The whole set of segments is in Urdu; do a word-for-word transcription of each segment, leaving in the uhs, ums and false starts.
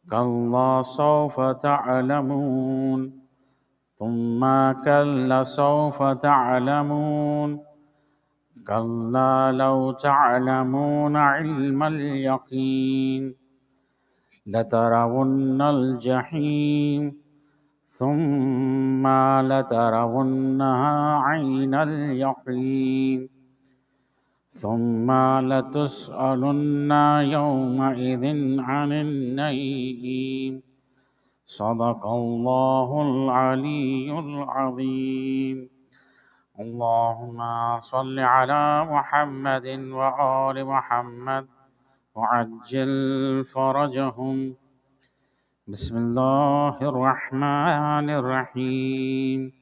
كلا سوف تعلمون ثم كلا سوف تعلمون كلا لو تعلمون علم اليقين لترون الجحيم ثم لترونها عين اليقين ثم لتسألن يومئذ عن النعيم صدق الله العلي العظيم. اللهم صل على محمد وآل محمد وعجل فرجهم. بسم الله الرحمن الرحيم.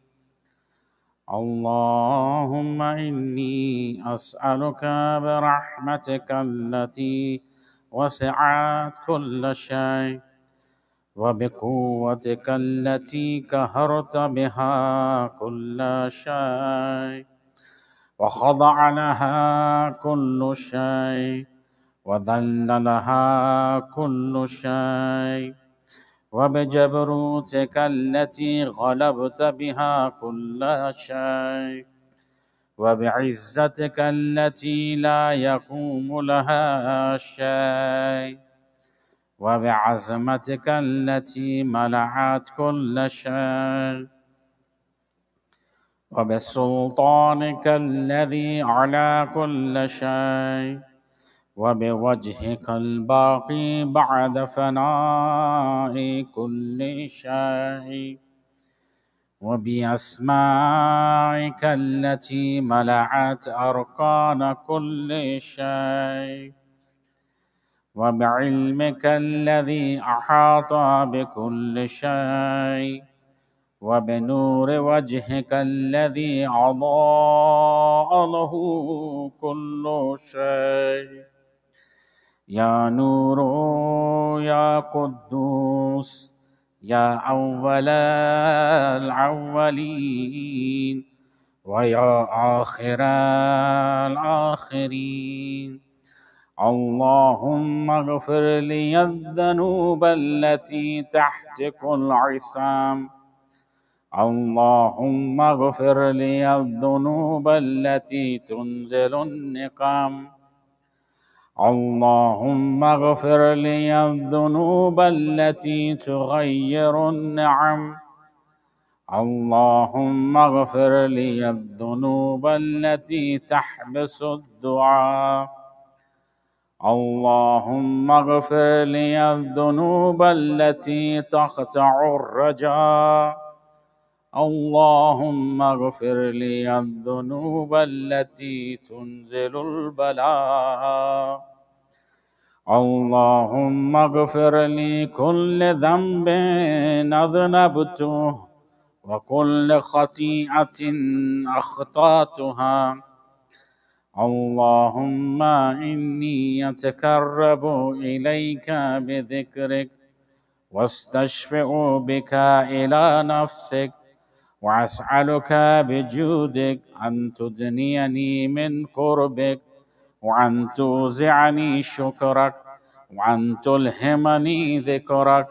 اللهم إني أسألك برحمتك التي وسعت كل شيء وبقوتك التي قهرت بها كل شيء وخضع لها كل شيء وذل لها كل شيء وبجبروتك التي غلبت بها كل شيء وبعزتك التي لا يقوم لها شيء وبعظمتك التي ملأت كل شيء وبسلطانك الذي على كل شيء وبوجهك الباقي بعد فناء كل شيء وبأسمائك التي ملأت أركان كل شيء وبعلمك الذي أحاط بكل شيء وبنور وجهك الذي أضاء له كل شيء. يا نور يا قدوس يا أول الأولين ويا آخر الآخرين. اللهم اغفر لي الذنوب التي تحتك العصام. اللهم اغفر لي الذنوب التي تنزل النقم. اللهم اغفر لي الذنوب التي تغير النعم. اللهم اغفر لي الذنوب التي تحبس الدعاء. اللهم اغفر لي الذنوب التي تقطع الرجاء. اللهم اغفر لي الذنوب التي تنزل البلاء. اللهم اغفر لي كل ذنب أذنبته وكل خطيئة أخطأتها. اللهم إني أتقرب إليك بذكرك واستشفع بك إلى نفسك وأسألك بجودك أن تدنيني من قربك وأن توزعني شكرك وأن تلهمني ذكرك.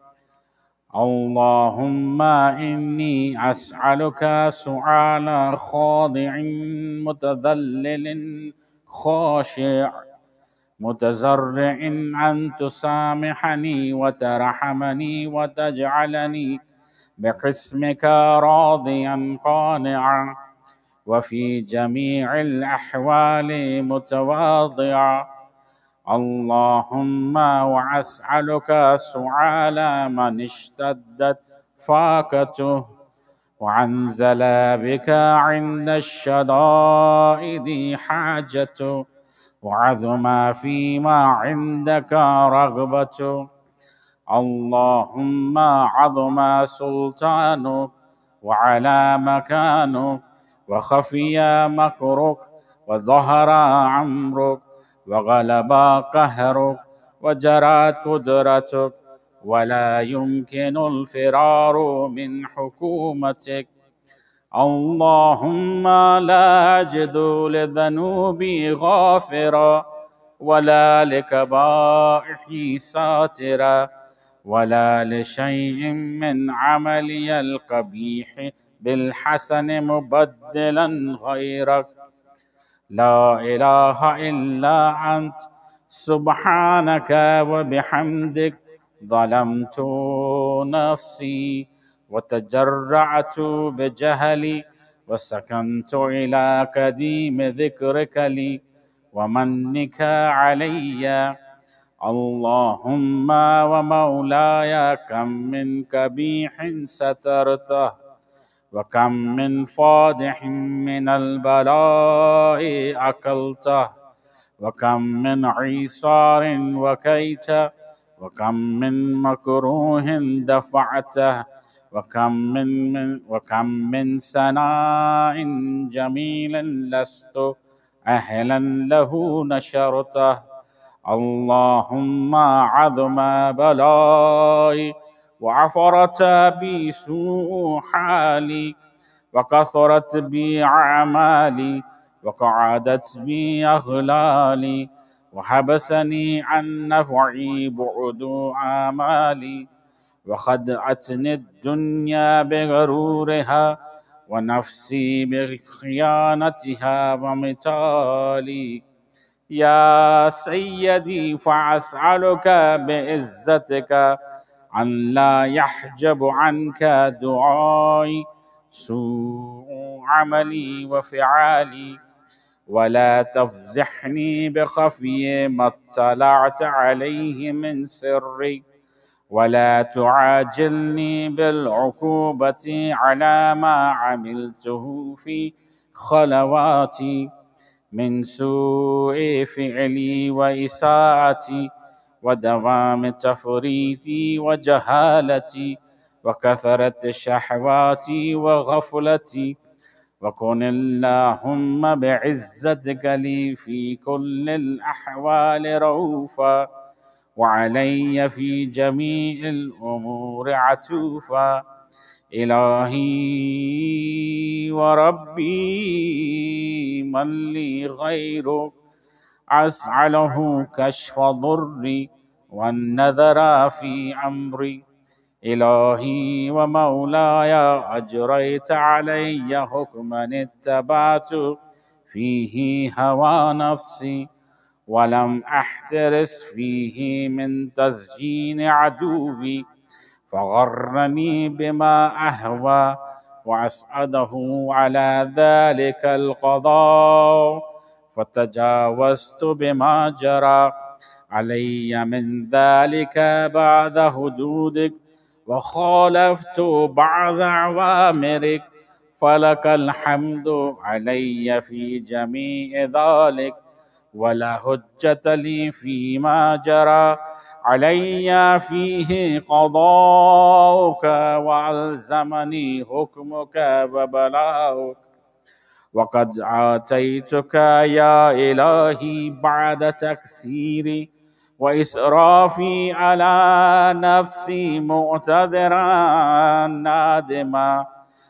اللهم إني أسألك سؤال خاضع متذلل خاشع متزرع أن تسامحني وترحمني وتجعلني بقسمك راضيا قانعا وفي جميع الأحوال متواضعا. اللهم وأسألك سؤال من اشتدت فاقته وعنزل بك عند الشدائد حاجته وعظم فيما عندك رغبته. اللهم عظم سلطانك وعلى مكانك وخفي مكرك وظهر أمرك وغلب قهرك وجرت قدرتك ولا يمكن الفرار من حكومتك. اللهم لا أجد لذنوبي غافرا ولا لكبائحي ساترا ولا لشيء من عملي القبيح بالحسن مبدلا غيرك. لا إله إلا أنت سبحانك وبحمدك ظلمت نفسي وتجرعت بجهلي وسكنت إلى قديم ذكرك لي ومنك علي. اللهم ومولاي كم من قبيح سترته وكم من فاضح من البلاء أكلته وكم من عيصار وكيت وكم من مكروه دفعته وكم من, من وكم من ثناء جميل لست أهلا له نشرته. اللهم عظم بلائي وعفرت بي سوء حالي وكثرت بي أعمالي وقعدت بي أغلالي وحبسني عن نفعي بعد آمالي وخدعتني الدنيا بغرورها ونفسي بخيانتها ومثالي. يا سيدي فأسألك بعزتك أن لا يحجب عنك دعائي سوء عملي وفعالي ولا تفضحني بخفي ما اطلعت عليه من سري ولا تعاجلني بالعقوبة على ما عملته في خلواتي من سوء فعلي وإساءتي ودوام تفريطي وجهالتي وكثرة شهواتي وغفلتي. وكن اللهم بعزتك لي في كل الأحوال رؤوفا وعلي في جميع الأمور عطوفا. إلهي وربي من لي غيرك أسأله كشف ضري والنذر في أمري. إلهي ومولاي أجريت علي حكما اتبعت فيه هوى نفسي ولم أحترس فيه من تسجين عدوي فغرني بما أهوى وأسعده على ذلك القضاء فتجاوزت بما جرى علي من ذلك بعد حدودك وخالفت بعض أوامرك فلك الحمد علي في جميع ذلك ولا حجة لي فيما جرى علي فيه قضاؤك وألزمني حكمك وبلاؤك. وقد آتيتك يا إلهي بعد تكسيري وإسرافي على نفسي معتذرا نادما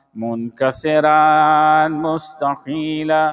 منكسرا مستقيلا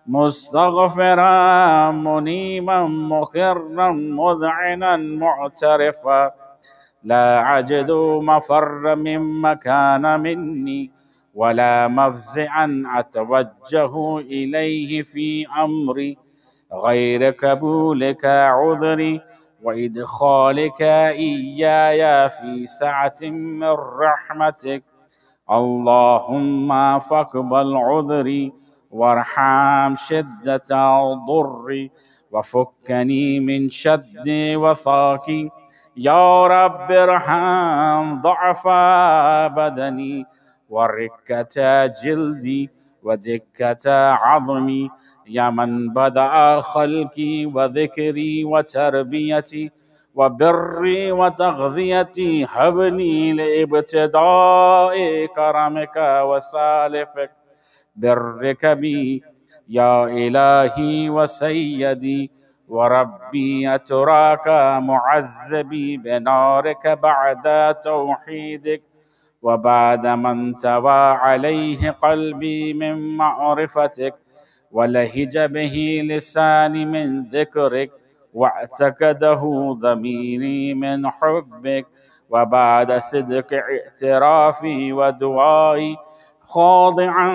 مستغفرا منيما مقرا مذعنا معترفا لا أجد مفر من مكان مني ولا مفزعا أتوجه إليه في أمري غير قبولك عذري وإدخالك إياي في سعة من رحمتك. اللهم فاقبل عذري وارحم شدة ضري وفكني من شد وثاقي. يا رب ارحم ضعف بدني وركة جلدي ودكة عظمي يا من بدأ خلقي وذكري وتربيتي وبري وتغذيتي هبني لابتداء كرمك وسالفك برك بي يا إلهي وسيدي وربي. أتراك معذبي بنارك بعد توحيدك وبعد ما انطوى عليه قلبي من معرفتك ولهج به لساني من ذكرك واعتقده ضميري من حبك وبعد صدق اعترافي ودعائي خاضعا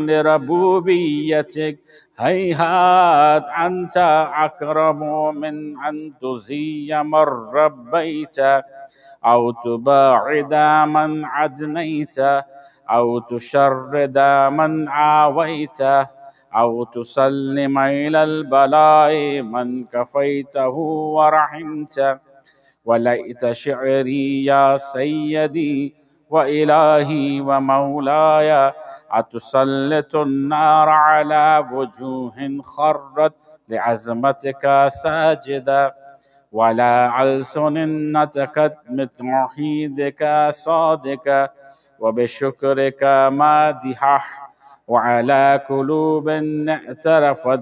لربوبيتك، هيهات أنت أقرب من أن تزي من ربيت، أو تباعد من عدنيت، أو تشرد من عاويت، أو تسلم إلى البلاء من كفيته ورحمت. وليت شعري يا سيدي وإلهي ومولاي أتسلط النار على وجوه خرت لعظمتك ساجدة، ولا ألسن نطقت بتوحيدك صادقة، وبشكرك مادحة، وعلى قلوب اعترفت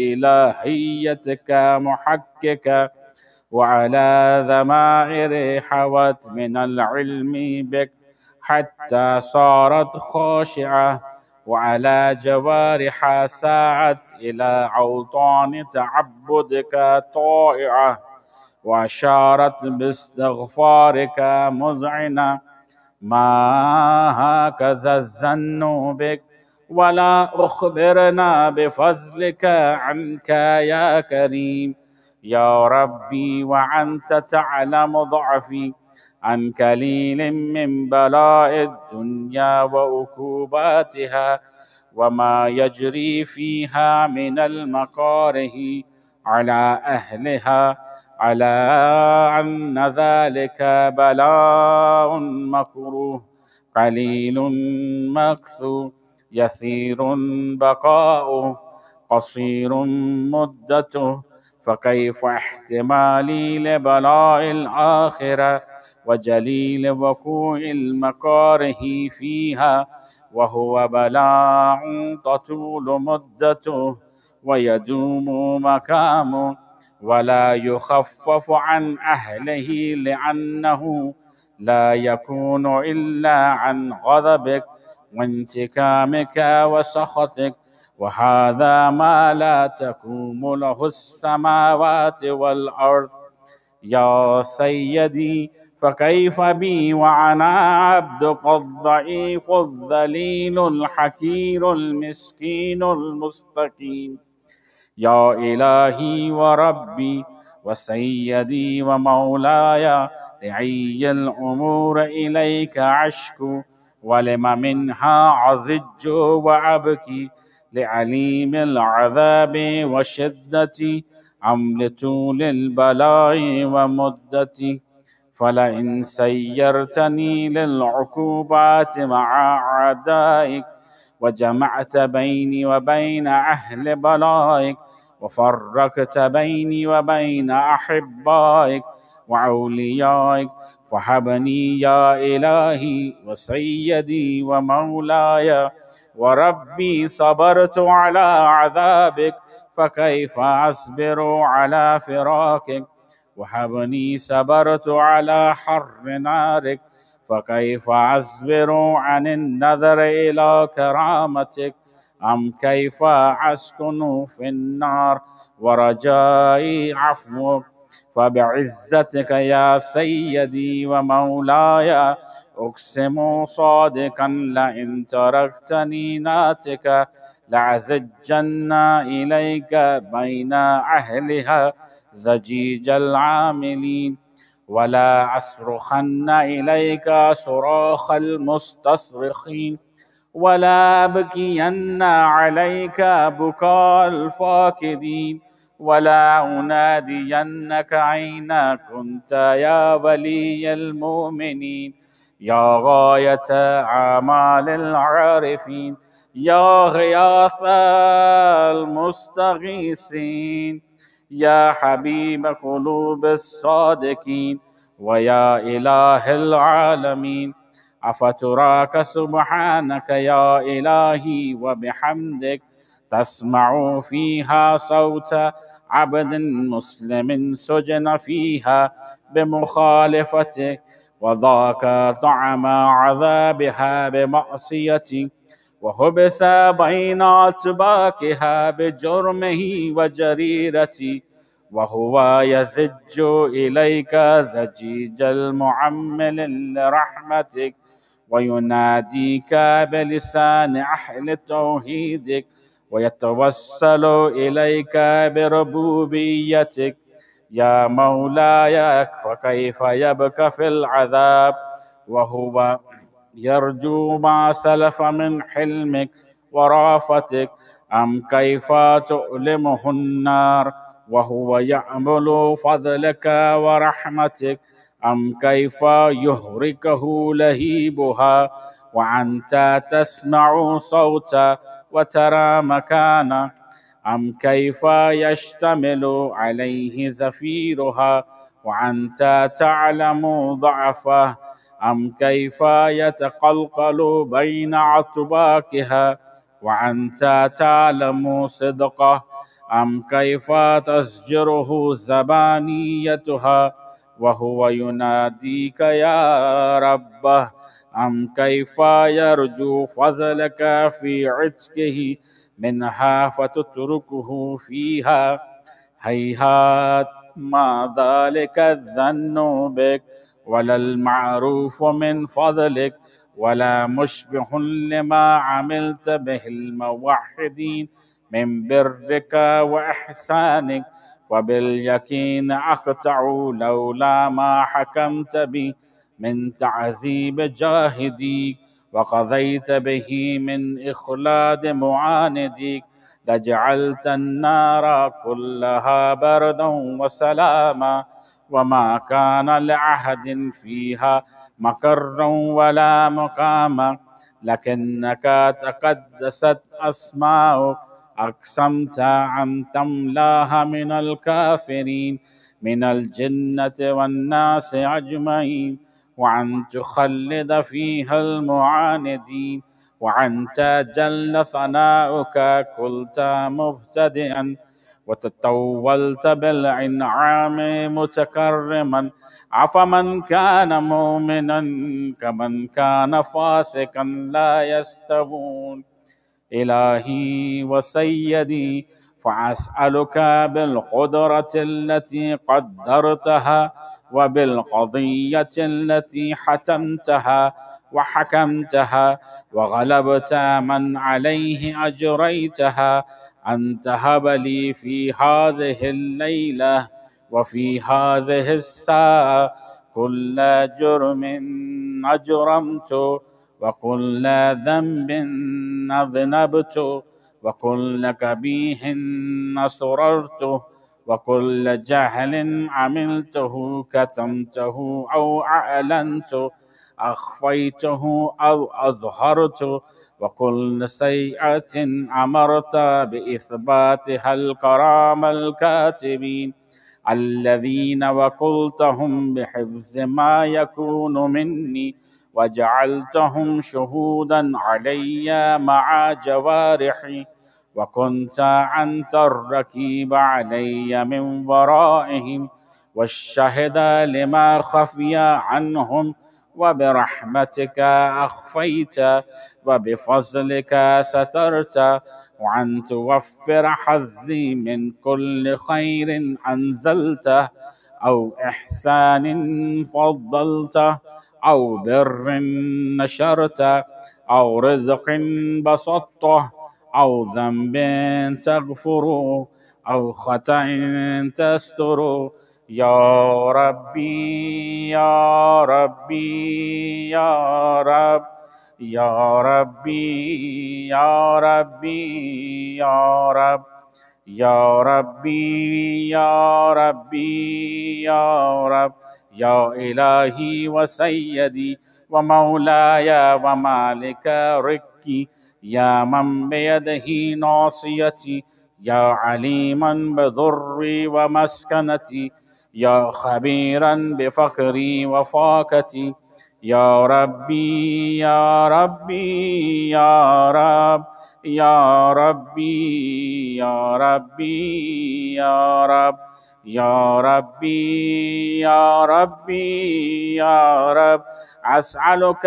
بإلهيتك محققة، وعلى ضمائر حوت من العلم بك حتى صارت خاشعة، وعلى جوارح ساعت إلى أوطان تعبدك طائعة، وأشارت باستغفارك مذعنة. ما هكذا الظن بك، ولا أخبرنا بفضلك عنك يا كريم يا ربي، وأنت تعلم ضعفي عن قليل من بلاء الدنيا وعقوباتها، وما يجري فيها من المكاره على أهلها، على أن ذلك بلاء مكروه قليل مكثو، يسير بقاؤه قصير مدته، فكيف احتمالي لبلاء الآخرة وجليل وقوع المكاره فيها، وهو بلاء تطول مدته ويدوم مكامه، ولا يخفف عن أهله، لأنه لا يكون إلا عن غضبك وانتقامك وسخطك، وهذا ما لا تقوم له السماوات والأرض. يا سيدي، فكيف بي وأنا عبدك الضعيف الذليل الحقير المسكين المستقيم؟ يا إلهي وربي وسيدي ومولاي، رعي الأمور إليك أشكو، ولم منها عضج وأبكي، لعليم العذاب وشدتي أم لطول البلاء ومدتي. فلئن سيرتني للعقوبات مع أعدائك، وجمعت بيني وبين أهل بلائك، وفرقت بيني وبين أحبائك وأوليائك، فهبني يا إلهي وسيدي ومولاي وربي، صبرت على عذابك، فكيف أصبر على فراقك؟ وهبني صبرت على حر نارك، فكيف أصبر عن النظر إلى كرامتك؟ أم كيف أسكن في النار ورجائي عفوك؟ فبعزتك يا سيدي ومولاي أقسم صادقا، لئن تركتني ناتك لعزجن إليك بين أهلها زجيج العاملين، ولا أصرخن إليك صراخ المستصرخين، ولا أبكين عليك بكاء الفاقدين، ولا أنادينك أين كنت يا ولي المؤمنين، يا غاية أعمال العارفين، يا غياث المستغيثين، يا حبيب قلوب الصادقين، ويا إله العالمين. أفتراك سبحانك يا إلهي وبحمدك تسمع فيها صوت عبد مسلم سجن فيها بمخالفتك، وذاك طعم عذابها بمعصيتك، وحبس بين أطباقها بجرمه وجريرته، وهو يزج إليك زجيج المعمل لرحمتك، ويناديك بلسان أهل توحيدك، ويتوسل إليك بربوبيتك. يا مولاي فكيف يبكى في العذاب وهو يرجو ما سلف من حلمك ورافتك؟ أم كيف تؤلمه النار وهو يأمل فضلك ورحمتك؟ أم كيف يهركه لهيبها وأنت تسمع صوتا وترى مكانا؟ أم كيف يشتمل عليه زفيرها وأنت تعلم ضعفه؟ أم كيف يتقلقل بين عتباكها وأنت تعلم صدقه؟ أم كيف تزجره زبانيتها وهو يناديك يا ربه؟ أم كيف يرجو فضلك في عتقه منها فتتركه فيها؟ هيهات ما ذلك الظن بك، ولا المعروف من فضلك، ولا مشبه لما عملت به الموحدين من برك وإحسانك. وباليقين أقطع لولا ما حكمت بي من تعذيب جاهديك وقضيت به من إخلاد معانديك لجعلت النار كلها بردا وسلاما، وما كان لأحد فيها مقرا ولا مقاما. لكنك تقدست أسماؤك، أقسمت أن تملاها من الكافرين من الجنة والناس أجمعين، وأن تخلد فيها المعاندين. وأنت جل ثناؤك قلت مبتدئا وتطولت بالإنعام متكرما، أفمن كان مؤمنا كمن كان فاسقا لا يستوون. إلهي وسيدي، فأسألك بالقدرة التي قدرتها وبالقضية التي حتمتها وحكمتها وغلبت من عليه أجريتها، أن تهب لي في هذه الليلة وفي هذه الساعة كل جرم أجرمت، وكل ذنب أذنبت، وكل قبيح أسررته، وكل جهل عملته كتمته أو أعلنته، أخفيته أو أظهرته، وكل سيئة أمرت بإثباتها الكرام الكاتبين الذين وكلتهم بحفظ ما يكون مني، وجعلتهم شهودا علي مع جوارحي، وكنت أنت الركيب علي من ورائهم والشهد لما خفي عنهم، وبرحمتك أخفيت وبفضلك سترت، وأن توفر حظي من كل خير أنزلته أو إحسان فضلته أو بر نشرته أو رزق بسطته أو ذنب تغفره أو خطأ تستره. يا ربي يا ربي يا رب يا ربي يا ربي يا رب يا ربي يا ربي يا رب يا إلهي وسيدي ومولاي ومالك ركي، يا من بيده ناصيتي، يا عليما بضري ومسكنتي، يا خبيرا بفقري وفاقتي. يا ربي يا ربي يا رب يا ربي يا ربي يا رب يا ربي يا ربي يا رب، أسألك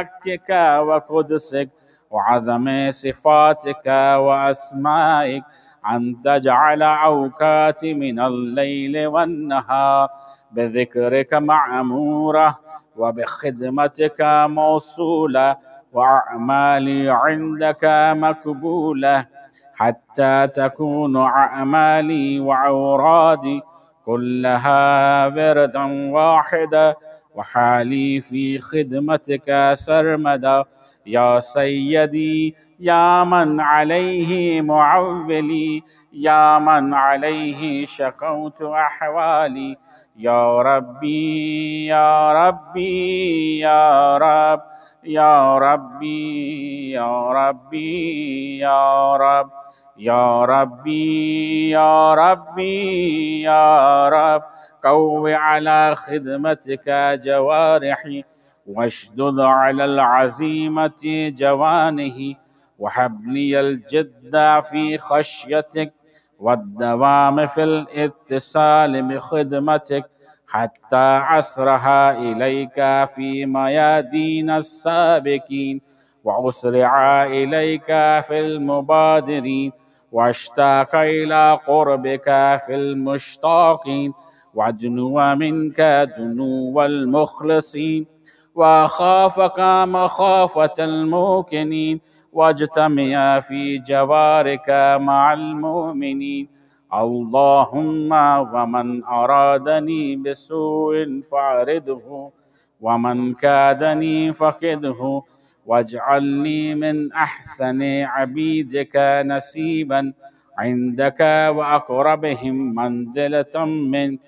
بحقك وقدسك وعظم صفاتك وأسمائك أن تجعل أوقاتي من الليل والنهار بذكرك معمورة وبخدمتك موصولة وأعمالي عندك مقبولة، حتى تكون أعمالي وأورادي كلها وردا واحدا، وحالي في خدمتك سرمدا. يا سيدي يا من عليه معولي، يا من عليه شكوت أحوالي، يا ربي يا ربي يا رب، يا ربي يا ربي يا رب، يا ربي يا ربي يا رب. قو على خدمتك جوارحي، واشدد على العزيمة جوانه، وهب لي الجد في خشيتك والدوام في الاتصال بخدمتك، حتى أسرها إليك في ميادين السابقين، وأسرع إليك في المبادرين، واشتاق إلى قربك في المشتاقين، وأدنو منك دنو المخلصين، وأخافك مخافة الموقنين، واجتمع في جوارك مع المؤمنين. اللهم ومن أرادني بسوء فاعرضه، ومن كادني فقده، واجعلني من أحسن عبيدك نسيبا عندك، وأقربهم منزلة منك،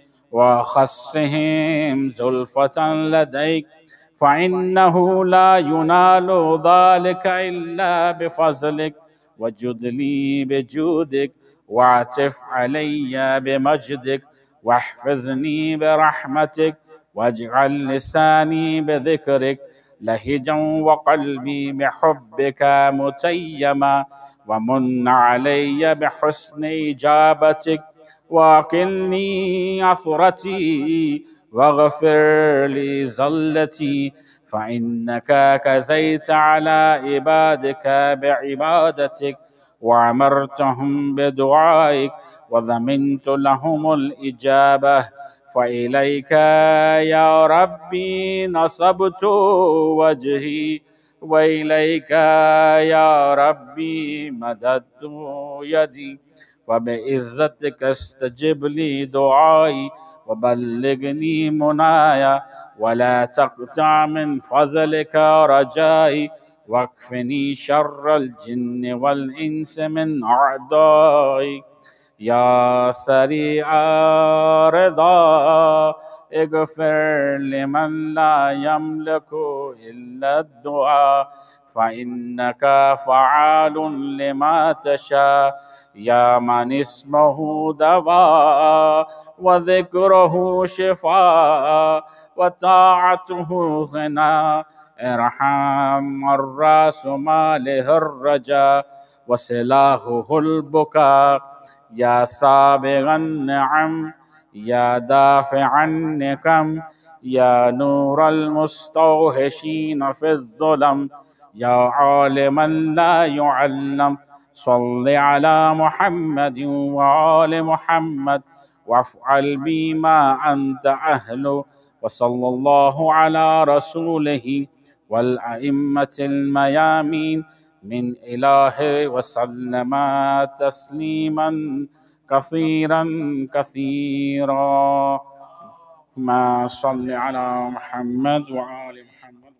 وخصهم زلفة لديك، فإنه لا ينال ذلك إلا بفضلك، وجد لي بجودك، واعطف علي بمجدك، واحفظني برحمتك، واجعل لساني بذكرك لهجا، وقلبي بحبك متيما، ومن علي بحسن إجابتك، واقلني عثرتي، واغفر لي زلتي، فإنك كزيت على عبادك بعبادتك، وأمرتهم بدعائك، وضمنت لهم الإجابة. فإليك يا ربي نصبت وجهي، وإليك يا ربي مددت يدي، وبعزتك استجب لي دعائي، وبلغني منايا، ولا تقطع من فضلك رجائي، واكفني شر الجن والإنس من أعدائي. يا سريع رضا اغفر لمن لا يملك إلا الدعاء، فإنك فعال لما تشاء. يا من اسمه دواء، وذكره شفاء، وطاعته غنى، ارحم الراس ماله الرجاء، وسلاحه البكاء. يا سابغ النعم، يا دافع النقم، يا نور المستوحشين في الظلم، يا عالما لا يعلم، صل على محمد وآل محمد، وافعل بي ما أنت أهله. وصلى الله على رسوله والأئمة الميامين من إله، وسلم تسليما كثيرا كثيرا. ما صل على محمد وآل محمد.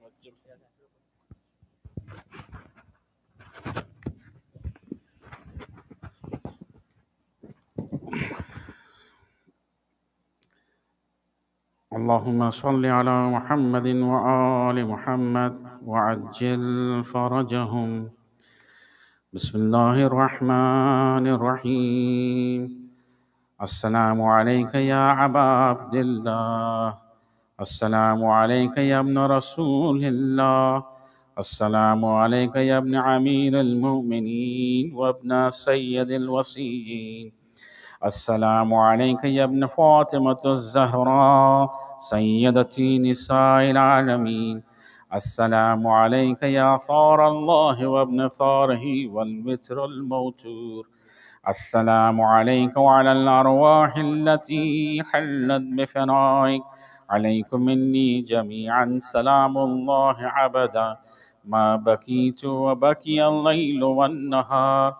اللهم صل على محمد وآل محمد وعجل فرجهم. بسم الله الرحمن الرحيم. السلام عليك يا أبا عبد الله، السلام عليك يا ابن رسول الله، السلام عليك يا ابن أمير المؤمنين وابن سيد الوصيين، السلام عليك يا ابن فاطمة الزهراء سيدتي نساء العالمين، السلام عليك يا ثار الله وابن ثاره والمتر الموتور، السلام عليك وعلى الأرواح التي حلت بفنائك، عليكم مني جميعا سلام الله عبدا ما بكيت وبكي الليل والنهار.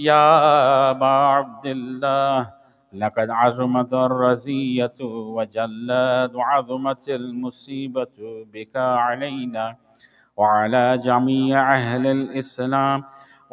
يا أبا عبد الله، لقد عظمت الرزية وجلت وعظمت المصيبة بك علينا وعلى جميع أهل الإسلام،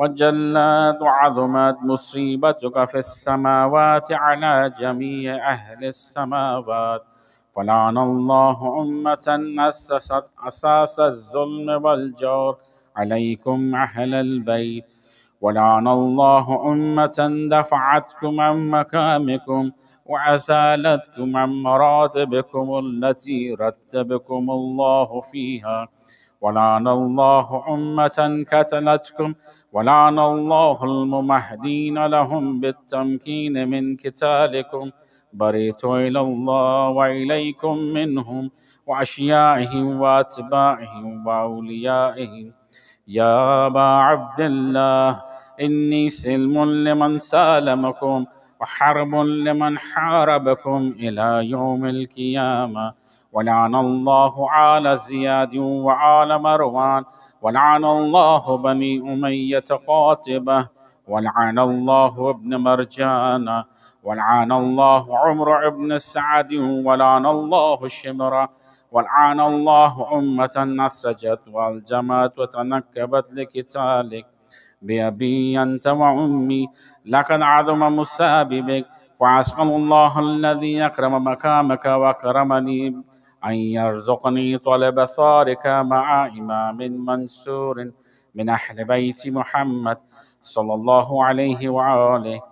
وجلت وعظمت مصيبتك في السماوات على جميع أهل السماوات. فلعن الله أمة أسست أساس الظلم والجور عليكم أهل البيت، ولعن الله أمة دفعتكم عن مكامكم وأزالتكم عن مراتبكم التي رتبكم الله فيها، ولعن الله أمة قتلتكم، ولعن الله الممهدين لهم بالتمكين من قتالكم. برئت إلى الله وإليكم منهم وأشيائهم وأتباعهم وأوليائهم. يا أبا عبد الله، إني سلم لمن سالمكم وحرب لمن حاربكم إلى يوم القيامة. ولعن الله آل زياد وآل مروان، ولعن الله بني أمية قاطبة، ولعن الله ابن مرجان، ولعن الله عمرو بن سعد، ولعن الله شمرة، ولعن الله أمة نسجت والجمت وتنكبت لقتالك. بأبي أنت وأمي لقد عظم مصابي بك، وأسأل الله الذي أكرم مقامك وأكرمني أن يرزقني طلب ثارك مع إمام منصور من أهل بيت محمد صلى الله عليه وآله.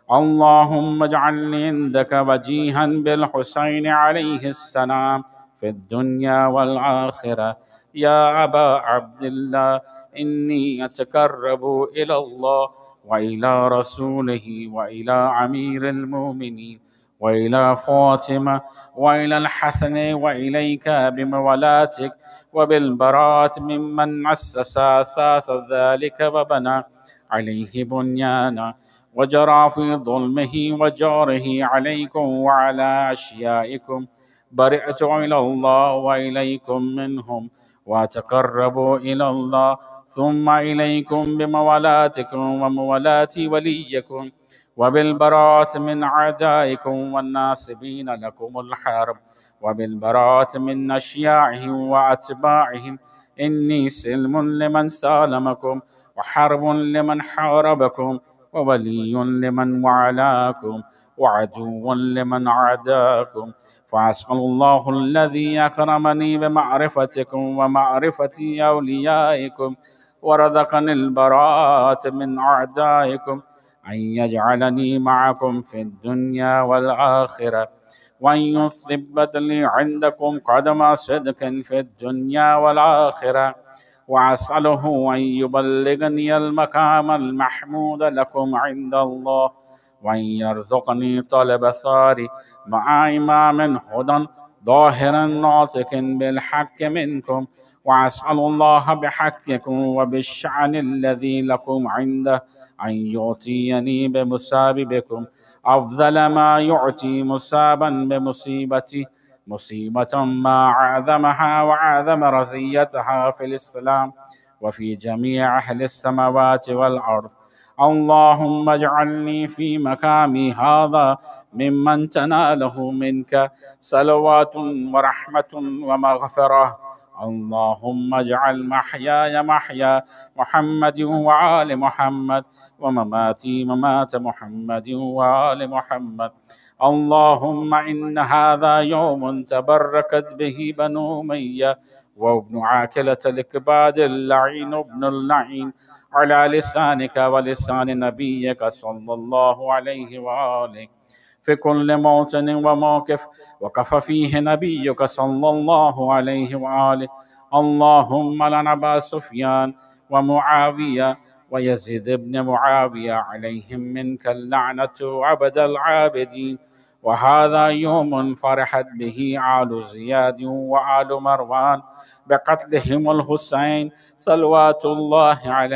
اللهم اجعلني عندك وجيها بالحسين عليه السلام في الدنيا والآخرة. يا أبا عبد الله، إني أتقرب إلى الله وإلى رسوله وإلى أمير المؤمنين وإلى فاطمة وإلى الحسن وإليك بمولاتك وبالبراءة ممن أسس أساس ذلك وبنى عليه بنيانا وجرى في ظلمه وجاره عليكم وعلى أشيائكم. برئت إلى الله وإليكم منهم وأتقرب إلى الله ثم إليكم بمولاتكم ومولاة وليكم وبالبراءة من أعدائكم والناصبين لكم الحرب وبالبراءة من أشياعهم وأتباعهم. إني سلم لمن سالمكم وحرب لمن حاربكم وولي لمن وعلاكم وعدو لمن عاداكم. فأسأل الله الذي أكرمني بمعرفتكم ومعرفة أوليائكم ورزقني البراءة من أعدائكم أن يجعلني معكم في الدنيا والآخرة، وأن يثبت لي عندكم قدم صدق في الدنيا والآخرة، وأسأله أن يبلغني المقام المحمود لكم عند الله، وأن يرزقني طلب ثاري مع إمام هدى ظاهر ناطق بالحق منكم. وأسأل الله بحقكم وبالشأن الذي لكم عنده أن يعطيني بمصابكم أفضل ما يعطي مصابا بمصيبتي، مصيبة ما أعظمها وأعظم رزيتها في الإسلام وفي جميع أهل السماوات والأرض. اللهم اجعلني في مقامي هذا ممن تناله منك صلوات ورحمة ومغفرة. اللهم اجعل محياي محيا محمد وآل محمد، ومماتي ممات محمد وآل محمد. اللهم إن هذا يوم تبركت به بنو أمية وابن عاكلة الكباد اللعين ابن اللعين على لسانك ولسان نبيك صلى الله عليه وآله في كل موطن وموقف وقف فيه نبيك صلى الله عليه وآله. اللهم لنا أبا سفيان ومعاوية ويزيد بن معاوية عليهم منك اللعنة عبد العابدين. وهذا يوم فرحت به آل زياد وآل مروان بقتلهم الحسين صلوات الله عليه.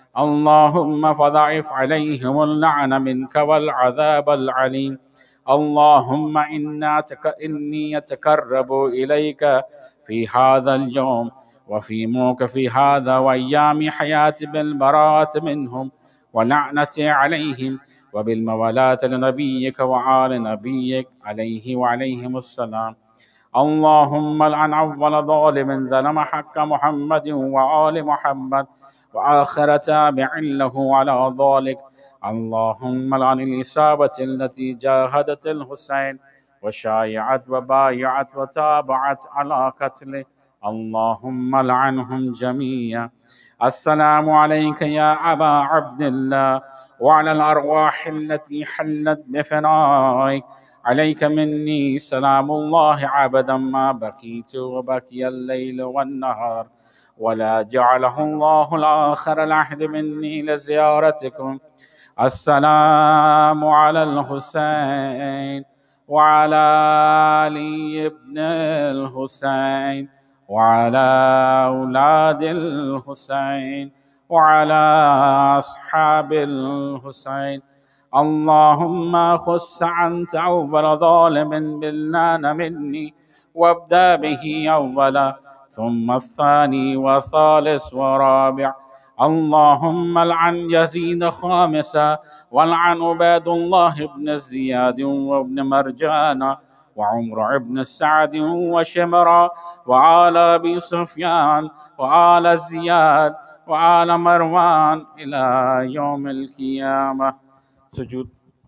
اللهم فضاعف عليهم اللعن منك والعذاب العليم. اللهم إنا تك... إني أتقرب إليك في هذا اليوم وفي موقف هذا وأيام حياتي بالبراءة منهم ولعنتي عليهم وبالموالاة لنبيك وآل نبيك عليه وعليهم السلام. اللهم لعن أول ظالم ظلم حق محمد وآل محمد وآخر تابع له على ذلك. اللهم لعن الإصابة التي جاهدت الحسين وشايعت وبايعت وتابعت على قتله. اللهم لعنهم جميعا. السلام عليك يا أبا عبد الله وعلى الأرواح التي حلت بفنائك. عليك مني سلام الله عبدا ما بكيت وبكي الليل والنهار ولا جعله الله الآخر العهد مني لزيارتكم. السلام على الحسين وعلى علي بن الحسين وعلى أولاد الحسين وعلى أصحاب الحسين. اللهم خص أنت أول ظالم باللعن مني وابدأ به أولا ثم الثاني والثالث ورابع. اللهم لعن يزيد خامسا ولعن عبيد الله بن زياد وابن مرجان وعمر بن سعد وشمرا وآل أبي سفيان وآل زياد وآل مروان إلى يوم القيامة. سجود.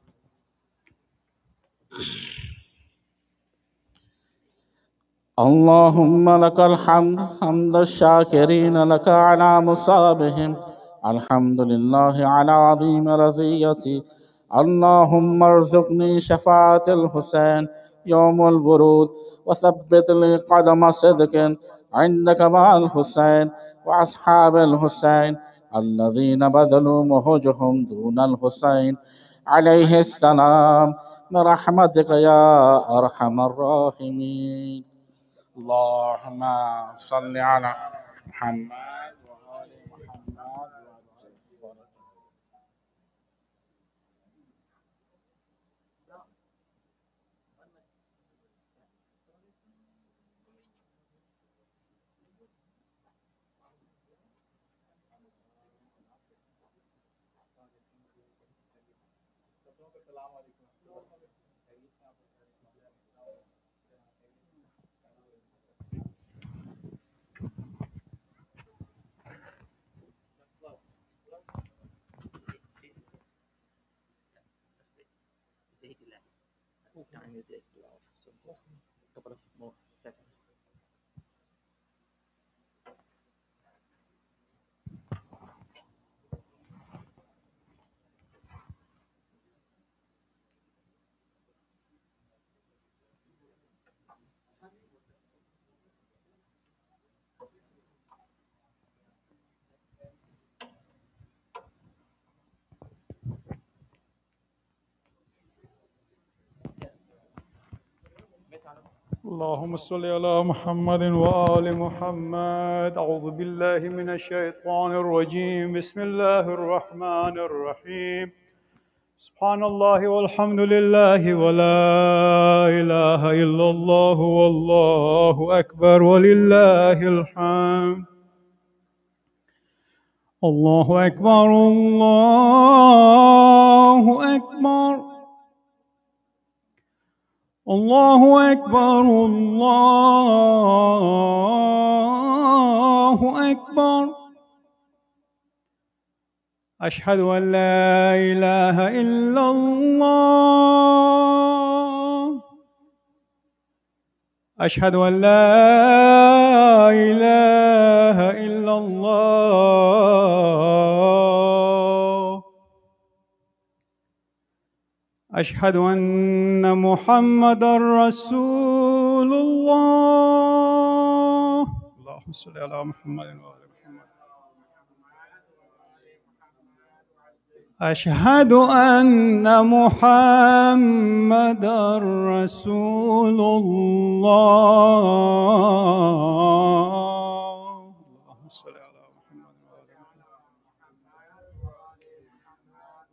اللهم لك الحمد حمد الشاكرين لك على مصابهم. الحمد لله على عظيم رضيتي. اللهم ارزقني شفاعة الحسين يوم الورود وثبت لي قدم صدق عندك مع الحسين وأصحاب الحسين الذين بذلوا مهجهم دون الحسين عليه السلام برحمتك يا أرحم الراحمين. اللهم صل على محمد وآل محمد. Couple of more seconds. اللهم صل على محمد وآل محمد. أعوذ بالله من الشيطان الرجيم. بسم الله الرحمن الرحيم. سبحان الله والحمد لله ولا إله إلا الله والله أكبر ولله الحمد. الله أكبر الله أكبر الله أكبر الله أكبر. أشهد أن لا إله إلا الله. أشهد أن لا إله إلا الله. أشهد أن محمدًا رسول الله. اللهم صل على محمد وآل محمد. أشهد أن محمدًا رسول الله. اللهم صل على محمد وآل محمد.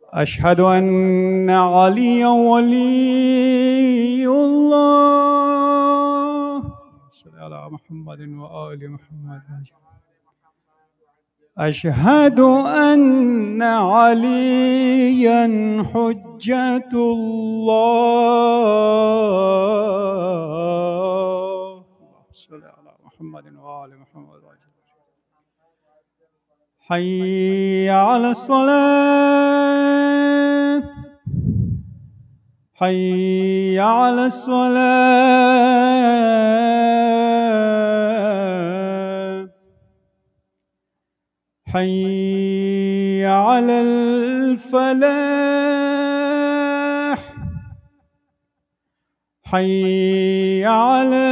أشهد أن عليا ولي الله. صل على محمد وآل محمد. أشهد أن عليا حجة الله. صل على محمد وآل محمد. حي على الصلاة. حي على الصلاة. حي على الفلاح. حي على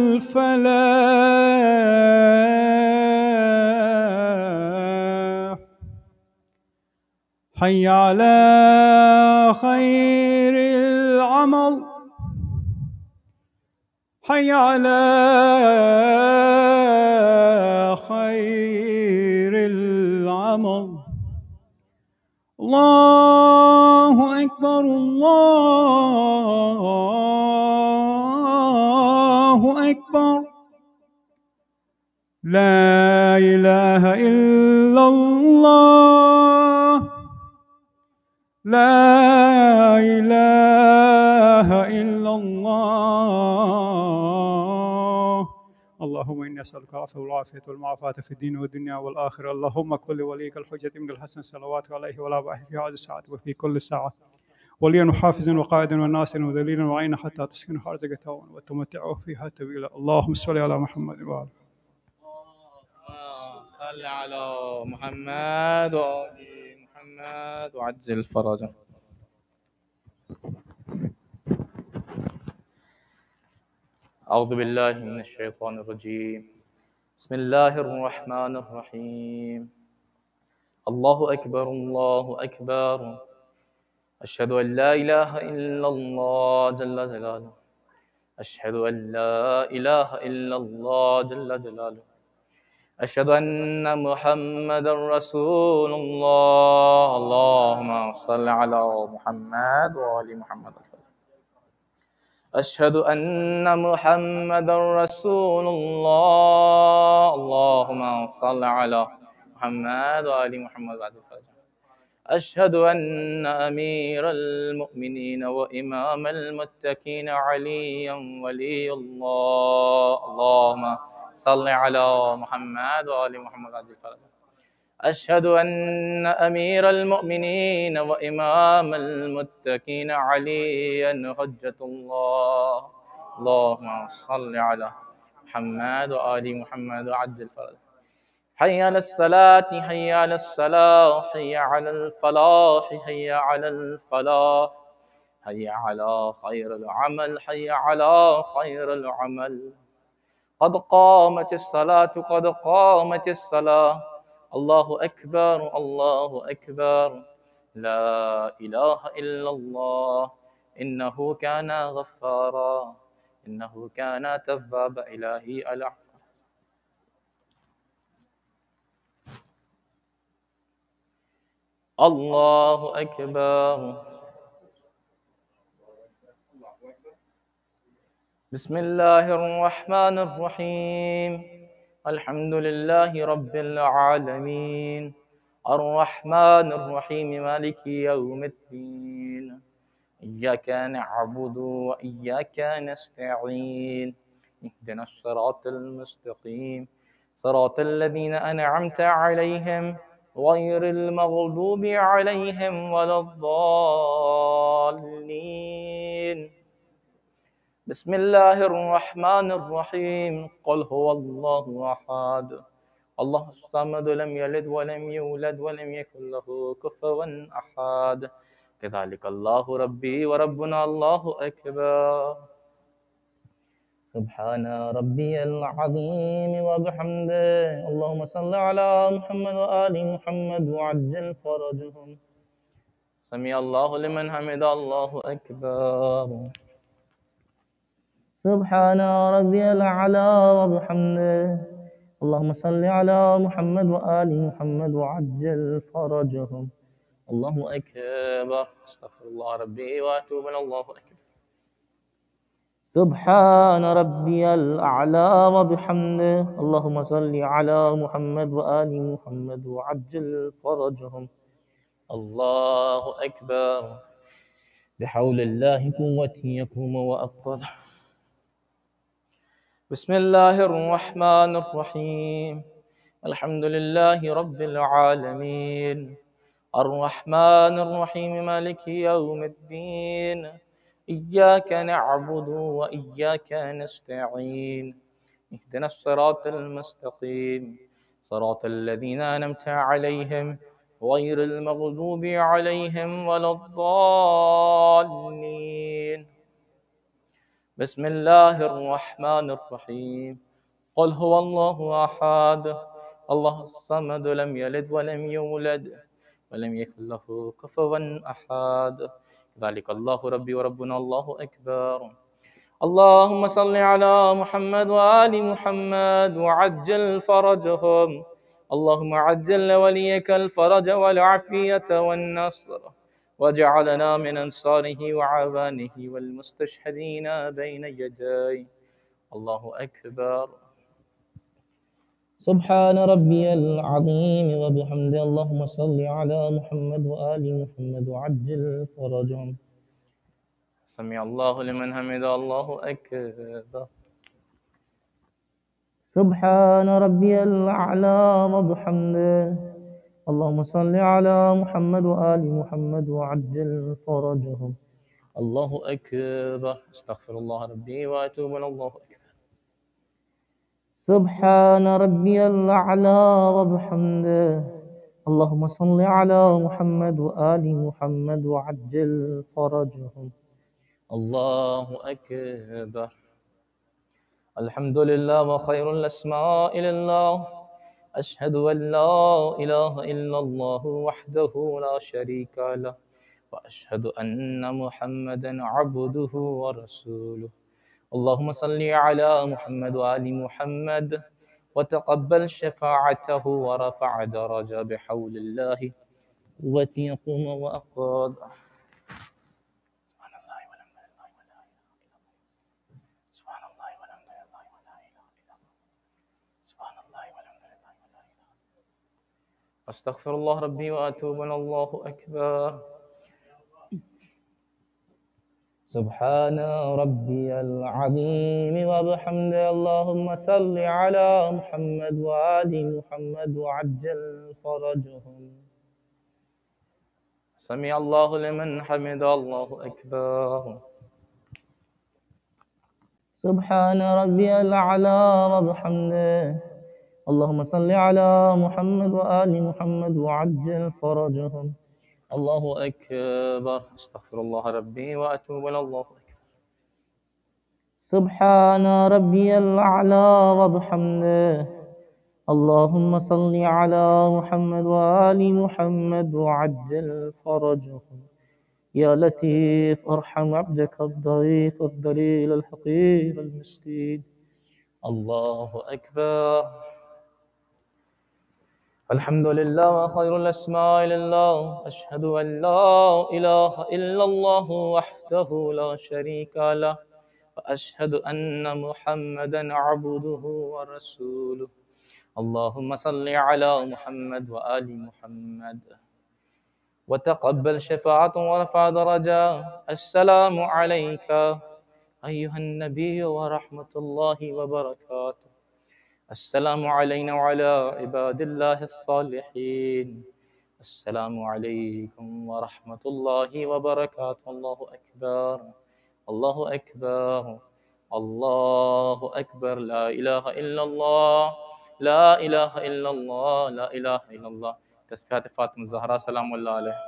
الفلاح. حي على خير العمل. حي على خير العمل. الله أكبر الله أكبر. لا إله إلا الله. لا إله إلا الله. اللهم إني أسألك العفو والعافية والمعافاة في الدين والدنيا والآخرة. اللهم كن لوليك الحجة من الحسن صلوات عليه ولا بأح في هذه الساعة وفي كل ساعة، وليا وحافظا وقائدا وناصرا ودليلا وعينا حتى تسكن أرزقته وتمتعه فيها طويلا. اللهم صل على محمد وآله. صل على محمد وآل محمد وعجل فرجه. أعوذ بالله من الشيطان الرجيم. بسم الله الرحمن الرحيم. الله أكبر الله أكبر. أشهد أن لا إله إلا الله جل جلاله. أشهد أن لا إله إلا الله جل جلاله. أشهد أن محمد رسول الله. اللهم صل على محمد وآل محمد. أشهد أن محمد رسول الله. اللهم صل على محمد وآل محمد. أشهد أن أمير المؤمنين وإمام المتقين عليا ولي الله. اللهم صل على محمد وآل محمد. أشهد أن أمير المؤمنين وإمام المتقين عليا حجة الله. اللهم صل على محمد وآل محمد وعجل فرجه. حي على الصلاة. حي على الصلاة. حي على الفلاح. حي على الفلاح. حي على خير العمل. حي على خير العمل. قد قامت الصلاة. قد قامت الصلاة. الله أكبر الله أكبر. لا إله إلا الله. إنه كان غفارا. إنه كان توابا. إلهي العفو. الله أكبر. بسم الله الرحمن الرحيم. الحمد لله رب العالمين. الرحمن الرحيم مالك يوم الدين. إياك نعبد وإياك نستعين. اهدنا الصراط المستقيم صراط الذين أنعمت عليهم غير المغضوب عليهم ولا الضالين. بسم الله الرحمن الرحيم. قل هو الله أحد الله الصمد لم يلد ولم يولد ولم يكن له كفوا أحد. كذلك الله ربي وربنا. الله أكبر. سبحان ربي العظيم وبحمده. اللهم صل على محمد وآل محمد وعجل فرجهم. سمع الله لمن حمد. الله أكبر. سبحان ربي الأعلى وبحمده. اللهم صل على محمد وآل محمد وعجل فرجهم. الله أكبر. أستغفر الله ربي وأتوب إلى الله أكبر. سبحان ربي الأعلى وبحمده. اللهم صل على محمد وآل محمد وعجل فرجهم. الله أكبر. بحول الله قوتي يقوم وأقتل. بسم الله الرحمن الرحيم. الحمد لله رب العالمين الرحمن الرحيم مالك يوم الدين إياك نعبد وإياك نستعين اهدنا الصراط المستقيم صراط الذين أنعمت عليهم غير المغضوب عليهم ولا الضالين. بسم الله الرحمن الرحيم. قل هو الله أحد الله الصمد لم يلد ولم يولد ولم يكن له كفوا أحد. ذلك الله ربي وربنا. الله أكبر. اللهم صل على محمد وآل محمد وعجل فرجهم. اللهم عجل لوليك الفرج والعافية والنصر واجعلنا من أنصاره وعوانه والمستشهدين بين يديه. الله أكبر. سبحان ربي العظيم وبحمده. اللهم صل على محمد وآل محمد وعجل فرجهم. سمع الله لمن حمده. الله أكبر. سبحان ربي الأعلى وبحمده. اللهم صل على محمد وآل محمد وعجل فرجهم. الله أكبر. استغفر الله ربي وأتوب إلى الله أكبر. سبحان ربي الأعلى وبحمده. اللهم صل على محمد وآل محمد وعجل فرجهم. الله أكبر. الحمد لله وخير الأسماء لله. أشهد أن لا إله إلا الله وحده لا شريك له وأشهد أن محمدا عبده ورسوله. اللهم صل على محمد وآل محمد وتقبل شفاعته ورفع درجة بحول الله قوتي يقوم وأقاد. سبحان الله والحمد لله ولا إله إلا الله. سبحان الله والحمد لله ولا إله إلا الله. أستغفر الله ربي وأتوب إلى الله أكبر. سبحان ربي العظيم وبحمده. اللهم صل على محمد وآل محمد وعجل فرجهم. سمع الله لمن حمده. الله أكبر. سبحان ربي الأعلى وبحمده. اللهم صل على محمد وآل محمد وعجل فرجهم. الله أكبر. استغفر الله ربي وأتوب إلى الله أكبر. سبحان ربي الأعلى وبحمده. اللهم صل على محمد وآل محمد وعجل فرجهم. يا لطيف ارحم عبدك الضعيف الذليل الحقير المسكين. الله أكبر. الحمد لله وخير الأسماء لله. أشهد أن لا إله إلا الله وحده لا شريك له وأشهد أن محمدا عبده ورسوله. اللهم صل على محمد وآل محمد وتقبل شفاعة ورفع درجة. السلام عليك أيها النبي ورحمة الله وبركاته. السلام علينا وعلى عباد الله الصالحين. السلام عليكم ورحمة الله وبركاته. الله أكبر. الله أكبر. الله أكبر. لا إله إلا الله. لا إله إلا الله. لا إله إلا الله. تسبيحات فاطمة الزهراء سلام الله عليه.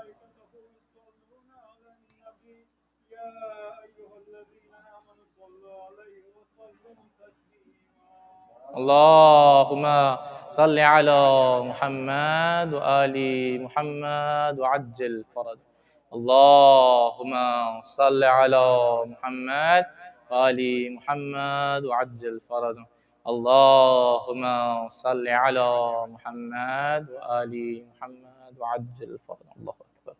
اللهم صل على محمد وآل محمد وعجل فرج. اللهم صل على محمد وآل محمد وعجل فرج. اللهم صل على محمد وآل محمد وعجل فرج. الله أكبر.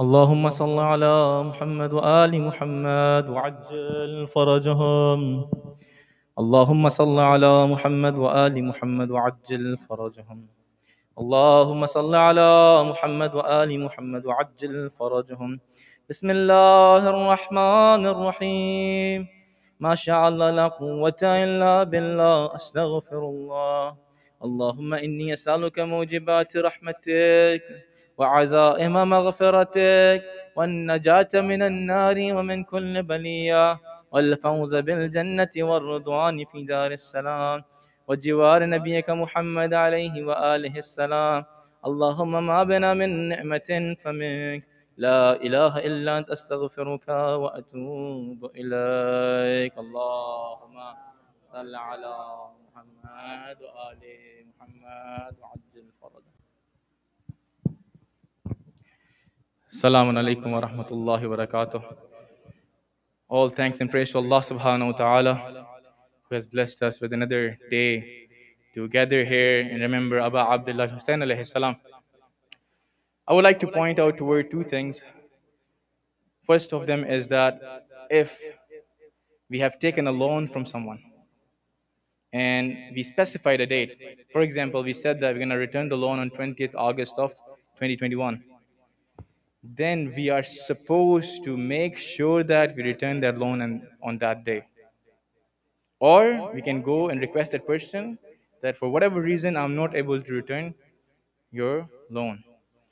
اللهم صل على محمد وآل محمد وعجل فرجهم. اللهم صل على محمد وآل محمد وعجل فرجهم. اللهم صل على محمد وآل محمد وعجل فرجهم. بسم الله الرحمن الرحيم. ما شاء الله لا قوة إلا بالله. أستغفر الله. اللهم إني أسألك موجبات رحمتك وعزائم مغفرتك والنجاة من النار ومن كل بلية والفوز بالجنة والرضوان في دار السلام وجوار نبيك محمد عليه وآله السلام. اللهم ما بنا من نعمة فمنك. لا إله إلا أنت. أستغفرك وأتوب إليك. اللهم صل على محمد وآل محمد وعجل فرجه. Assalamu alaikum wa rahmatullahi wa barakatuh. All thanks and praise to Allah subhanahu wa ta'ala, who has blessed us with another day to gather here and remember Aba Abdullah Hussain alayhi salam. I would like to point out toward two things. First of them is that if we have taken a loan from someone and we specified a date, for example, we said that we're going to return the loan on twentieth August of twenty twenty-one, then we are supposed to make sure that we return that loan on, on that day. Or we can go and request that person that for whatever reason I'm not able to return your loan.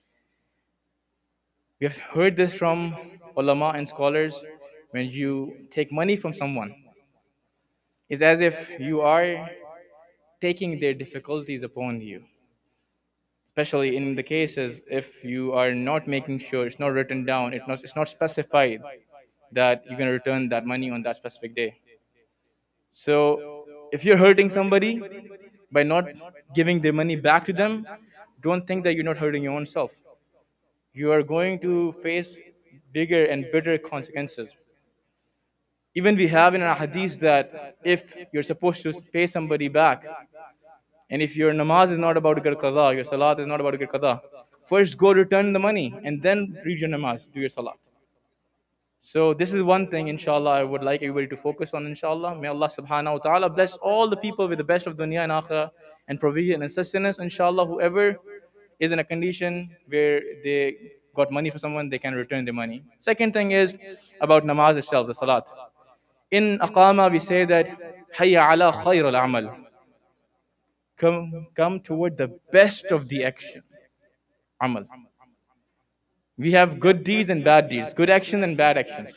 We have heard this from ulama and scholars. When you take money from someone, it's as if you are taking their difficulties upon you. Especially in the cases if you are not making sure, it's not written down, it's not, it's not specified that you're going to return that money on that specific day. So if you're hurting somebody by not giving their money back to them, don't think that you're not hurting your own self. You are going to face bigger and bitter consequences. Even we have in our hadith that if you're supposed to pay somebody back, and if your namaz is not about to get qada, your salat is not about to get qada, first go return the money and then read your namaz, do your salat. So this is one thing, inshallah, I would like everybody to focus on, inshallah. May Allah subhanahu wa ta'ala bless all the people with the best of dunya and akhirah and provision and sustenance, inshallah. Whoever is in a condition where they got money for someone, they can return the money. Second thing is about namaz itself, the salat. In aqama, we say that, hayya ala khayr al-amal. Come, come toward the best of the action, amal. We have good deeds and bad deeds, good actions and bad actions.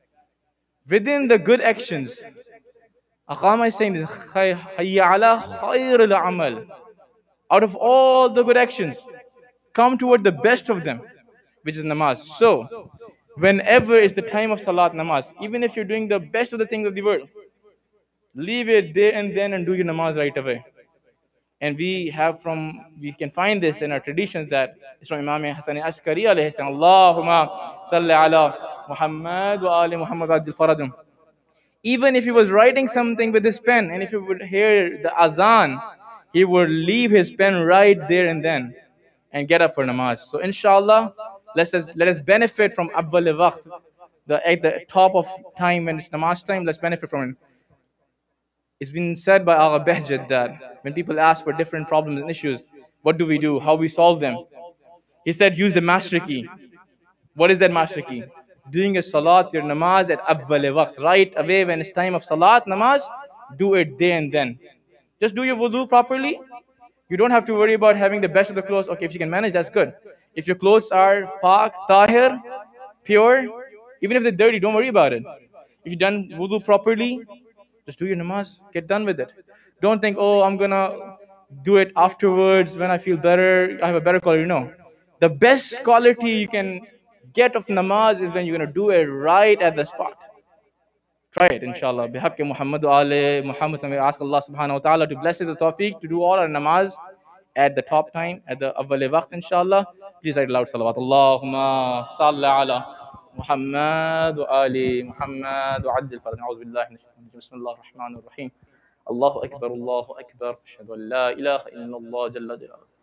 Within the good actions, aqama is saying this, hayya ala khayr al-amal. Out of all the good actions, come toward the best of them, which is namaz. So, whenever is the time of salat, namaz, even if you're doing the best of the things of the world, leave it there and then and do your namaz right away. And we have from, we can find this in our traditions that it's from Imam Hasan Askari alayhi salam. Allahumma salli ala Muhammad wa ali Muhammad ajil farajum. Even if he was writing something with his pen, and if he would hear the azan, he would leave his pen right there and then and get up for namaz. So inshallah, let us, let us benefit from awwal waqt, the, at the top of time when it's namaz time, let's benefit from it. It's been said by Agha Behjat that when people ask for different problems and issues, what do we do? How we solve them? He said, use the master key. What is that master key? Doing a salat, your namaz at awwal waqt, right away when it's time of salat, namaz, do it there and then. Just do your wudu properly. You don't have to worry about having the best of the clothes. Okay, if you can manage, that's good. If your clothes are pak, tahir, pure, even if they're dirty, don't worry about it. If you've done wudu properly, just do your namaz, get done with it. Don't think, oh, I'm gonna do it afterwards when I feel better, I have a better quality. No. The best quality you can get of namaz is when you're gonna do it right at the spot. Try it, inshallah. Bihaqqi Muhammad wa ali Muhammad. We ask Allah subhanahu wa ta'ala to bless us the tawfiq to do all our namaz at the top time, at the awwal waqt, inshallah. Please write loud salawat. Allahumma salli ala Muhammad wa ali Muhammad wa ajil faraj. A'udhu billahi minash shaitanir rajim. Bismillahir rahmanir rahim. Allahu akbar, Allahu akbar. Ashhadu an la ilaha illallah jalla jalaluhu.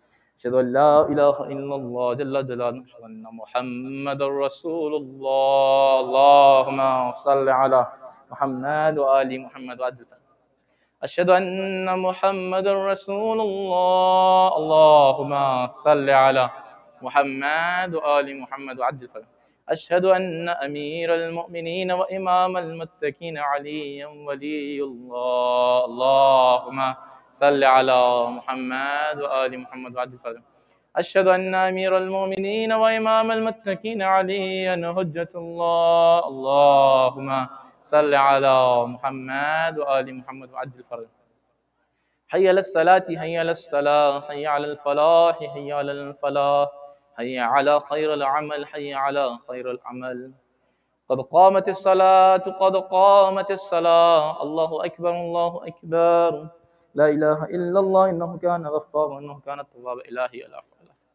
أشهد أن لا إله إلا الله جل جلاله أشهد أن محمد رسول الله اللهم صل على محمد وآل محمد وعجل أشهد أن محمد رسول الله اللهم صل على محمد وآل محمد وعجل فرجه أشهد أن أمير المؤمنين وإمام المتقين علي ولي الله اللهم صل على محمد وآل محمد وعجل فرجه أشهد أن أمير المؤمنين وإمام المتقين عليا حجة الله اللهم صل على محمد وآل محمد وعجل فرجه حي على الصلاة حي على الصلاة حي على الفلاح حي على الفلاح حي على خير العمل حي على خير العمل قد قامت الصلاة قد قامت الصلاة الله أكبر الله أكبر لا إله إلا الله إنه كان غفارا إنه كان توابا إلهي العفو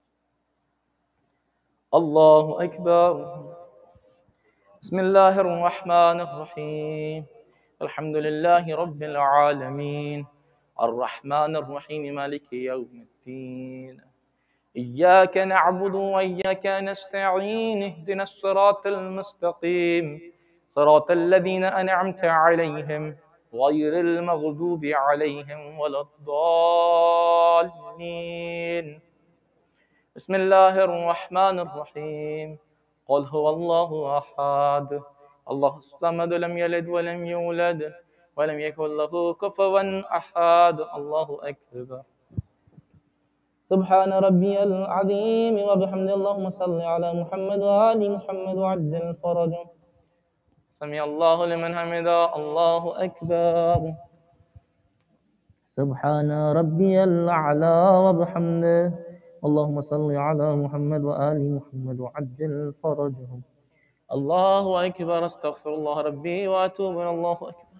الله أكبر بسم الله الرحمن الرحيم الحمد لله رب العالمين الرحمن الرحيم مالك يوم الدين إياك نعبد وإياك نستعين اهدنا الصراط المستقيم صراط الذين أنعمت عليهم غير المغضوب عليهم ولا الضالين بسم الله الرحمن الرحيم قل هو الله أحد الله الصمد لم يلد ولم يولد ولم يكن له كفوا أحد الله أكبر سبحان ربي العظيم وبحمد اللهم صل على محمد وآل محمد وعجل فرجه سمع الله لمن حمده الله أكبر سبحان ربي الأعلى وبحمده اللهم صل على محمد وآل محمد وعجل فرجهم الله أكبر استغفر الله ربي وأتوب إلى الله أكبر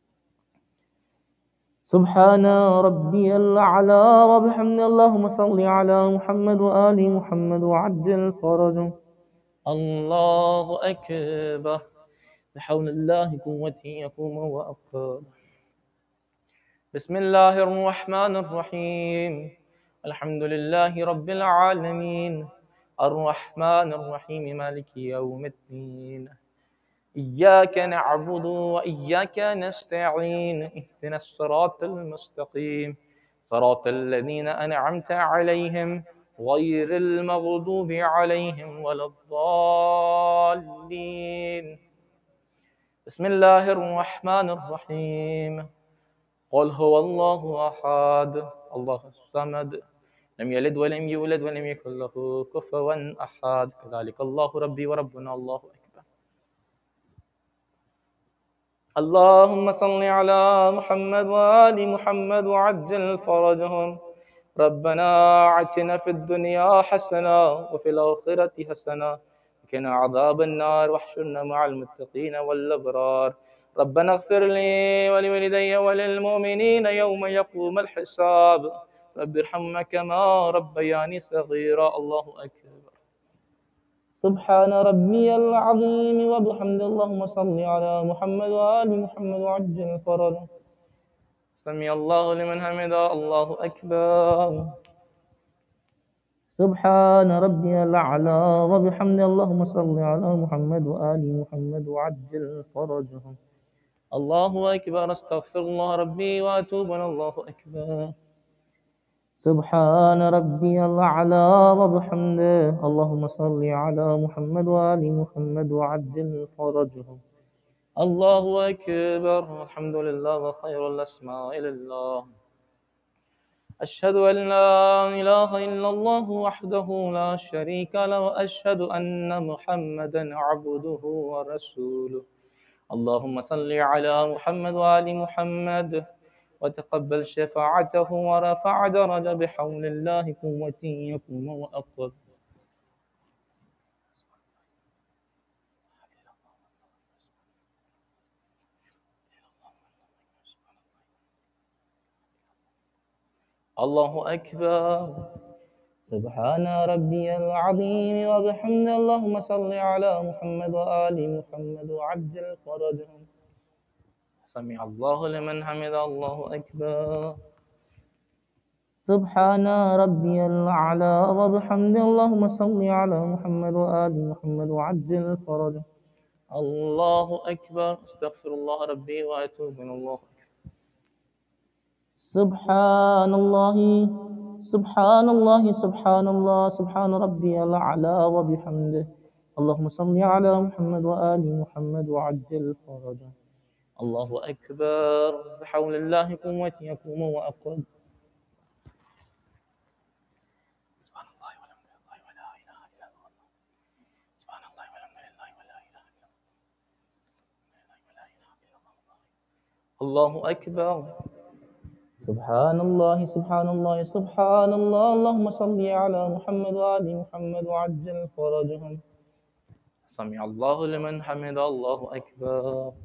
سبحان ربي الأعلى وبحمد اللهم صل على محمد وآل محمد وعجل فرجهم الله أكبر بحول الله قوتي يقوم وأقام بسم الله الرحمن الرحيم الحمد لله رب العالمين الرحمن الرحيم مالك يوم الدين إياك نعبد وإياك نستعين اهدنا الصراط المستقيم صراط الذين أنعمت عليهم غير المغضوب عليهم ولا الضالين بسم الله الرحمن الرحيم قل هو الله أحد الله الصمد لم يلد ولم يولد ولم يكن له كفوا أحد كذلك الله ربي وربنا الله أكبر اللهم صل على محمد وآل محمد وعجل فرجهم ربنا آتنا في الدنيا حسنة وفي الآخرة حسنة وقنا عذاب النار واحشرنا مع المتقين والأبرار ربنا اغفر لي ولوالدي وللمؤمنين يوم يقوم الحساب رب ارحمنا كما ربياني صغيرا الله أكبر سبحان ربي العظيم وبحمد اللهم صل على محمد وآل محمد وعجل فرجه سمع الله لمن حمده الله أكبر سبحان ربي الأعلى وبحمد اللهم صل على محمد وآل محمد وعجل فرجهم الله أكبر استغفر الله ربي وأتوب إلى الله أكبر سبحان ربي الأعلى وبحمده اللهم صل على محمد وآل محمد وعجل فرجهم الله أكبر الحمد لله وخير الأسماء لله أشهد أن لا إله إلا الله وحده لا شريك له وأشهد أن محمدا عبده ورسوله اللهم صل على محمد وآل محمد وتقبل شفاعته ورفع درجة بحول الله قوتي يقوم وأقوم الله أكبر سبحان ربي العظيم وبحمده اللهم صل على محمد وآل محمد وعجل فرجهم سمع الله لمن حمده الله أكبر سبحان ربي الأعلى وبحمده اللهم صل على محمد وآل محمد وعجل فرجه. الله أكبر. استغفر الله ربي وأتوب إلى الله. سبحان الله سبحان الله سبحان الله سبحان ربي الأعلى وبحمده اللهم صل على محمد وآل محمد وعجل فرجه. الله أكبر. بحول الله قوتي يقوم وأقعد. سبحان الله والحمد لله ولا إله إلا الله. سبحان الله والحمد لله ولا إله إلا الله. الله أكبر. سبحان الله سبحان الله سبحان الله اللهم صل على محمد وآل محمد وعجل فرجهم. سمع الله لمن حمد. الله أكبر.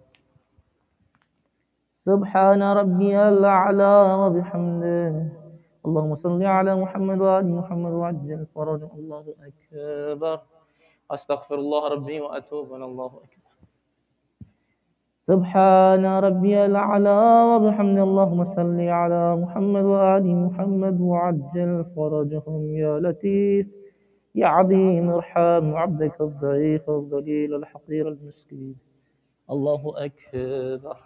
سبحان ربي الأعلى وبحمده اللهم صل على محمد وآل محمد وعجل فرجهم. الله أكبر. أستغفر الله ربي وأتوب إلى الله أكبر. سبحان ربي الأعلى وبحمد اللهم صل على محمد وآل محمد وعجل فرجهم. يا لطيف يا عظيم ارحم عبدك الضعيف الذليل الحقير المسكين. الله أكبر.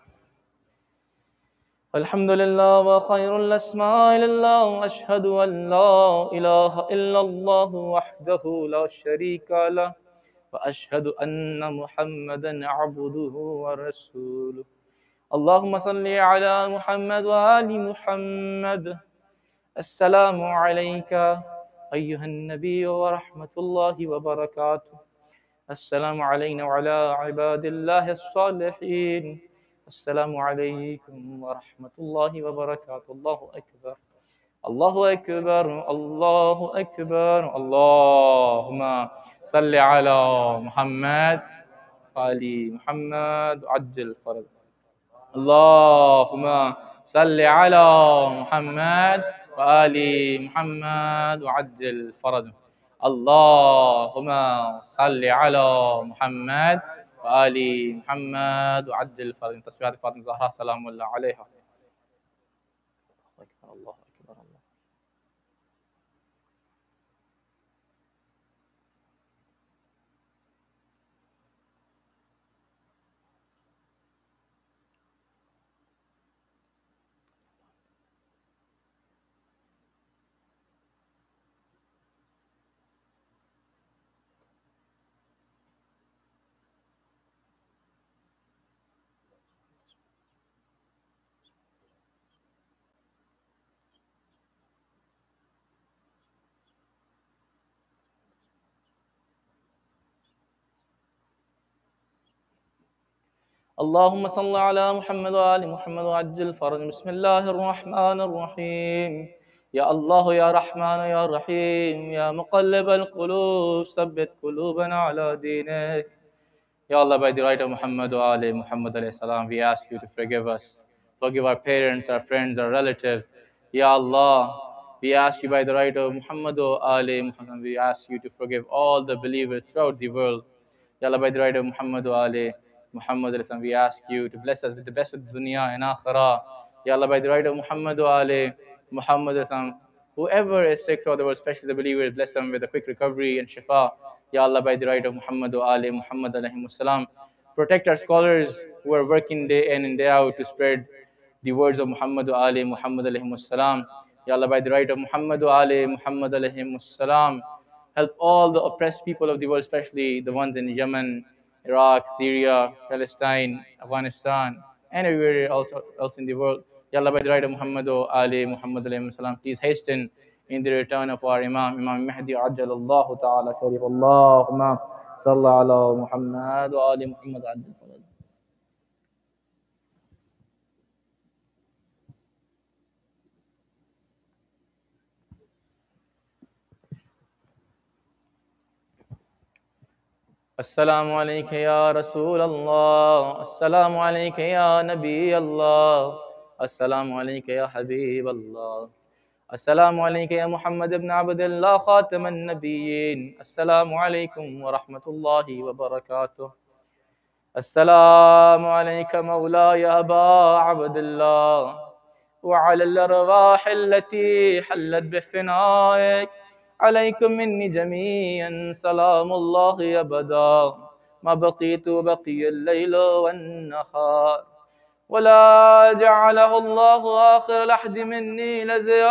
الحمد لله وخير الأسماء لله وأشهد أن لا إله إلا الله وحده لا شريك له وأشهد أن محمدا عبده ورسوله. اللهم صل على محمد وآل محمد. السلام عليك أيها النبي ورحمة الله وبركاته. السلام علينا وعلى عباد الله الصالحين. السلام عليكم ورحمة الله وبركاته. الله أكبر. الله أكبر. الله أكبر. اللهم صل على محمد وآل محمد وعجل فرج. اللهم صل على محمد وآل محمد وعجل فرج. اللهم صل على محمد وآل محمد وعجل فرج. تسبيحات فاطمة الزهراء سلام الله عليها. الله أكبر. الله اللهم صل على محمد وآل محمد وعجل فرج. بسم الله الرحمن الرحيم. يا الله يا رحمن يا رحيم يا مقلب القلوب ثبت قلوبنا على دينك. Ya Allah, by the right of Muhammad wa Ali Muhammad alayhi salam, we ask you to forgive us. Forgive our parents, our friends, our relatives. Ya Allah, we ask you by the right of Muhammad wa Ali Muhammad, we ask you to forgive all the believers throughout the world. Ya Allah, by the right of Muhammad wa Ali Muhammad alayhi salam, we ask you to bless us with the best of dunya and akhirah. Ya Allah, by the right of Muhammad wa Ali Muhammad alayhi salam, whoever is sick throughout the world, especially the believers, bless them with a quick recovery and shifa. Ya Allah, by the right of Muhammad wa Ali Muhammad alayhi salam, protect our scholars who are working day in and day out to spread the words of Muhammad wa Ali Muhammad alayhi salam. Ya Allah, by the right of Muhammad wa Ali Muhammad alayhi salam, help all the oppressed people of the world, especially the ones in Yemen, Iraq, Syria, Palestine, Afghanistan, and everywhere else, else in the world. Ya Allah, by the right of Muhammad wa Ali Muhammad alayhi salam, please hasten in the return of our Imam, Imam Mahdi Ajjalallahu Ta'ala Sharif. Allahumma salli ala Muhammad wa ali Muhammad Ajjal Faraj. Assalamu alayka ya Rasul Allah. Assalamu alayka ya Nabi Allah. Assalamu alayka ya Habib Allah. السلام عليك يا محمد بن عبد الله خاتم النبيين. السلام عليكم ورحمة الله وبركاته. السلام عليك مولاي أبا عبد الله. وعلى الأرواح التي حلت بفنائك. عليكم مني جميعا سلام الله أبدا ما بقيت بقي الليل والنهار. ولا جعله الله آخر العهد مني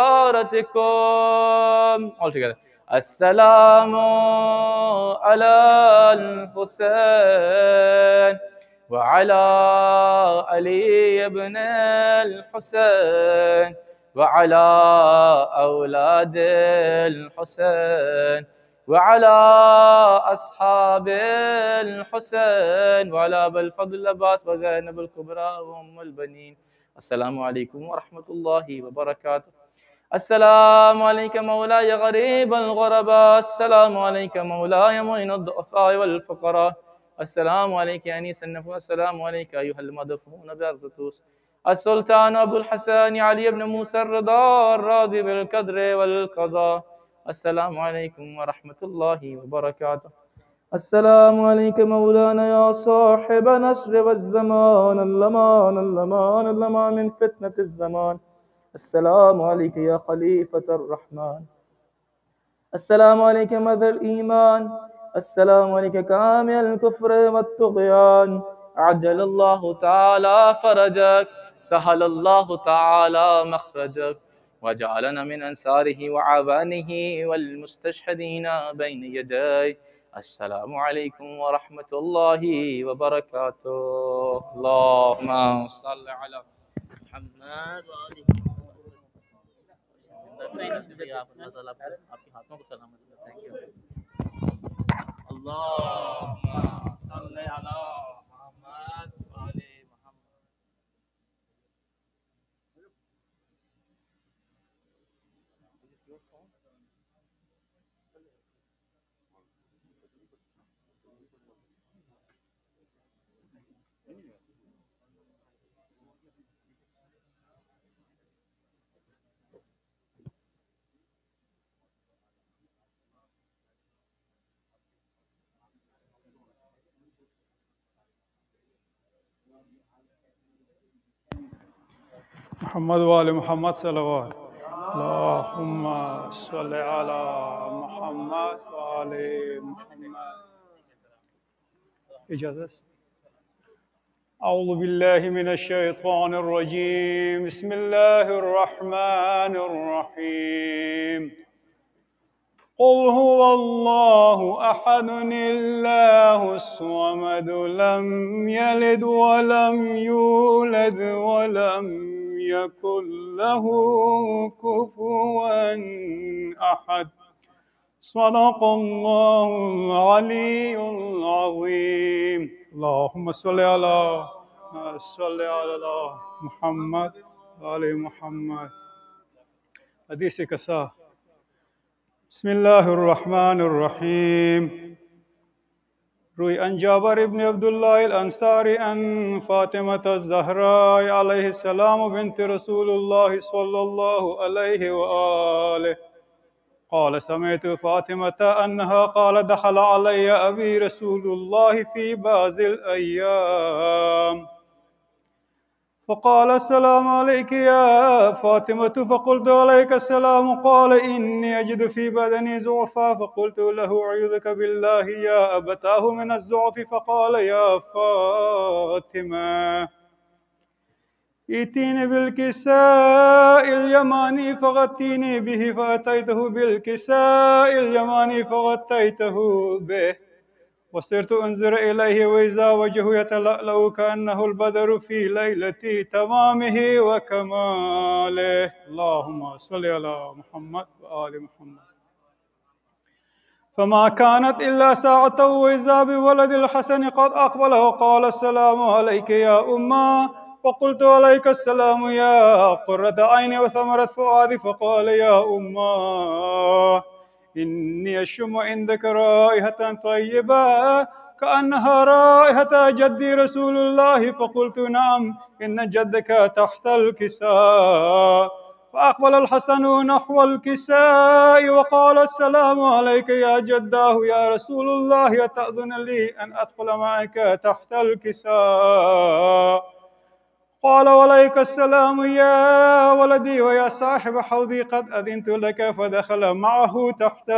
لزيارتكم. All together. السلام على الحسين وعلى علي بن الحسين وعلى أولاد الحسين وعلى أصحاب الحسين وعلى أبي الفضل العباس وزينب الكبرى وأم البنين. السلام عليكم ورحمة الله وبركاته. السلام عليك مولاي غريب الغرباء. السلام عليك مولاي معين الضعفاء والفقراء. السلام عليك يا أنيس النفوس. السلام عليك أيها المدفون بأرض طوس. السلطان أبو الحسن علي بن موسى الرضا الراضي بالقدر والقضاء. السلام عليكم ورحمة الله وبركاته. السلام عليك مولانا يا صاحب نصر والزمان اللمان اللمان اللمان من فتنة الزمان. السلام عليك يا خليفة الرحمن. السلام عليك مذر الإيمان. السلام عليك كامل الكفر والطغيان. عجل الله تعالى فرجك. سهل الله تعالى مخرجك. وجعلنا من أنصاره وعوانه والمستشهدين بين يديه. السلام عليكم ورحمة الله وبركاته. اللهم صل على محمد وآله आपके हाथों को सलामत करते हैं। अल्लाहुम्मा सल्ली अला मुहम्मद व आले मुहम्मद। محمد وآل محمد صلوات. اللهم صل على محمد وآل محمد. إجازة. أعوذ بالله من الشيطان الرجيم. بسم الله الرحمن الرحيم. قل هو الله أحد الله الصمد لم يلد ولم يولد ولم يكن له كفوا أحد. صدق الله العلي العظيم. اللهم صل على صل على محمد وآل محمد. حديث كسا. بسم الله الرحمن الرحيم. روي عن جابر بن عبد الله الأنصاري عن فاطمة الزهراء عليه السلام بنت رسول الله صلى الله عليه وآله قال سمعت فاطمة أنها قال دخل علي أبي رسول الله في بعض الأيام فقال السلام عليك يا فاطمة فقلت عليك السلام. قال إني أجد في بدني ضعفا فقلت له أعوذك بالله يا أبتاه من الضعف. فقال يا فاطمة ائتيني بالكساء اليماني فغطيني به. فأتيته بالكساء اليماني فغطيته به وصرت أنظر إليه وإذا وجهه يتلألأ كأنه البدر في ليلة تمامه وكماله. اللهم صل على محمد وآل محمد. فما كانت إلا ساعة وإذا بولد الحسن قد أقبل وقال السلام عليك يا أمه. فقلت عليك السلام يا قرة عيني وثمرة فؤادي. فقال يا أمه إني أشم عندك رائحة طيبة كأنها رائحة جدي رسول الله. فقلت نعم إن جدك تحت الكساء. فأقبل الحسن نحو الكساء وقال السلام عليك يا جداه يا رسول الله أتأذن لي أن أدخل معك تحت الكساء. قال وعليك السلام يا ولدي ويا صاحب حوضي قد أذنت لك، فدخل معه تحت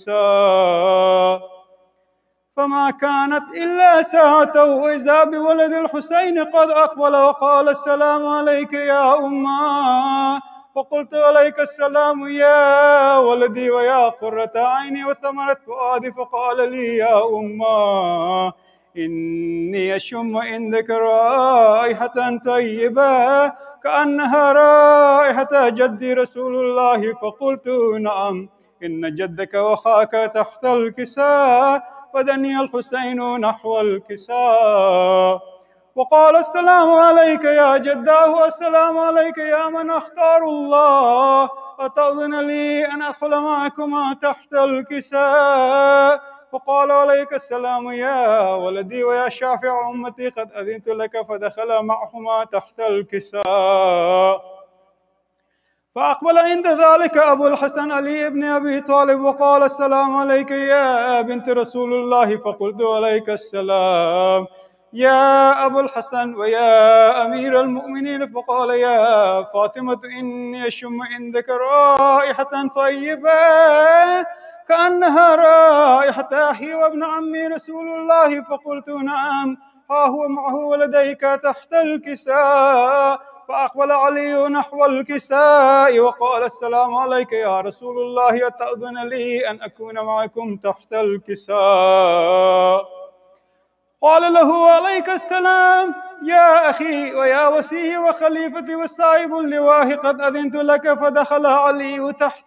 الكساء. فما كانت إلا ساعة وإذا بولد الحسين قد أقبل وقال السلام عليك يا أمه. فقلت عليك السلام يا ولدي ويا قرة عيني وثمرة فؤادي. فقال لي يا أمه إني أشم عندك رائحة طيبة كأنها رائحة جدي رسول الله. فقلت نعم إن جدك وأخاك تحت الكساء. فدني الحسين نحو الكساء وقال السلام عليك يا جداه والسلام عليك يا من اختار الله، أتأذن لي أن أدخل معكما تحت الكساء؟ وقال عليك السلام يا ولدي ويا شافع أمتي قد أذنت لك، فدخل معهما تحت الكساء. فأقبل عند ذلك أبو الحسن علي بن أبي طالب وقال السلام عليك يا بنت رسول الله. فقلت عليك السلام يا أبو الحسن ويا أمير المؤمنين. فقال يا فاطمة إني أشم عندك رائحة طيبة كأنها رائحة أخي وابن عمي رسول الله. فقلت نعم ها هو معه ولديك تحت الكساء. فأقبل علي نحو الكساء وقال السلام عليك يا رسول الله، أتأذن لي أن أكون معكم تحت الكساء؟ قال له عليك السلام يا أخي ويا وسيي وخليفتي والسائب اللواه قد أذنت لك. فدخل علي تحت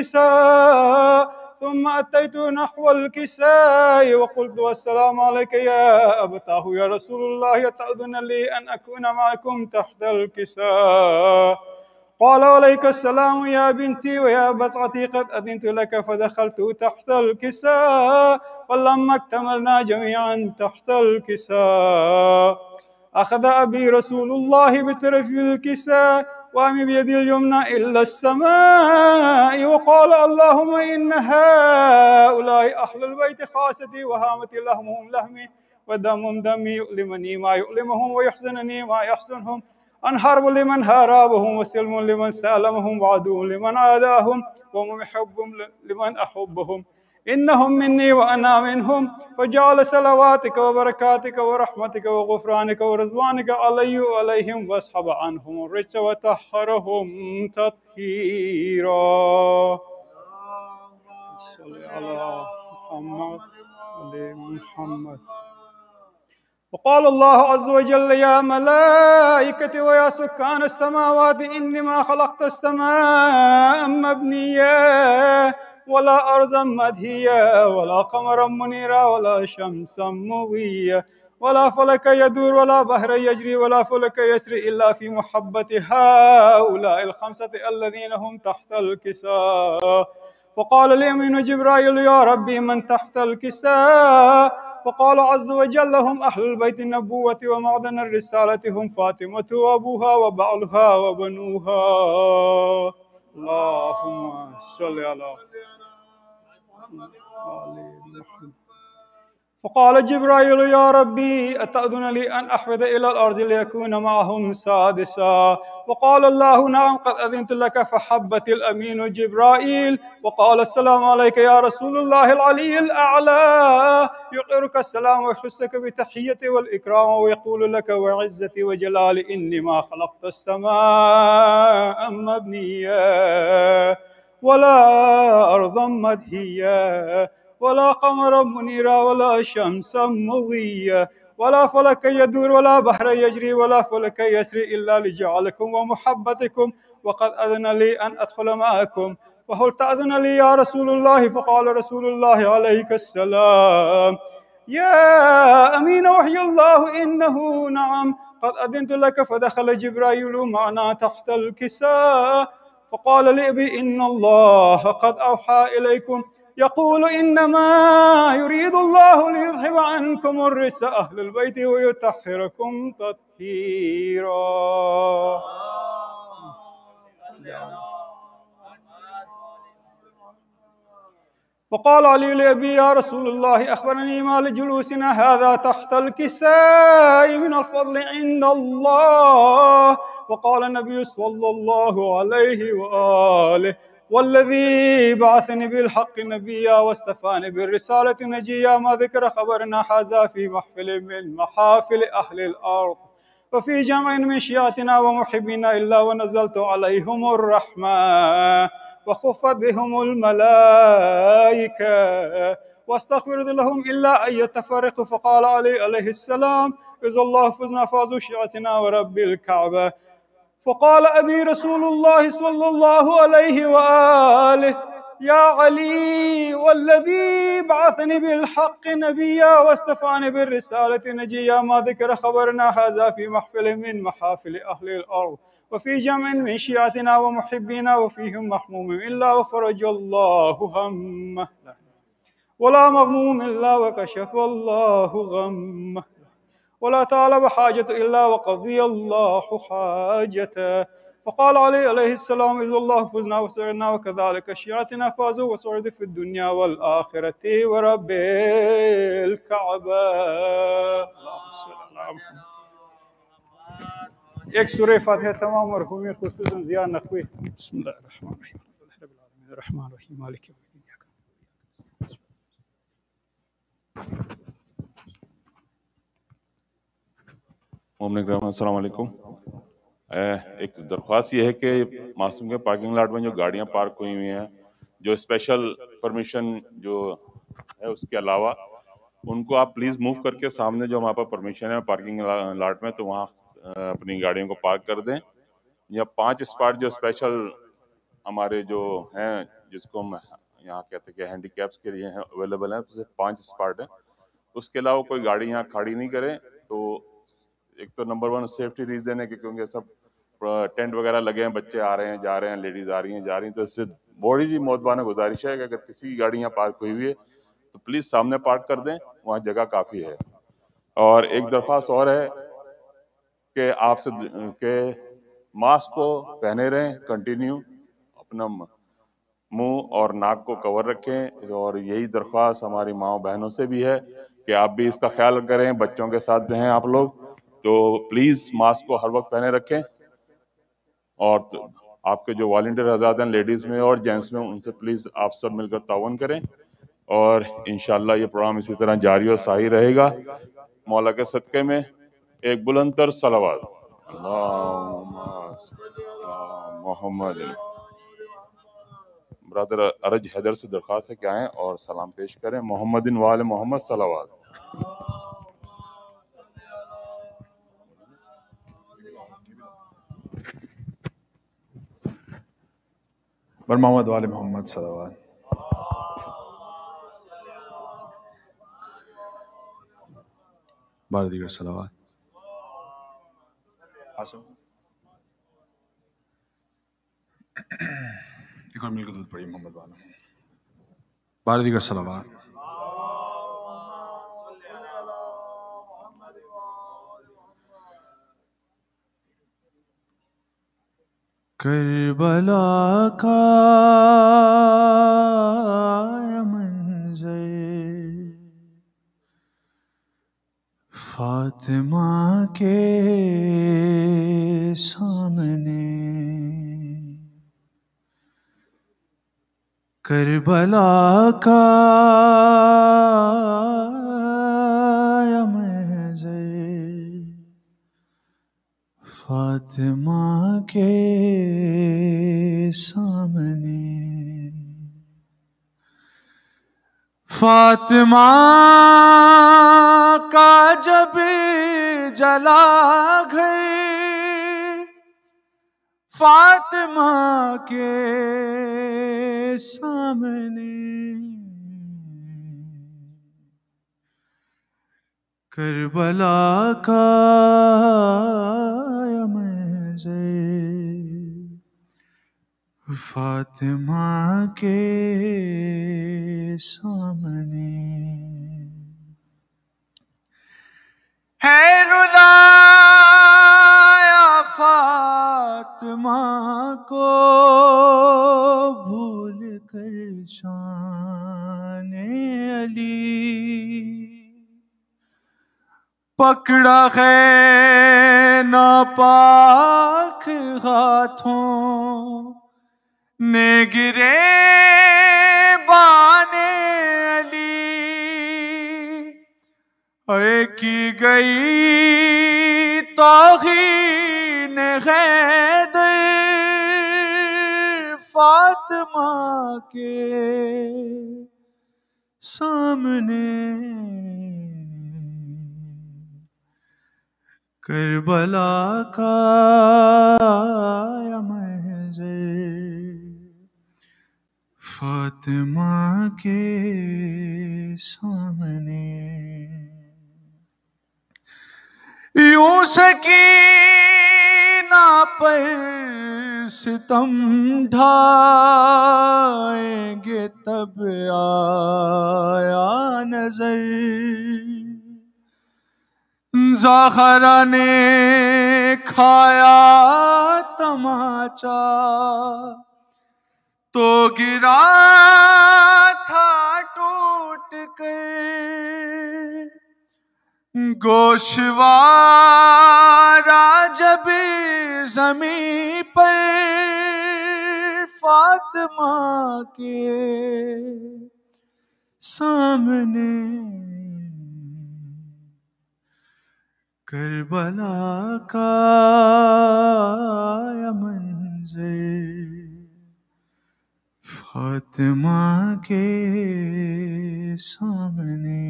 الكساء ثم أتيت نحو الكساء وقلت والسلام عليك يا أبتاه يا رسول الله، تأذن لي أن أكون معكم تحت الكساء؟ قال عليك السلام يا بنتي ويا بسعتي قد أذنت لك. فدخلت تحت الكساء ولما اكتملنا جميعا تحت الكساء أخذ أبي رسول الله بطرف الكساء وأمي بيدي اليمنى إلى السماء وقال اللهم إن هؤلاء أهل البيت خاصتي وهامتي، لحمهم لحمي ودمهم دمي، يؤلمني ما يؤلمهم ويحزنني ما يحزنهم، أنحرب لمن هاربهم وسلم لمن سالمهم وعدو لمن عاداهم ومحب لمن أحبهم، إنهم مني وأنا منهم. فجعل صلواتك وبركاتك ورحمتك وغفرانك ورضوانك علي وعليهم واسحب عنهم الرجس وطهرهم تطهيرا. صل على محمد وعلى محمد. وقال الله عز وجل يا ملائكتي ويا سكان السماوات إني ما خلقت السماء مبنية ولا أرضا مدهية ولا قمرا منيرا ولا شمسا مضية ولا فلك يدور ولا بحر يجري ولا فلك يسري إلا في محبة هؤلاء الخمسة الذين هم تحت الكساء. فقال اليمين جبرائيل يا ربي من تحت الكساء؟ فقال عز وجل هم أهل البيت النبوة ومعدن الرسالة، هم فاطمة وأبوها وبعلها وبنوها. اللهم صل على محمد. فقال جبرائيل يا ربي أتأذن لي أن أحفد إلى الأرض ليكون معهم سادسا؟ وقال الله نعم قد أذنت لك. فحبت الأمين جبرائيل وقال السلام عليك يا رسول الله العلي الأعلى، يقرك السلام ويحسك بتحية والإكرام ويقول لك وعزتي وجلالي إني ما خلقت السماء مبنية ولا أرضا مدهية ولا قمرا منيرا ولا شمسا مضية ولا فلك يدور ولا بحر يجري ولا فلك يسري إلا لجعلكم ومحبتكم، وقد أذن لي أن أدخل معكم. وهل تأذن لي يا رسول الله؟ فقال رسول الله عليك السلام يا أمين وحي الله إنه نعم قد أذنت لك. فدخل جبرائيل معنا تحت الكساء فقال لأبي إن الله قد أوحى إليكم يقول إنما يريد الله ليذهب عنكم الرجس أهل البيت ويطهركم تطهيرا. وقال علي لأبي يا رسول الله أخبرني ما لجلوسنا هذا تحت الكساء من الفضل عند الله. وقال النبي صلى الله عليه وآله والذي بعثني بالحق نبيا واستفاني بالرسالة نجيا ما ذكر خبرنا هذا في محفل من محافل أهل الأرض وفي جمع من شيعتنا ومحبنا إلا ونزلت عليهم الرحمة وخفت بهم الملائكة واستغفرت لهم إلا أن يتفرقوا. فقال علي عليه السلام إذا الله فزنا فازوا شيعتنا ورب الكعبة. فقال أبي رسول الله صلى الله عليه وآله يا علي والذي بعثني بالحق نبيا واستفاني بالرسالة نجيا ما ذكر خبرنا هذا في محفل من محافل أهل الأرض وفي جمع من شيعتنا ومحبينا وفيهم محموم إلا وفرج الله همه ولا مغموم إلا وكشف الله غمه ولا طالب حاجة إلا وقضي الله حاجته. فقال علي عليه السلام إذ الله فزنا وسعدنا وكذلك شيعتنا فازوا وسعدوا في الدنيا والآخرة ورب الكعبة. اللهم صل على محمد. ایک سورہ فاتحہ تمام مرحومین خصوصاً ضیاء نقوی. بسم اللہ الرحمن الرحیم رب العالمین الرحمن الرحیم مالک یوم الدین. مومن کرام السلام علیکم. ایک درخواست یہ ہے کہ معصوم کے پارکنگ لاٹ میں جو گاڑیاں پارک ہوئی ہوئی ہیں جو اسپیشل پرمیشن جو ہے اس کے علاوہ ان کو آپ پلیز موو کر کے سامنے جو ہمارے پاس پرمیشن ہے پارکنگ لاٹ میں تو وہاں اپنی گاڑیوں کو پارک کر دیں. یا پانچ اسپاٹ جو اسپیشل ہمارے جو ہیں جس کو ہم یہاں کہتے ہیں کہ ہینڈی کیپس کے لیے ہیں اویلیبل ہیں صرف پانچ اسپاٹ ہیں. اس کے علاوہ کوئی گاڑی یہاں کھڑی نہیں کرے. تو ایک تو نمبر ون سیفٹی ریزن ہے کہ کیونکہ سب ٹینٹ وغیرہ لگے ہیں بچے آ رہے ہیں جا رہے ہیں لیڈیز آ رہی ہیں جا رہی ہیں تو اس سے بڑی جی موتبانہ گزارش ہے کہ اگر کسی کی گاڑی یہاں پارک ہوئی ہوئی ہے تو پلیز سامنے پارک کر دیں وہاں جگہ کافی ہے. اور ایک درخواست اور ہے کہ آپ سے کہ ماسک کو پہنے رہیں کنٹینیو اپنا منہ اور ناک کو کور رکھیں. اور یہی درخواست ہماری ماؤں بہنوں سے بھی ہے کہ آپ بھی اس کا خیال کریں. بچوں کے ساتھ ہیں آپ لوگ تو پلیز ماسک کو ہر وقت پہنے رکھیں. اور آپ کے جو والنٹیئر حضرات ہیں لیڈیز میں اور جینٹس میں ان سے پلیز آپ سب مل کر تعاون کریں. اور انشاءاللہ یہ پروگرام اسی طرح جاری اور ساری رہے گا. مولا کے صدقے میں ایک بلند تر صلوات اللہم محمد. برادر ارج حیدر سے درخواست ہے کہ آئیں اور سلام پیش کریں. محمد و آل محمد صلوات. بر محمد و آل محمد صلوات. بار دیگر صلوات. ایک اور مل کے دودھ پڑی محمد والا. بار دیگر صلوات. کربلا کا منظر فاطمہ کے سامنے کربلا کا منظر فاطمہ کے سامنے فاطمہ کا جب جلا گھر فاطمہ کے سامنے کربلا کا منظر فاطمہ کے سامنے ہے رلایا فاطمہ کو بھول کر شان پکڑا ہے ناپاک ہاتھوں نے گرے بانے علی، اے کی گئی توہین حیدر فاطمہ کے سامنے، کربلا کا یہ منظر فاطمہ کے سامنے، یوں سکینہ پر ستم ڈھائیں گے تب آیا نظر، زہرا نے کھایا تماچا تو گرا تھا ٹوٹ کر، گوشوارا جب زمین پر فاطمہ کے سامنے، کربلا کا یہ منظر فاطمہ کے سامنے،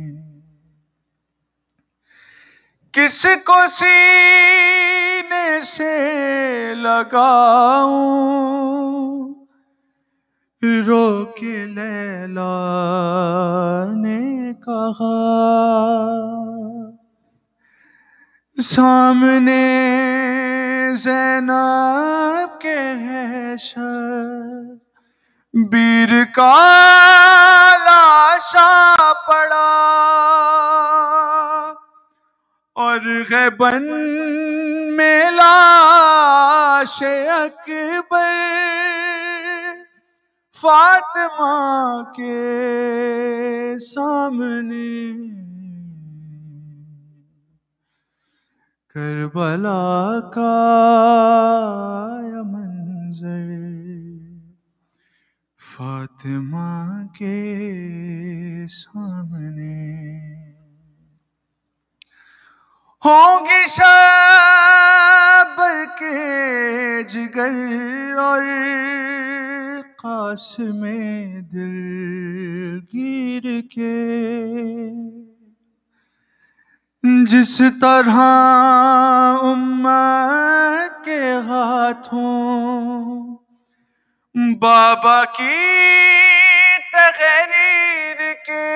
کس کو سینے سے لگاؤں رو کے لیلا نے کہا، سامنے زینب کے حشر بیر کا لاشا پڑا، اور غیبن میں لاش اکبر فاطمہ کے سامنے، کربلا کا یہ منظر فاطمہ کے سامنے، ہوں گی شابر کے جگر اور قاسم دلگیر کے، جس طرح امت کے ہاتھوں بابا کی تحریر کے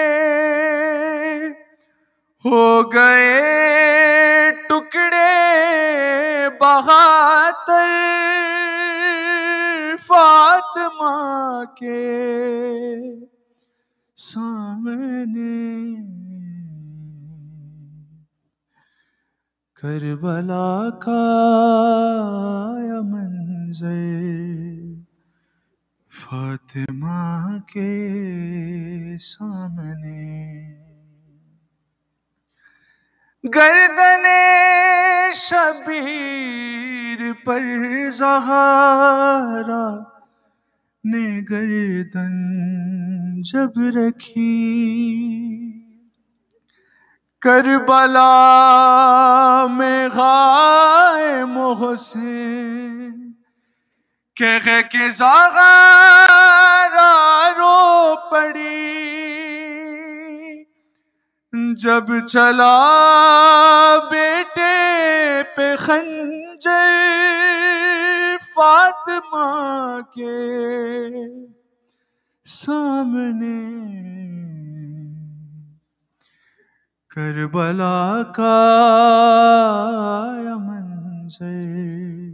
ہو گئے ٹکڑے بہاتر فاطمہ کے سامنے، کربلا کا یہ منظر فاطمہ کے سامنے، گردن شبیر پر زہرا نے گردن جب رکھی، کربلا میں غائے محسن کہہ کے زہرا رو پڑی، جب چلا بیٹے پہ خنجر فاطمہ کے سامنے، کربلا کا یہ منظر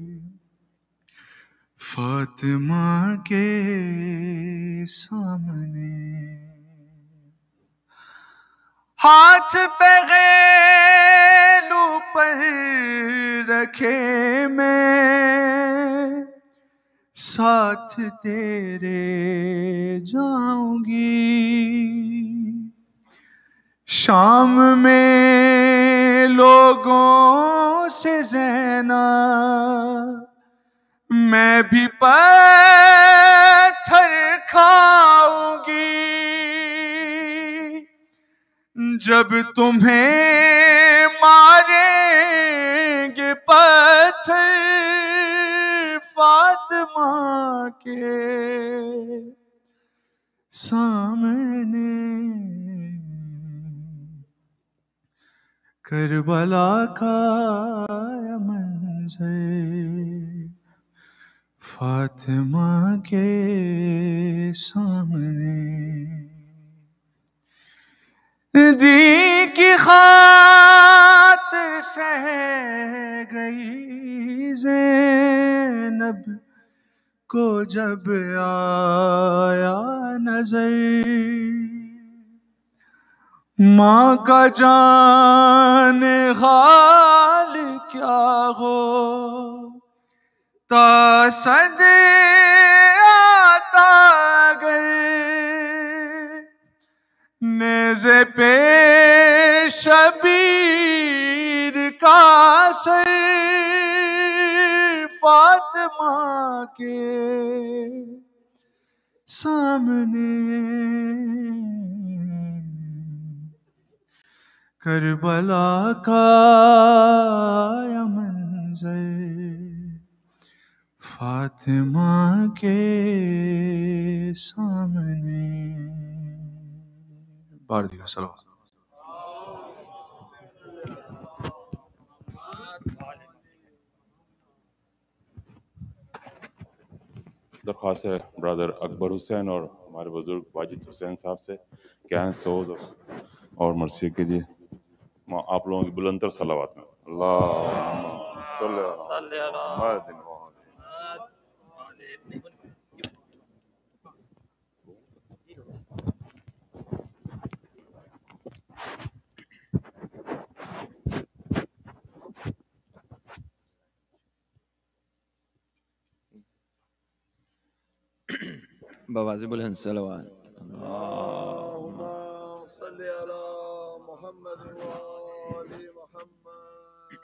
فاطمہ کے سامنے، ہاتھ پہ غیلو پر رکھے میں ساتھ تیرے جاؤں گی، شام میں لوگوں سے زینب میں بھی پتھر کھاؤں گی، جب تمہیں ماریں گے پتھر فاطمہ کے سامنے، کربلا کا یہ منظر فاطمہ کے سامنے، دی کی خاطر سہ گئی زینب کو جب آیا نظر، ماں کا جان حال کیا ہو تا صد آتا گر، نیزے پہ شبیر کا سر فاطمہ کے سامنے، کربلا کا یہ منظر فاطمہ کے سامنے۔ بار دیگر صلوات۔ درخواست ہے برادر اکبر حسین اور ہمارے بزرگ واجد حسین صاحب سے کہ آئیں سعود اور مرثیہ کیجیے آپ لوگوں کی بلندر صلوات میں۔ اللہم صلی علی محمد۔ بآواز بلند صلوات۔ اللہم صلی علی محمد وآل محمد۔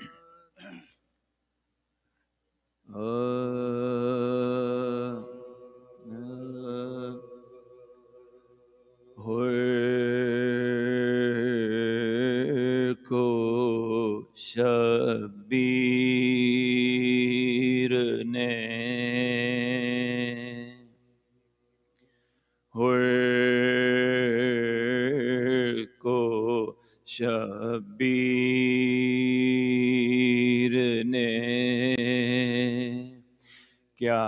ہوئے کو شبیر نے ہوئے کو شبیر نے کیا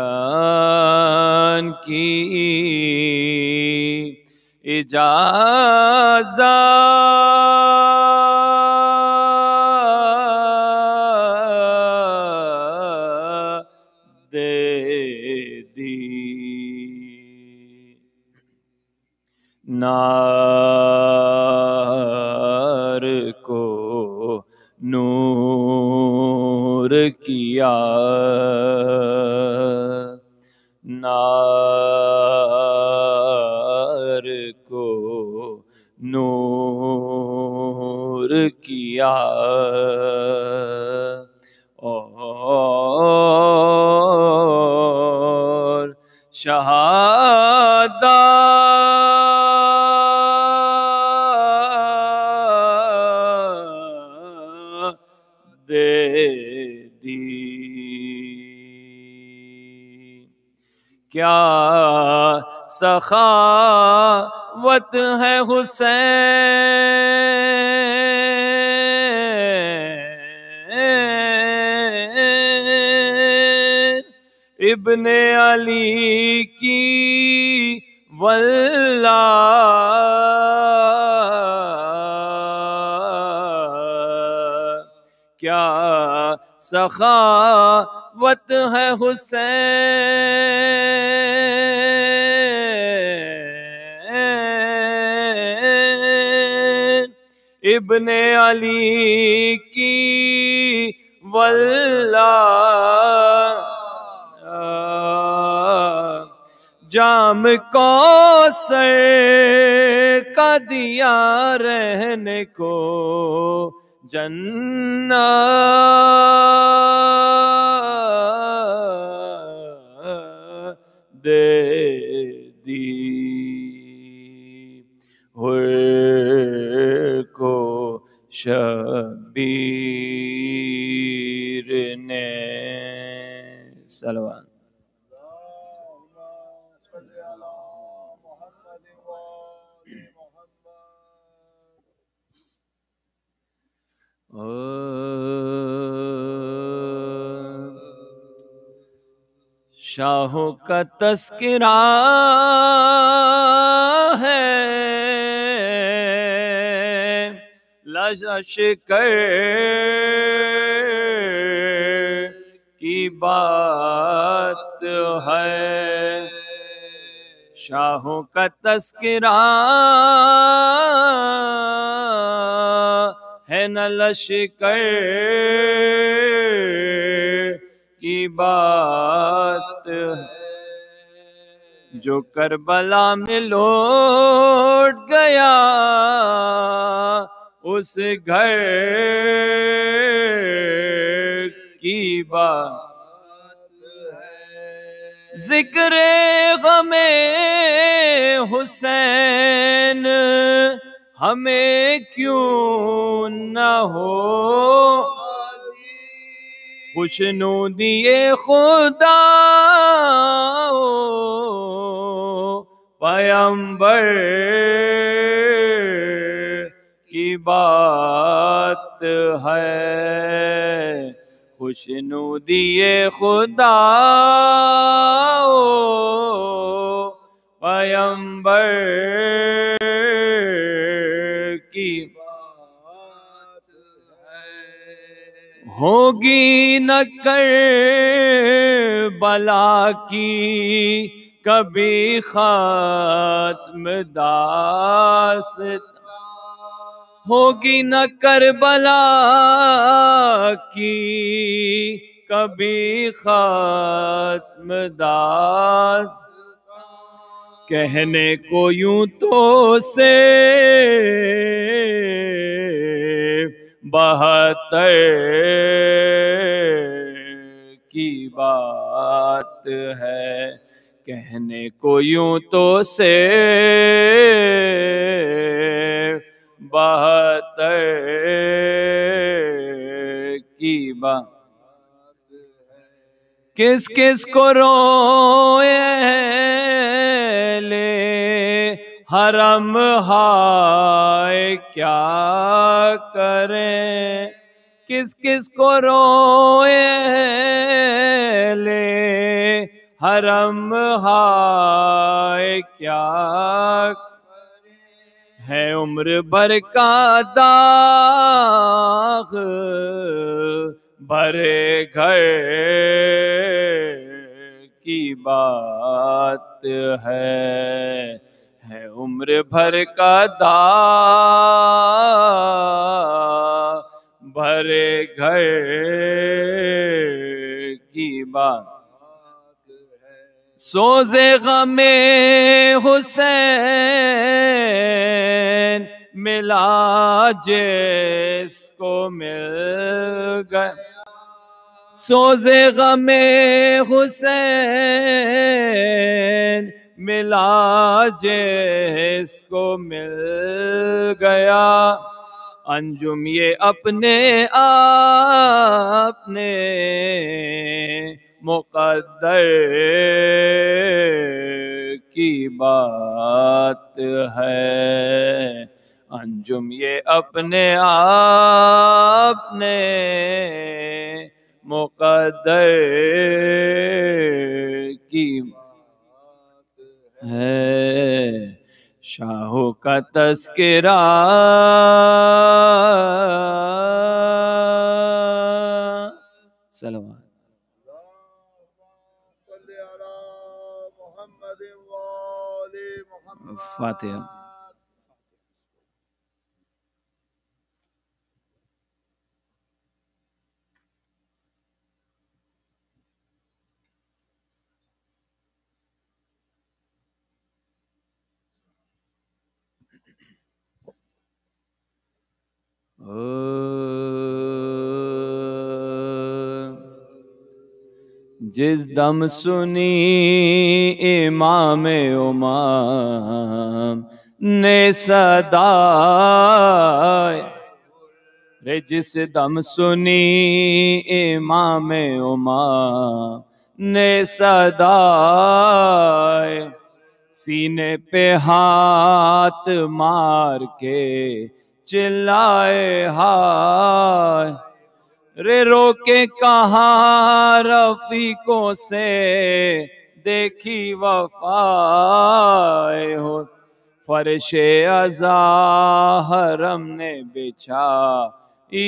ران کی اجازت دے دی، نار کو نور کیا، نار کو نور کیا، اور شہادت دے دی، کیا سخاوت ہے حسین ابن علی کی، واللہ کیا سخاوت ہے حسین ابن علی کی، واللہ جام کوثر کا دیا رہنے کو، جنت دے دی ہر کو شبیر نے صلوات شاہوں کا تذکرہ ہے لشکر کی بات ہے شاہوں کا تذکرہ ہے نہ لشکر کی بات جو کربلا میں لوٹ گیا اس گھر کی بات ذکر غم حسین ہمیں کیوں نہ ہو خوشنودی خدا پیمبر کی بات ہے خوشنودی خدا پیمبر کی ہوگی نہ کربلا کی کبھی ختم داست ہوگی نہ کربلا کی کبھی ختم داست کہنے کو یوں تو سے بہتر کی بات ہے کہنے کو یوں تو سے بہتر کی بات کس کس کو روئے لے حرم ہائے کیا کریں کس کس کو روئے لے حرم ہائے کیا ہے عمر بھر کا داغ بھرے گھر کی بات ہے ہے عمر بھر کا داغ بھرے گھر کی بات سوز غم حسین ملا جس کو مل گئے سوز غم حسین ملا جس کو مل گیا انجم یہ اپنے آپ نے مقدر کی بات ہے انجم یہ اپنے آپ نے مقدر کی ہے شاہوں کا تذکرہ سلام فاتحہ Oh جس دم سنی امام امام نے صدا، رے جس دم سنی امام امام نے صدا، سینے پہ ہاتھ مار کے چلائے ہائے، رے رو کے کہاں رفیقوں سے دیکھی وفائے ہو، فرش عزا حرم نے بچھا ای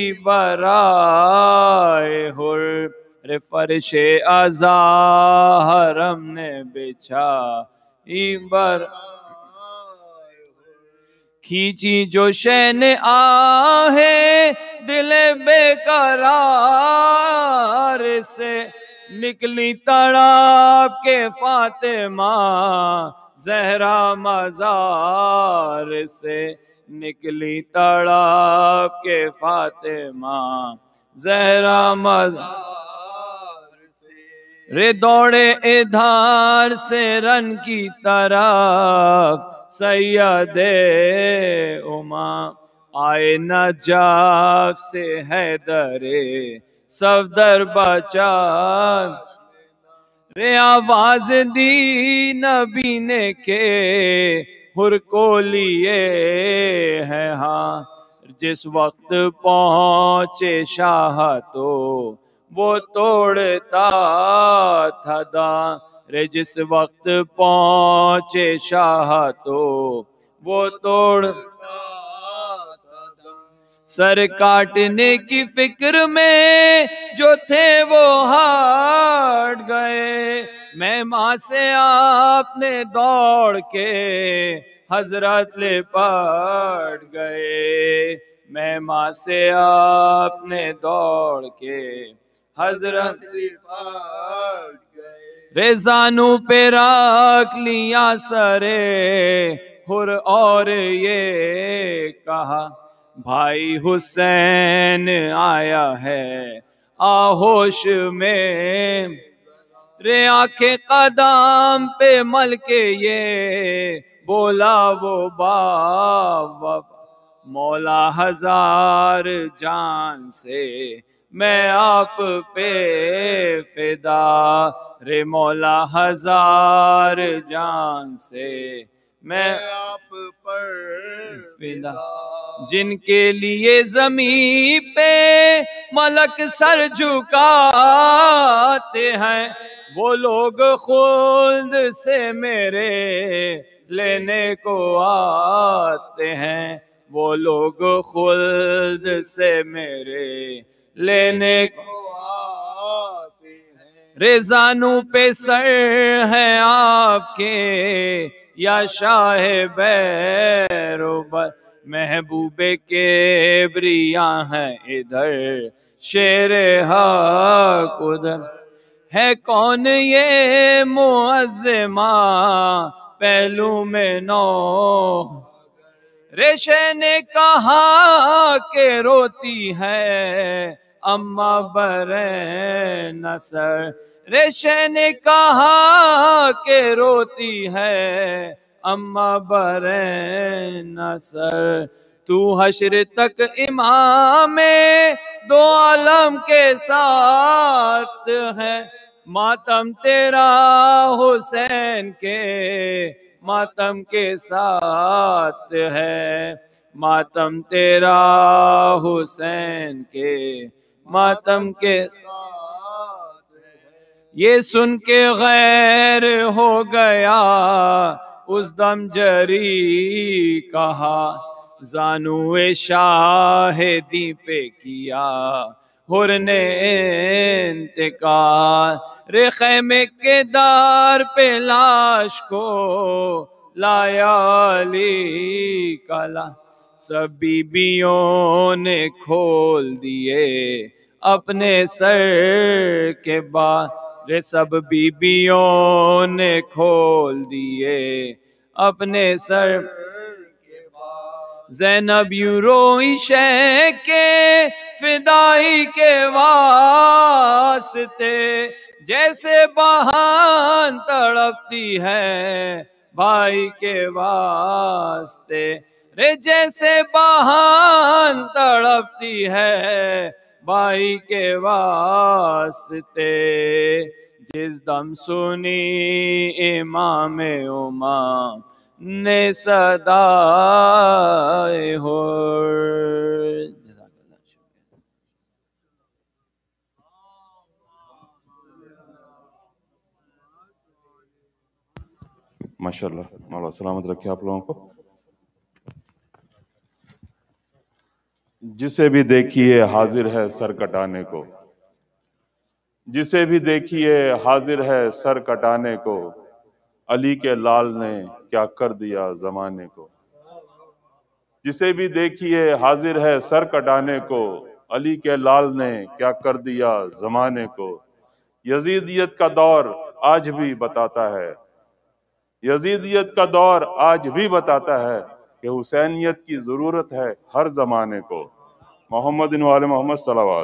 برائے ہو، رے فرش عزا حرم نے بچھا ای برائے، کھینچی جو شین آہے دل بے قرار سے، نکلی تڑپ کے فاطمہ زہرا مزار سے، نکلی تڑپ کے فاطمہ زہرا مزار سے، رے دوڑے ادھر سے رن کی طرف سید امام، آئے نجف سے حیدر صفدر بچا، رے آواز دی نبی نے کہ ہر کو لیے ہے ہاں، جس وقت پہنچے شاہ تو وہ توڑتا تھا داں، رے جس وقت پہنچے شاہ تو وہ توڑتا تھا داں، سر کاٹنے کی فکر میں جو تھے وہ ہٹ گئے، میں ماں سے آپ نے دوڑ کے حضرت لے پڑ گئے، میں ماں سے آپ نے دوڑ کے حضرت لے پڑ گئے، رے زانو پہ رکھ لیا سرے ہر اور یہ کہا بھائی حسین آیا ہے آہوش میں، رے آنکھیں قدم پہ مل کے یہ بولا وہ با مولا ہزار جان سے میں آپ پہ فدا، رے مولا ہزار جان سے میں آپ پر فدا، جن کے لیے زمین پہ ملک سر جھکاتے ہیں، وہ لوگ خلد سے میرے لینے کو آتے ہیں، وہ لوگ خلد سے میرے لینے کو آتے ہیں، رے زانو پہ سر ہیں آپ کے یا شاہ بیروبر، محبوب کبریا ہیں ادھر شیر حق ادھر، ہے کون یہ معظمہ پہلو میں نو، ریشے نے کہا کہ روتی ہے اما برے نصر، ریشے نے کہا کہ روتی ہے اما برے نصر، تو حشر تک امام دو عالم کے ساتھ ہے، ماتم تیرا حسین کے ماتم کے ساتھ ہے، ماتم تیرا حسین کے ماتم کے ساتھ ہے، یہ سن کے غیر ہو گیا اس دم جری کہا، زانو شاہدی پہ کیا ہر نے انتقال، رے خیمے کے دار پہ لاش کو لایا علی کلا، سب بیبیوں نے کھول دیے اپنے سر کے بال، رے سب بیبیوں نے کھول دیے اپنے سر کے بال، زینب یوں روئی شہ کے فدائی کے واسطے، جیسے بہان تڑپتی ہے بھائی کے واسطے، رے جیسے بہان تڑپتی ہے بھائی کے واسطے، جس دم سنی امام امام نے صدائے ہو. ماشاء اللہ، مولا سلامت رکھے آپ لوگوں کو. جسے بھی دیکھیے حاضر ہے سر کٹانے کو، جسے بھی دیکھیے حاضر ہے سر کٹانے کو، علی کے لال نے کیا کر دیا زمانے کو. جسے بھی دیکھیے حاضر ہے سر کٹانے کو، علی کے لال نے کیا کر دیا زمانے کو. یزیدیت کا دور آج بھی بتاتا ہے، یزیدیت کا دور آج بھی بتاتا ہے کہ حسینیت کی ضرورت ہے ہر زمانے کو. محمد و آل محمد صلوات.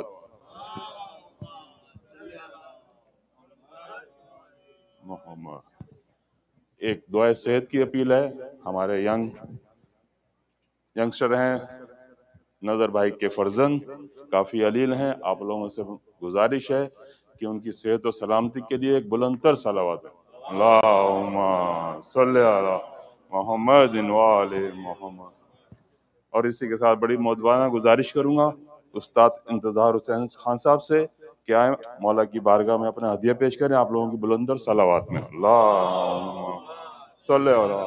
محمد. ایک دعائے صحت کی اپیل ہے. ہمارے ینگ ینگسٹر ہیں نظر بھائی کے فرزند، کافی علیل ہیں. آپ لوگوں سے گزارش ہے کہ ان کی صحت و سلامتی کے لیے ایک بلندتر صلوات ہے. اللہم صلی علی محمد و آل محمد. اور اسی کے ساتھ بڑی مودبانہ گزارش کروں گا استاد انتظار حسین خان صاحب سے کہ آئیں مولا کی بارگاہ میں اپنا ہدیہ پیش کریں آپ لوگوں کی بلندر صلوات میں. اللہم صلی علی.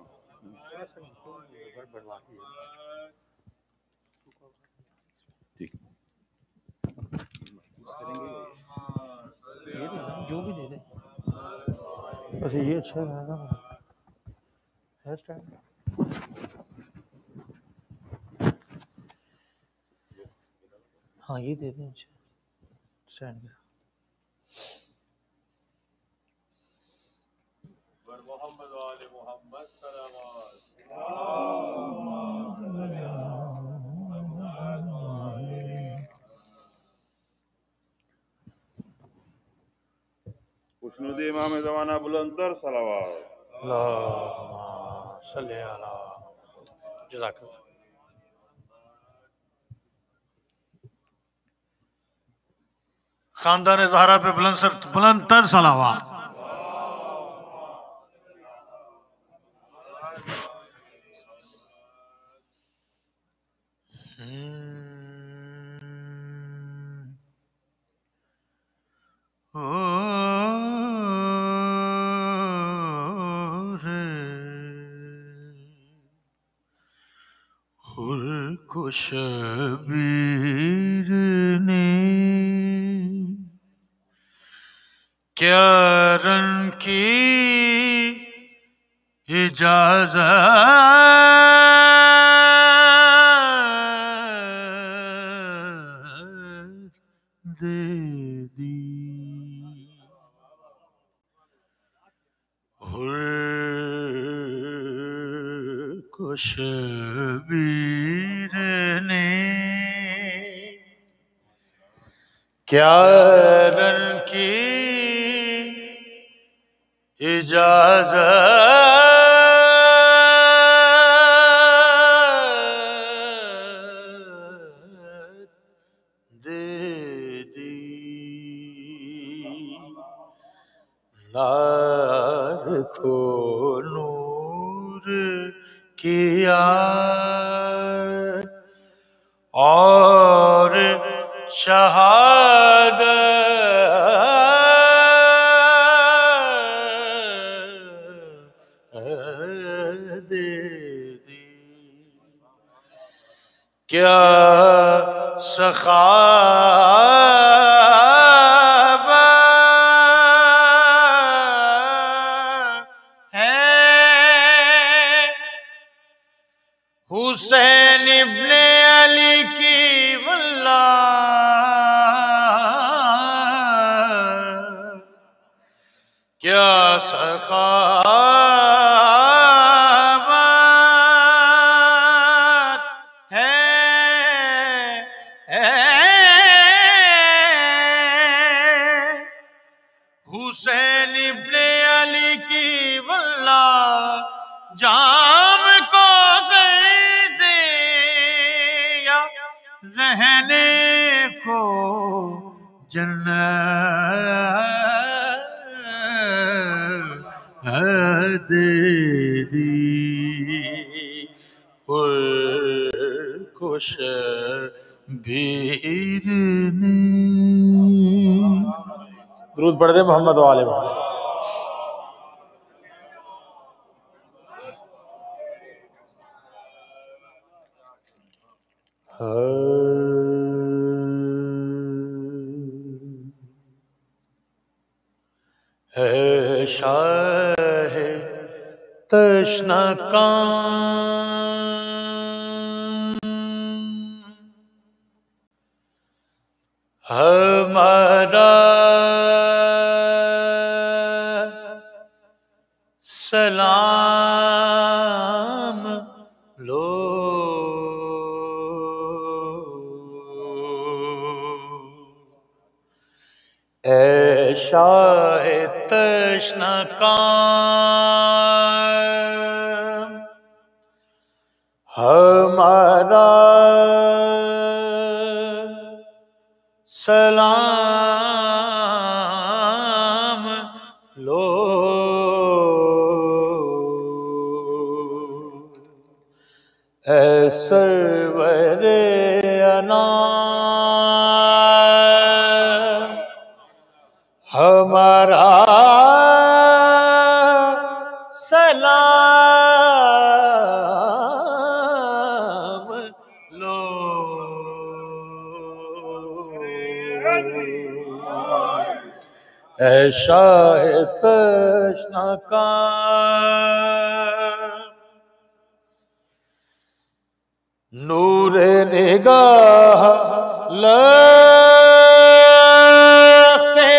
جو بھی دے دیں بس یہ اچھا ہے نا ہیئر اسٹائل. ہاں یہ دے دیں اچھا اسٹینڈ کے محمد وآل محمد صلوات. خوشنودی امام زمانہ بلندر صلوات. اللہم صلی علی. جزاک اللہ. خاندان زہرا پہ بلند سر بلند تر صلوات. کو شبیر نے کیا رن کی اجازت دے دی. کو شبیر نے کیا رن کی اجازت دے دی. نار کو نور کیا اور شہادت دے دی. کیا سخاوت ہے حسین ابن علی کی واللہ. کیا سخاوت ہے جام کو دے یا رہنے کو جنت دے دی خوش بیر نے. درود پڑھ دے محمد و آل محمد. ہے شاہ تشنا کام ہمارا سلام لو. اے شاہ تشنا کام ہمارا سلام لو. اے سرور انام ہمارا سلام لو. اے شاہ تشنا کام نور نگاہ لگتے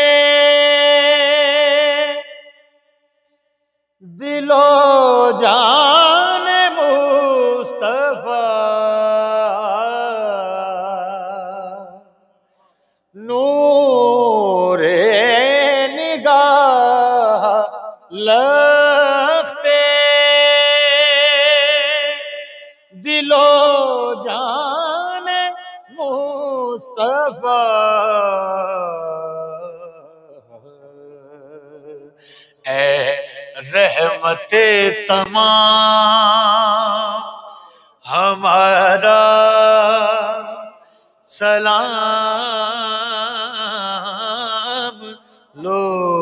دل و جان مصطفیٰ. نور نگاہ لگتے دل و جان مصطفیٰ. اے رحمت تمام ہمارا سلام لو.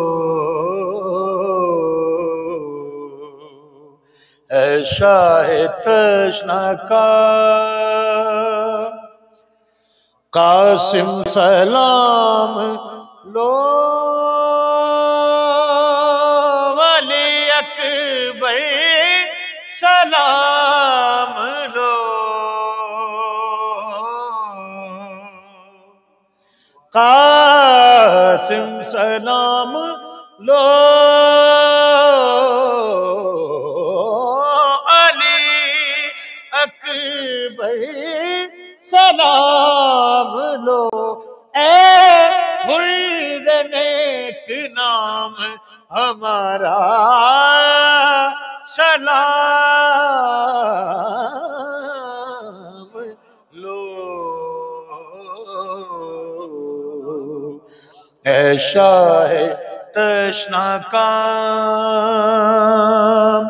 اے شاہ تشنا کام قاسم سلام لو. ولی اکبر سلام لو. قاسم سلام لو. علی اکبر سلام لو. اے خلد نیک نام ہمارا سلام لو. اے شاہ تشنا کام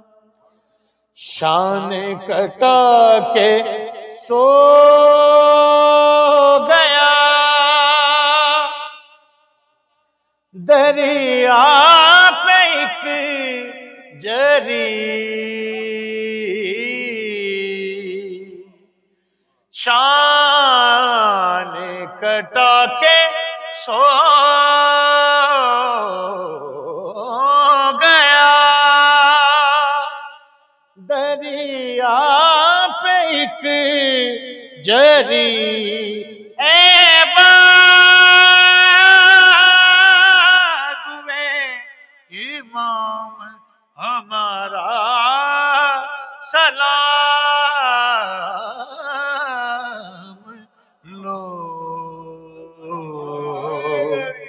شان کٹا کے سو گیا دریا پہ ایک جری. شان کٹا کے سو گیا دریا پہ ایک جری. اے بازوے امام ہمارا سلام لو.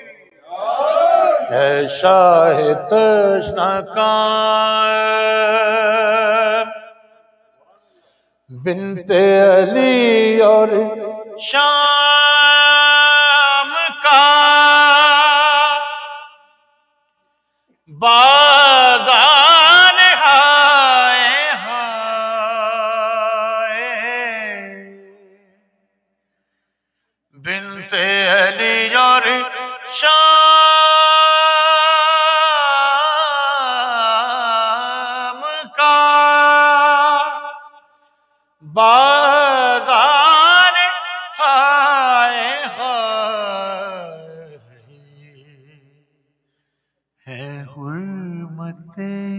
اے شاہ تشنا کام بنت علی اور شام کا بازار ہائے ہائے، بنت علی اور شام کا بازار ہائے ہائے، ہے حرمت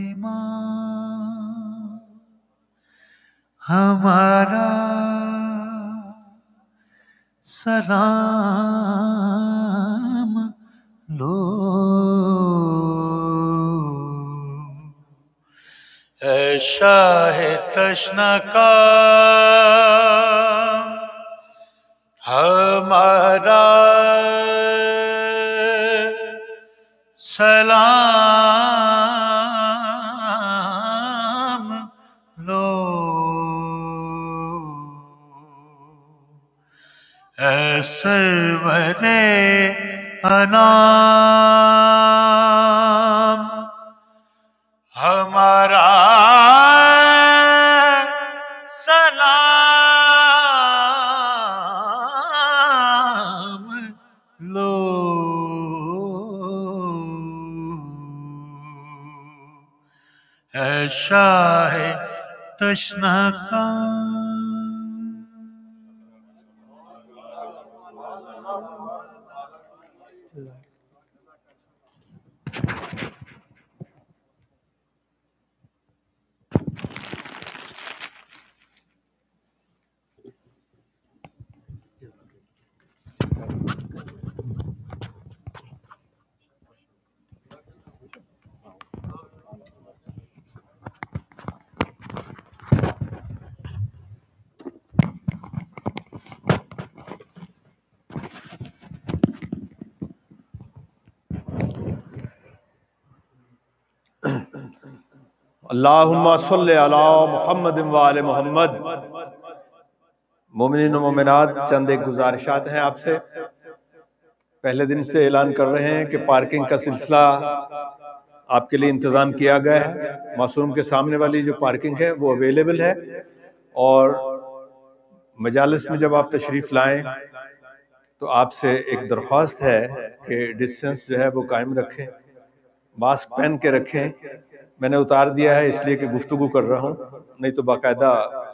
ایمان ہمارا سلام لو، اے شاہ تشنہ کا ہمارا سلام لو، اے سرور انام ہمارا سلام لو، اے شاہ تشنہ کا اللہم صلی علی محمد و آل محمد۔ مومنین و مومنات، چند ایک گزارشات ہیں آپ سے۔ پہلے دن سے اعلان کر رہے ہیں کہ پارکنگ کا سلسلہ آپ کے لیے انتظام کیا گیا ہے۔ معصوم کے سامنے والی جو پارکنگ ہے وہ اویلیبل ہے، اور مجالس میں جب آپ تشریف لائیں تو آپ سے ایک درخواست ہے کہ ڈسٹنس جو ہے وہ قائم رکھیں، ماسک پہن کے رکھیں۔ میں نے اتار دیا ہے اس لیے کہ گفتگو کر رہا ہوں، نہیں تو باقاعدہ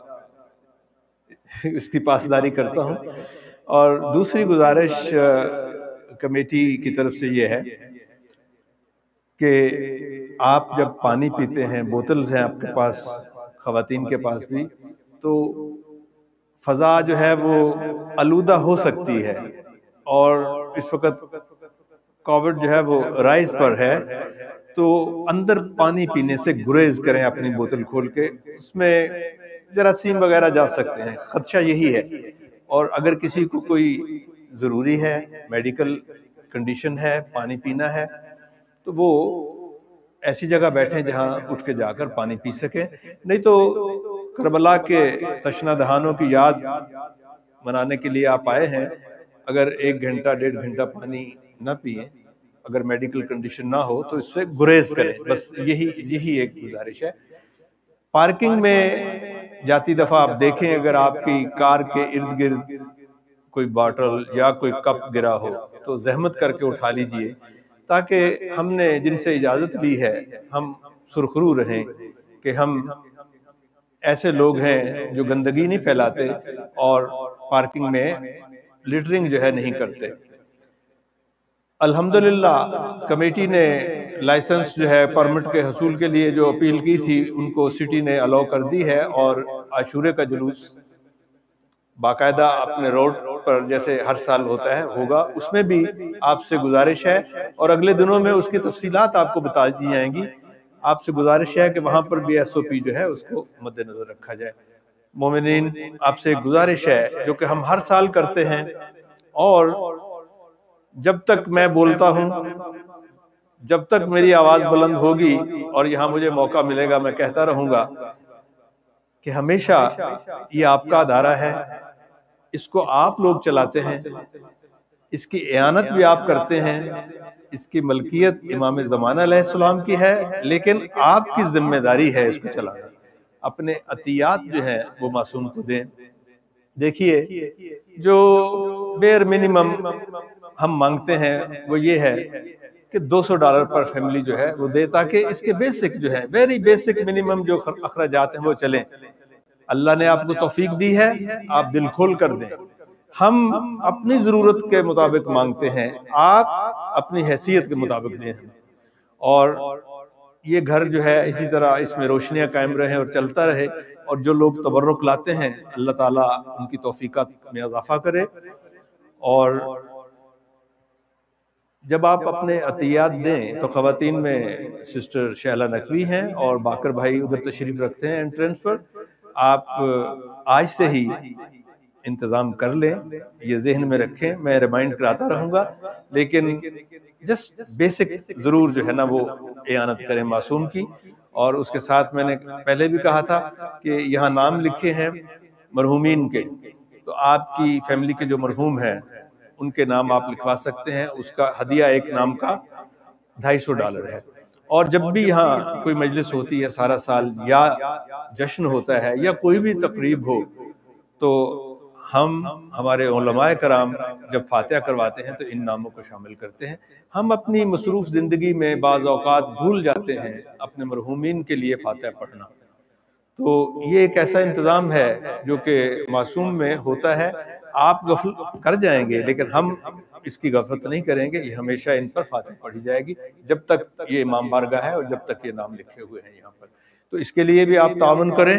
اس کی پاسداری کرتا ہوں۔ اور دوسری گزارش کمیٹی کی طرف سے یہ ہے کہ آپ جب پانی پیتے ہیں، بوتلز ہیں آپ کے پاس، خواتین کے پاس بھی، تو فضا جو ہے وہ آلودہ ہو سکتی ہے، اور اس وقت کووڈ جو ہے وہ رائز پر ہے، تو اندر پانی پینے سے گریز کریں اپنی بوتل کھول کے، اس میں جراثیم وغیرہ جا سکتے ہیں، خدشہ یہی ہے۔ اور اگر کسی کو کوئی ضروری ہے، میڈیکل کنڈیشن ہے، پانی پینا ہے، تو وہ ایسی جگہ بیٹھیں جہاں اٹھ کے جا کر پانی پی سکیں۔ نہیں تو کربلا کے تشنہ دہانوں کی یاد منانے کے لیے آپ آئے ہیں، اگر ایک گھنٹہ ڈیڑھ گھنٹہ پانی نہ پئیں، اگر میڈیکل کنڈیشن نہ ہو تو اس سے گریز کریں، بس یہی یہی ایک گزارش ہے۔ پارکنگ میں جاتی دفعہ آپ دیکھیں اگر آپ کی کار کے ارد گرد کوئی باٹل یا کوئی کپ گرا ہو تو زحمت کر کے اٹھا لیجئے، تاکہ ہم نے جن سے اجازت لی ہے ہم سرخرو رہیں کہ ہم ایسے لوگ ہیں جو گندگی نہیں پھیلاتے اور پارکنگ میں لیٹرنگ جو ہے نہیں کرتے۔ الحمدللہ کمیٹی نے لائسنس جو ہے پرمٹ کے حصول کے لیے جو اپیل کی تھی ان کو سٹی نے الاؤ کر دی ہے، اور عاشورے کا جلوس باقاعدہ اپنے روڈ پر جیسے ہر سال ہوتا ہے ہوگا، اس میں بھی آپ سے گزارش ہے، اور اگلے دنوں میں اس کی تفصیلات آپ کو بتا دی جائیں گی۔ آپ سے گزارش ہے کہ وہاں پر بھی ایس او پی جو ہے اس کو مد نظر رکھا جائے۔ مومنین، آپ سے گزارش ہے جو کہ ہم ہر سال کرتے ہیں، اور جب تک میں بولتا ہوں، جب تک میری آواز بلند ہوگی اور یہاں مجھے موقع ملے گا، میں کہتا رہوں گا کہ ہمیشہ یہ آپ کا ادارہ ہے، اس کو آپ لوگ چلاتے ہیں، اس کی اعانت بھی آپ کرتے ہیں، اس کی ملکیت امام زمانہ علیہ السلام کی ہے، لیکن آپ کی ذمہ داری ہے اس کو چلانا۔ اپنے عطیات جو ہیں وہ معصوم کو دیں۔ دیکھیے جو بیر منیمم ہم مانگتے ہیں وہ یہ ہے کہ دو سو ڈالر پر فیملی جو ہے وہ دے، تاکہ اس کے بیسک جو ہے ویری بیسک منیمم جو اخراجات ہیں وہ چلیں۔ اللہ نے آپ کو توفیق دی ہے، آپ دل کھول کر دیں۔ ہم اپنی ضرورت کے مطابق مانگتے ہیں، آپ اپنی حیثیت کے مطابق دیں۔ اور یہ گھر جو ہے اسی طرح اس میں روشنیاں قائم رہیں اور چلتا رہے، اور جو لوگ تبرک لاتے ہیں اللہ تعالیٰ ان کی توفیقات میں اضافہ کرے۔ اور جب آپ اپنے عطیات دیں تو خواتین میں سسٹر شہلہ نقوی ہیں اور باقر بھائی ادھر تشریف رکھتے ہیں انٹرنس پر، آپ آج سے ہی انتظام کر لیں، یہ ذہن میں رکھیں، میں ریمائنڈ کراتا رہوں گا، لیکن جسٹ بیسک ضرور جو ہے نا وہ اعانت کریں معصوم کی۔ اور اس کے ساتھ میں نے پہلے بھی کہا تھا کہ یہاں نام لکھے ہیں مرحومین کے، تو آپ کی فیملی کے جو مرحوم ہیں ان کے نام آپ لکھوا سکتے ہیں، اس کا ہدیہ ایک نام کا ڈھائی سو ڈالر ہے۔ اور جب بھی یہاں کوئی مجلس ہوتی ہے سارا سال، یا جشن ہوتا ہے یا کوئی بھی تقریب ہو، تو ہم ہمارے علماء کرام جب فاتحہ کرواتے ہیں تو ان ناموں کو شامل کرتے ہیں۔ ہم اپنی مصروف زندگی میں بعض اوقات بھول جاتے ہیں اپنے مرحومین کے لیے فاتحہ پڑھنا، تو یہ ایک ایسا انتظام ہے جو کہ معصوم میں ہوتا ہے۔ آپ غفلت کر جائیں گے لیکن ہم اس کی غفلت نہیں کریں گے، یہ ہمیشہ ان پر فاتحہ پڑھی جائے گی جب تک یہ امام بارگاہ ہے اور جب تک یہ نام لکھے ہوئے ہیں یہاں پر۔ تو اس کے لیے بھی آپ تعاون کریں۔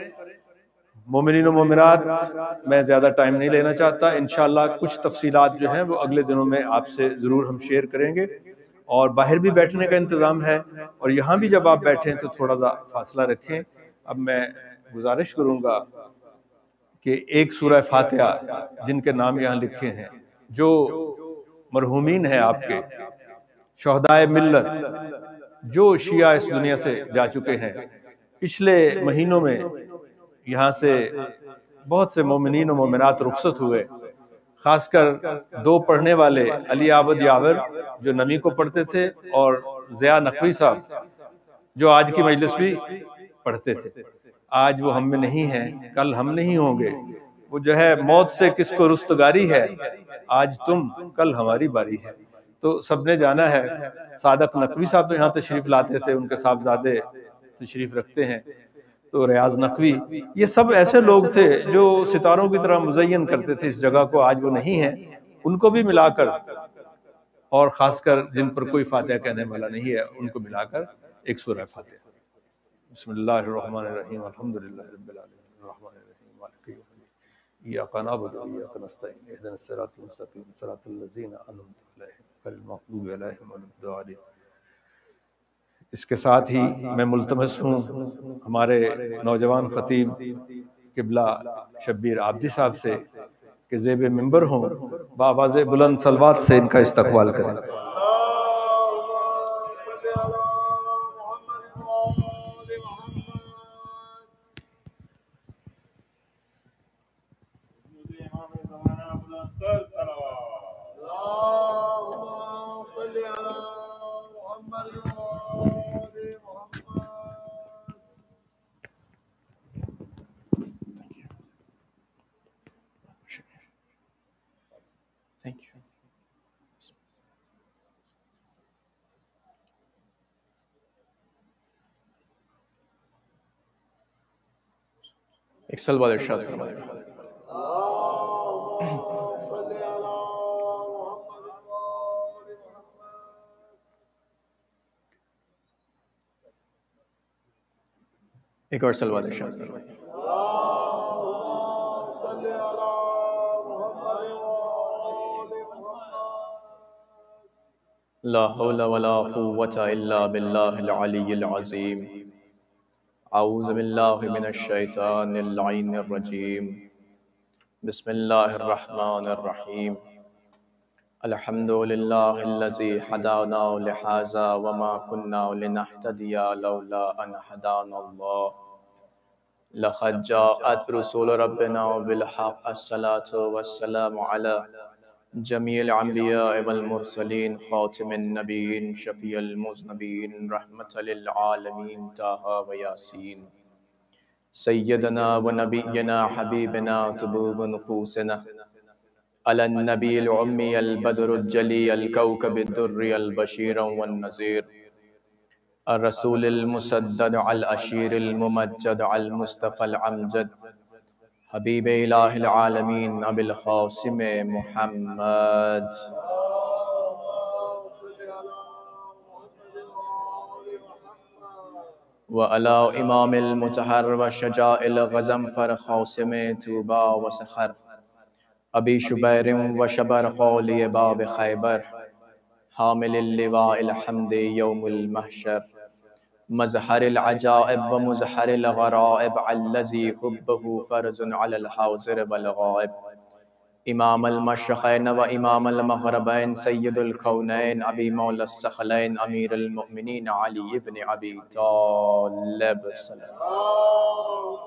مومنین و مومنات، میں زیادہ ٹائم نہیں لینا چاہتا، انشاءاللہ کچھ تفصیلات جو ہیں وہ اگلے دنوں میں آپ سے ضرور ہم شیئر کریں گے۔ اور باہر بھی بیٹھنے کا انتظام ہے، اور یہاں بھی جب آپ بیٹھیں تو تھوڑا سا فاصلہ رکھیں۔ اب میں گزارش کروں گا کہ ایک سورہ فاتحہ جن کے نام یہاں لکھے ہیں، جو مرحومین ہیں آپ کے، شہدائے ملت جو شیعہ اس دنیا سے جا چکے ہیں، پچھلے مہینوں میں یہاں سے بہت سے مومنین و مومنات رخصت ہوئے، خاص کر دو پڑھنے والے علی عابد یاور جو نمی کو پڑھتے تھے، اور ضیاء نقوی صاحب جو آج کی مجلس بھی پڑھتے تھے۔ آج وہ ہم میں نہیں ہیں، کل ہم نہیں ہوں گے۔ وہ جو ہے موت سے کس کو رستگاری ہے، آج تم کل ہماری باری ہے۔ تو سب نے جانا ہے۔ صادق نقوی صاحب تو یہاں تشریف لاتے تھے، ان کے صاحبزادے تشریف رکھتے ہیں، تو ریاض نقوی، یہ سب ایسے لوگ تھے جو ستاروں کی طرح مزین کرتے تھے اس جگہ کو، آج وہ نہیں ہیں۔ ان کو بھی ملا کر، اور خاص کر جن پر کوئی فاتحہ کہنے والا نہیں ہے، ان کو ملا کر ایک سورہ فاتحہ۔ بسم اللہ الرحمن الرحیم، الحمدللہ رب العالمین، الرحمن الرحیم، مالک یوم الدین، ایاک نعبد و ایاک نستعین، اہدنا الصراط المستقیم، صراط الذین انعمت علیہم غیر المغضوب علیہم ولا الضالین۔ اس کے ساتھ ہی میں ملتمس ہوں ہمارے نوجوان خطیب قبلہ شبیر عابدی صاحب سے کہ زیب منبر ہوں، بآواز بلند صلوات سے ان کا استقبال کریں۔ ایک سلوات ارشاد فرمائے۔ ایک اور سلوات ارشاد فرمائے۔ لا حول ولا قوة الا باللہ العلی العظیم۔ اعوذ باللہ من الشیطان اللعین الرجیم۔ بسم اللہ الرحمن الرحیم۔ الحمد للہ الذی ہدانا لہذا وما كنا لنہتدی لولا ان ہدانا اللہ۔ لقد جاءت رسول ربنا بالحق الصلاة والسلام على جميع الأنبياء والمرسلين خاتم النبيين شفيع المذنبين رحمة للعالمين طه وياسين سيدنا ونبينا حبيبنا طبوب نفوسنا على النبي الأمي البدر الجلي الكوكب الدري البشير والنذير الرسول المسدد الأشير الممجد المصطفى الأمجد حبیب الہ العالمین ابی القاسم محمد وعلى امام المتحر وشجاع الغزنفر قاسم طوبى وسخر ابی شبیر وشبر خالی باب خیبر حامل اللواء الحمد یوم المحشر مظہر العجائب ومظہر الغرائب الذی حبہ فرض علی الحاضر والغائب امام المشرقین و امام المغربین سید الکونین ابی مولا الثقلین امیر المؤمنین علی ابن ابی طالب صلی اللہ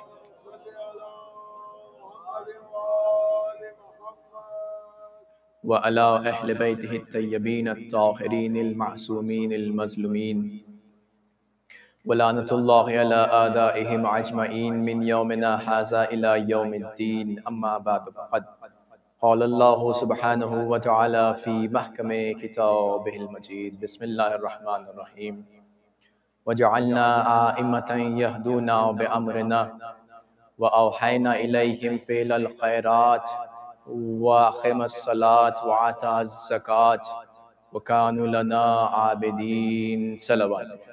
وعلى اہل بیتہ الطیبین الطاہرین المعصومین المظلومین ولعنة الله على آدائهم أجمعين من يومنا هذا إلى يوم الدين أما بعد فقد قال الله سبحانه وتعالى في محكم كتابه المجيد بسم الله الرحمن الرحيم وجعلنا آئمة يهدون بأمرنا وأوحينا إليهم فعل الخيرات وأقام الصلاة وآتى الزكاة وكانوا لنا عابدين صلوات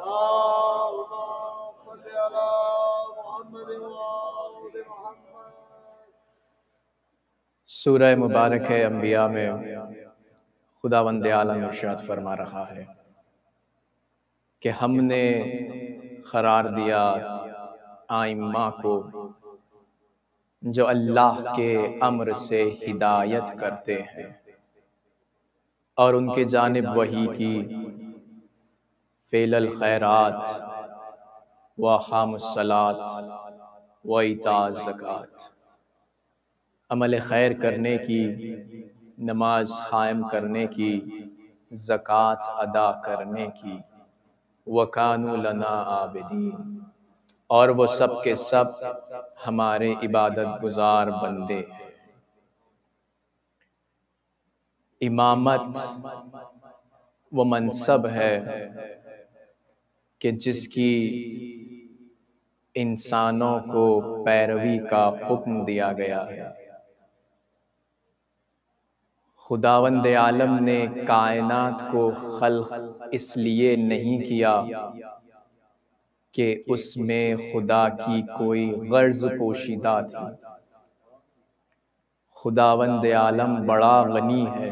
سورہ مبارک انبیاء میں خداوند عالم ارشاد فرما رہا ہے کہ ہم نے قرار دیا آئمہ کو جو اللہ کے امر سے ہدایت کرتے ہیں اور ان کے جانب وحی کی فعل الخیرات و اقام الصلاۃ و ایتاء الزکوٰۃ عمل خیر کرنے کی، نماز قائم کرنے کی، زکوٰۃ ادا کرنے کی وَكَانُوا لَنَا عَابِدِينَ اور وہ سب کے سب ہمارے عبادت گزار بندے ہیں۔ امامت وہ منصب ہے کہ جس کی انسانوں کو پیروی کا حکم دیا گیا ہے۔ خداوند عالم نے کائنات کو خلق اس لیے نہیں کیا کہ اس میں خدا کی کوئی غرض پوشیدہ تھی۔ خداوند عالم بڑا غنی ہے،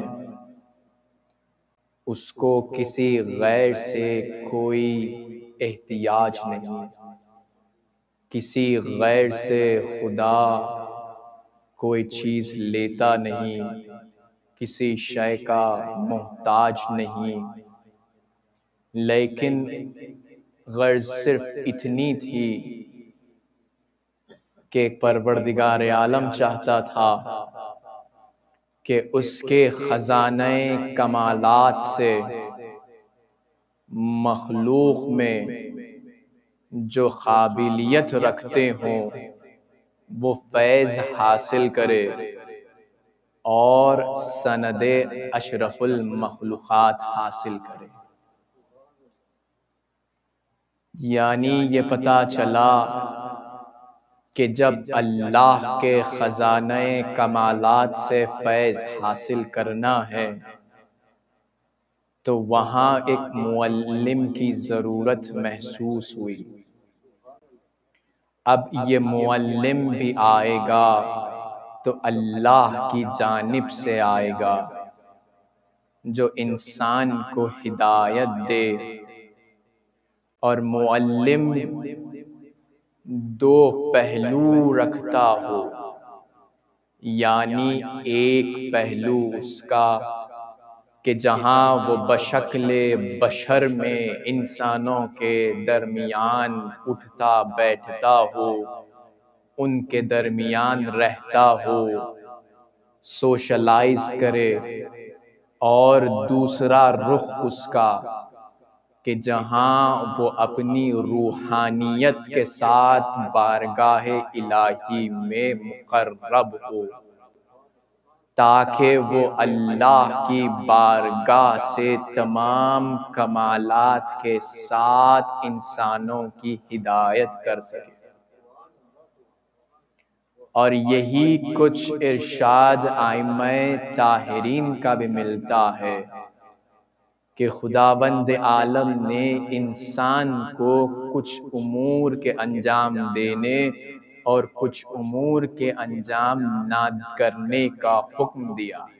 اس کو کسی غیر سے کوئی احتیاج نہیں، کسی غیر سے خدا کوئی چیز لیتا نہیں، کسی شے کا محتاج نہیں، لیکن غرض صرف اتنی تھی کہ پروردگار عالم چاہتا تھا کہ اس کے خزانہ کمالات سے مخلوق میں جو قابلیت رکھتے ہوں وہ فیض حاصل کرے اور سند اشرف المخلوقات حاصل کرے۔ یعنی یہ پتہ چلا کہ جب اللہ کے خزانہ کمالات سے فیض حاصل کرنا ہے تو وہاں ایک معلم کی ضرورت محسوس ہوئی۔ اب یہ معلم بھی آئے گا تو اللہ کی جانب سے آئے گا جو انسان کو ہدایت دے، اور معلم دو پہلو رکھتا ہو، یعنی ایک پہلو اس کا کہ جہاں وہ بشکل بشر میں انسانوں کے درمیان اٹھتا بیٹھتا ہو، ان کے درمیان رہتا ہو، سوشلائز کرے، اور دوسرا رخ اس کا کہ جہاں وہ اپنی روحانیت کے ساتھ بارگاہ الہی میں مقرب ہو، تاکہ وہ اللہ کی بارگاہ سے تمام کمالات کے ساتھ انسانوں کی ہدایت کر سکے۔ اور یہی کچھ ارشاد ائمہ طاہرین کا بھی ملتا ہے کہ خداوند عالم نے انسان کو کچھ امور کے انجام دینے اور کچھ امور کے انجام نہ کرنے کا حکم دیا ہے،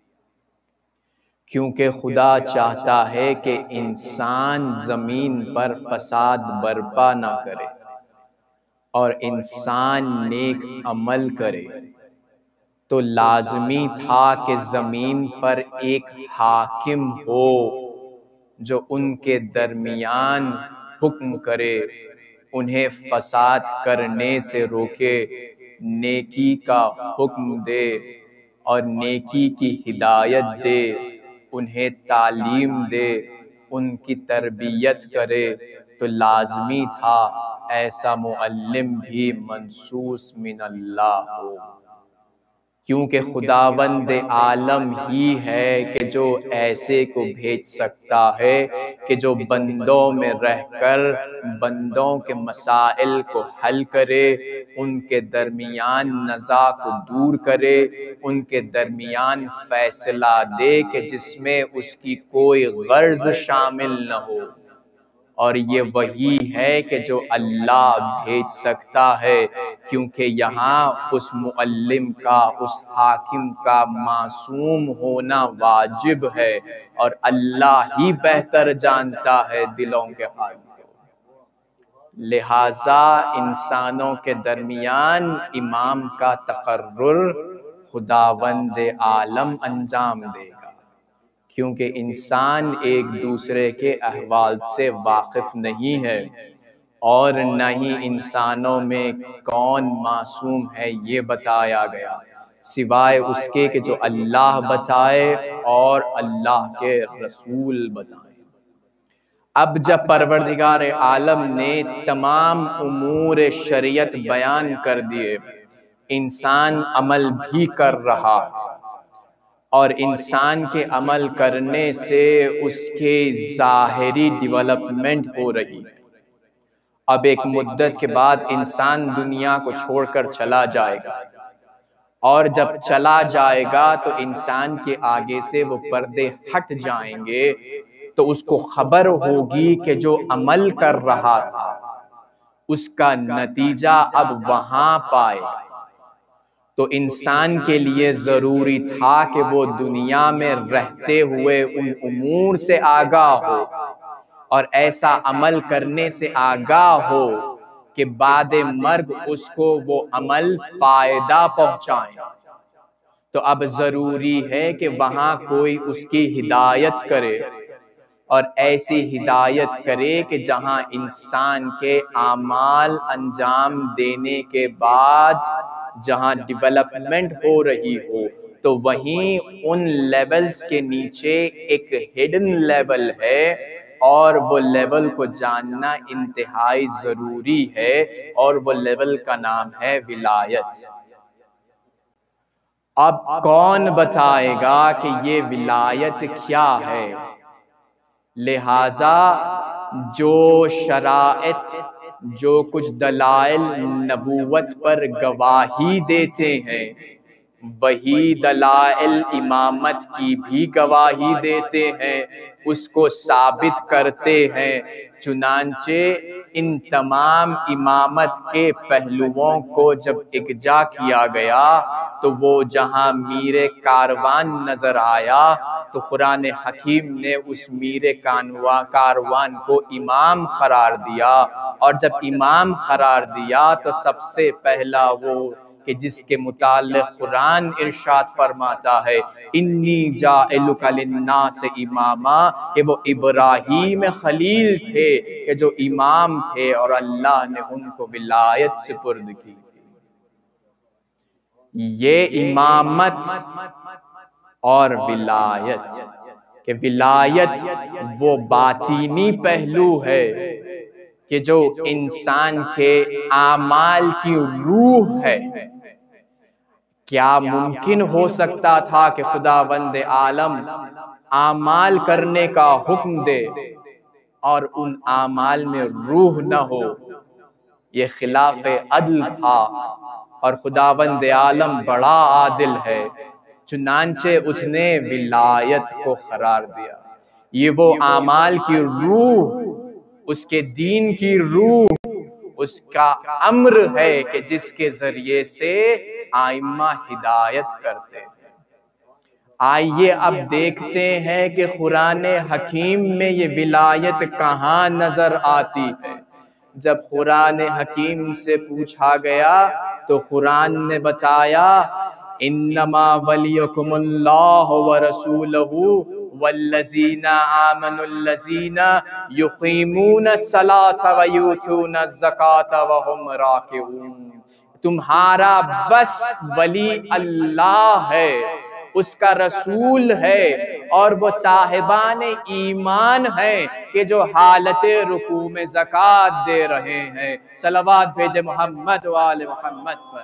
کیونکہ خدا چاہتا ہے کہ انسان زمین پر فساد برپا نہ کرے اور انسان نیک عمل کرے۔ تو لازمی تھا کہ زمین پر ایک حاکم ہو جو ان کے درمیان حکم کرے، انہیں فساد کرنے سے روکے، نیکی کا حکم دے اور نیکی کی ہدایت دے، انہیں تعلیم دے، ان کی تربیت کرے۔ تو لازمی تھا ایسا معلم بھی منصوص من اللہ ہو، کیونکہ خداوند عالم ہی ہے کہ جو ایسے کو بھیج سکتا ہے کہ جو بندوں میں رہ کر بندوں کے مسائل کو حل کرے، ان کے درمیان نزاع کو دور کرے، ان کے درمیان فیصلہ دے کہ جس میں اس کی کوئی غرض شامل نہ ہو۔ اور یہ وہی ہے کہ جو اللہ بھیج سکتا ہے، کیونکہ یہاں اس معلم کا، اس حاکم کا معصوم ہونا واجب ہے، اور اللہ ہی بہتر جانتا ہے دلوں کے حال کو۔ لہٰذا انسانوں کے درمیان امام کا تقرر خداوند عالم انجام دے گا، کیونکہ انسان ایک دوسرے کے احوال سے واقف نہیں ہے، اور نہ ہی انسانوں میں کون معصوم ہے یہ بتایا گیا، سوائے اس کے کہ جو اللہ بتائے اور اللہ کے رسول بتائیں۔ اب جب پروردگار عالم نے تمام امور شریعت بیان کر دیے، انسان عمل بھی کر رہا ہے، اور انسان کے عمل کرنے سے اس کے ظاہری ڈیولپمنٹ ہو رہی ہے۔ اب ایک مدت کے بعد انسان دنیا کو چھوڑ کر چلا جائے گا، اور جب چلا جائے گا تو انسان کے آگے سے وہ پردے ہٹ جائیں گے، تو اس کو خبر ہوگی کہ جو عمل کر رہا تھا اس کا نتیجہ اب وہاں پائے گا۔ تو انسان کے لیے ضروری تھا کہ وہ دنیا میں رہتے ہوئے ان امور سے آگاہ ہو، اور ایسا عمل کرنے سے آگاہ ہو کہ بعد مرگ اس کو وہ عمل فائدہ پہنچائیں۔ تو اب ضروری ہے کہ وہاں کوئی اس کی ہدایت کرے، اور ایسی ہدایت کرے کہ جہاں انسان کے اعمال انجام دینے کے بعد جہاں ڈیولپمنٹ ہو رہی ہو، تو وہیں ان لیولز کے نیچے ایک ہڈن لیول ہے، اور وہ لیول کو جاننا انتہائی ضروری ہے، اور وہ لیول کا نام ہے ولایت۔ اب کون بتائے گا کہ یہ ولایت کیا ہے؟ لہٰذا جو شرائط، جو کچھ دلائل نبوت پر گواہی دیتے ہیں، وہی دلائل امامت کی بھی گواہی دیتے ہیں، اس کو ثابت کرتے ہیں۔ چنانچہ ان تمام امامت کے پہلوؤں کو جب یکجا کیا گیا تو وہ جہاں میر کاروان نظر آیا تو قرآن حکیم نے اس میر کاروان کو امام قرار دیا، اور جب امام قرار دیا تو سب سے پہلا وہ کہ جس کے متعلق قرآن ارشاد فرماتا ہے انی جاعلک للناس اماما، کہ وہ ابراہیم خلیل تھے کہ جو امام تھے اور اللہ نے ان کو ولایت سپرد کی تھی۔ یہ امامت اور ولایت، کہ ولایت وہ باطینی پہلو ہے کہ جو انسان کے اعمال کی روح ہے۔ کیا ممکن ہو سکتا تھا کہ خداوند عالم اعمال کرنے کا حکم دے اور ان اعمال میں روح نہ ہو؟ یہ خلاف عدل تھا، اور خداوند عالم بڑا عادل ہے، چنانچہ اس نے ولایت کو قرار دیا۔ یہ وہ اعمال کی روح، اس کے دین کی روح، اس کا امر ہے کہ جس کے ذریعے سے آئمہ ہدایت کرتے ہیں۔ آئیے اب دیکھتے ہیں کہ قرآن حکیم میں یہ ولایت کہاں نظر آتی ہے۔ جب قرآن حکیم سے پوچھا گیا تو قرآن نے بتایا انما ولیکم اللہ ورسولہ والذین آمنوا الذین یقیمون الصلاة ویؤتون الزکاة وہم راکعون۔ تمہارا بس ولی اللہ ہے، اس کا رسول ہے، اور وہ صاحبان ایمان ہیں کہ جو حالت رکوع میں زکوٰۃ دے رہے ہیں۔ صلوات بھیجے محمد و آل محمد پر۔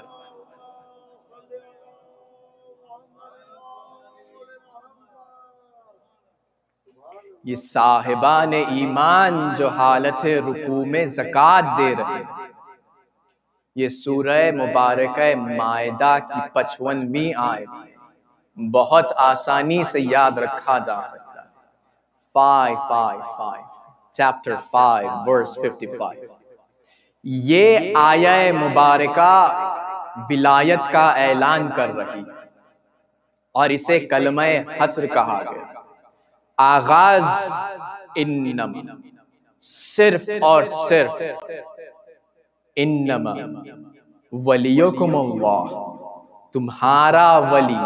یہ صاحبان ایمان جو حالت رکوع میں زکوٰۃ دے رہے ہیں۔ یہ سورہ مبارکہ مائدہ کی پچپنویں آیت ہے، بہت آسانی سے یاد رکھا جا سکتا ہے۔ Five five five chapter five verse fifty five. یہ آیہ مبارکہ ولایت کا اعلان کر رہی ہے، اور اسے کلمہ حصر کہا گیا۔ آغاز انما، صرف اور صرف انما ولیکم اللہ، تمہارا ولی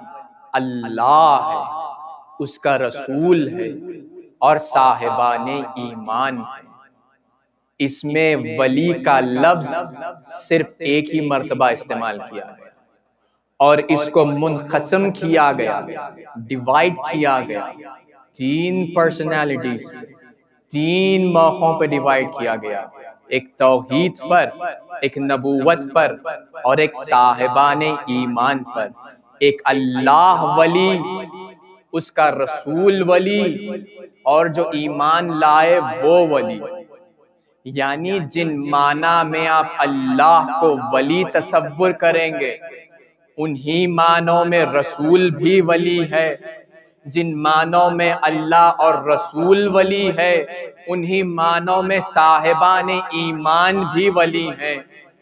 اللہ ہے، اس کا رسول ہے، اور صاحبان ایمان ہے۔ اس میں ولی کا لفظ صرف ایک ہی مرتبہ استعمال کیا گیا، اور اس کو منقسم کیا گیا، ڈیوائیڈ کیا گیا، تین پرسنالٹیز، تین موقعوں پہ ڈیوائیڈ کیا گیا، ایک توحید پر، ایک نبوت پر، اور ایک صاحبان ایمان پر۔ ایک اللہ ولی، اس کا رسول ولی، اور جو ایمان لائے وہ ولی۔ یعنی جن معنی میں آپ اللہ کو ولی تصور کریں گے، انہی معنوں میں رسول بھی ولی ہے۔ جن معنوں میں اللہ اور رسول ولی ہے، انہی معنوں میں صاحبان ایمان بھی ولی ہیں۔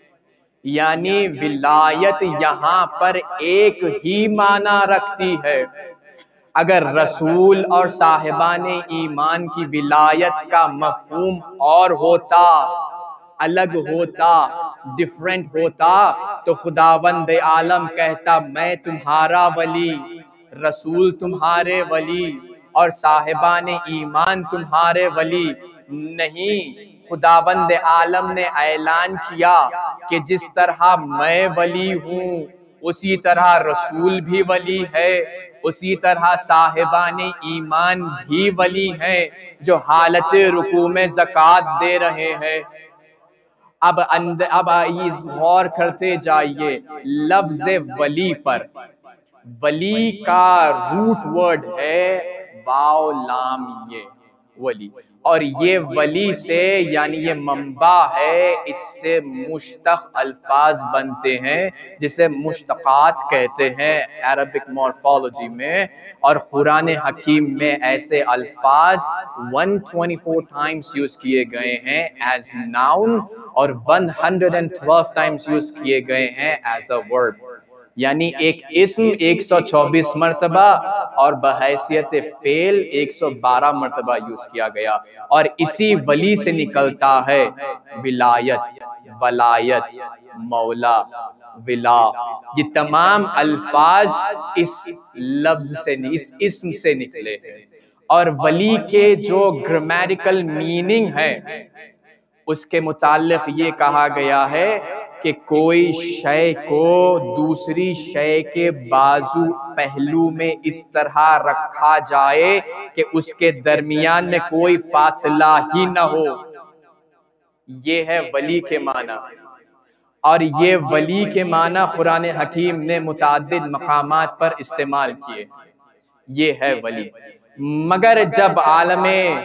یعنی ولایت یہاں پر ایک ہی معنی رکھتی ہے۔ اگر رسول اور صاحبان ایمان کی ولایت کا مفہوم اور ہوتا، الگ ہوتا، ڈیفرنٹ ہوتا، تو خداوند عالم کہتا میں تمہارا ولی، رسول تمہارے ولی، اور صاحبان ایمان تمہارے ولی۔ نہیں، خداوند عالم نے اعلان کیا کہ جس طرح میں ولی ہوں اسی طرح رسول بھی ولی ہے، اسی طرح صاحبان ایمان بھی ولی ہیں جو حالت رکوع میں زکوٰۃ دے رہے ہیں۔ اب اب آئیے غور کرتے جائیے لفظ ولی پر۔ ولی کا روٹ ورڈ ہے واو لام یہ، ولی، اور یہ ولی سے یعنی یہ منبع ہے، اس سے مشتق الفاظ بنتے ہیں جسے مشتقات کہتے ہیں عربک مورفولوجی میں، اور قرآن حکیم میں ایسے الفاظ ایک سو چوبیس ٹائمز یوز کیے گئے ہیں ایز ناؤن، اور ایک سو بارہ ٹائمز یوز کیے گئے ہیں ایز اے ورب۔ یعنی ایک اسم ایک سو چوبیس مرتبہ اور بحیثیت فعل ایک سو بارہ مرتبہ یوز کیا گیا، اور اسی ولی سے نکلتا ہے ولایت، ولایت، مولا، ولا، یہ تمام الفاظ اس لفظ سے اس اسم سے نکلے ہیں، اور ولی کے جو گرامیٹیکل میننگ ہے اس کے متعلق یہ کہا گیا ہے کہ کوئی شے کو دوسری شے کے بازو پہلو میں اس طرح رکھا جائے کہ اس کے درمیان میں کوئی فاصلہ ہی نہ ہو، یہ ہے ولی کے معنی۔ اور یہ ولی کے معنی قرآن حکیم نے متعدد مقامات پر استعمال کیے، یہ ہے ولی۔ مگر جب عالم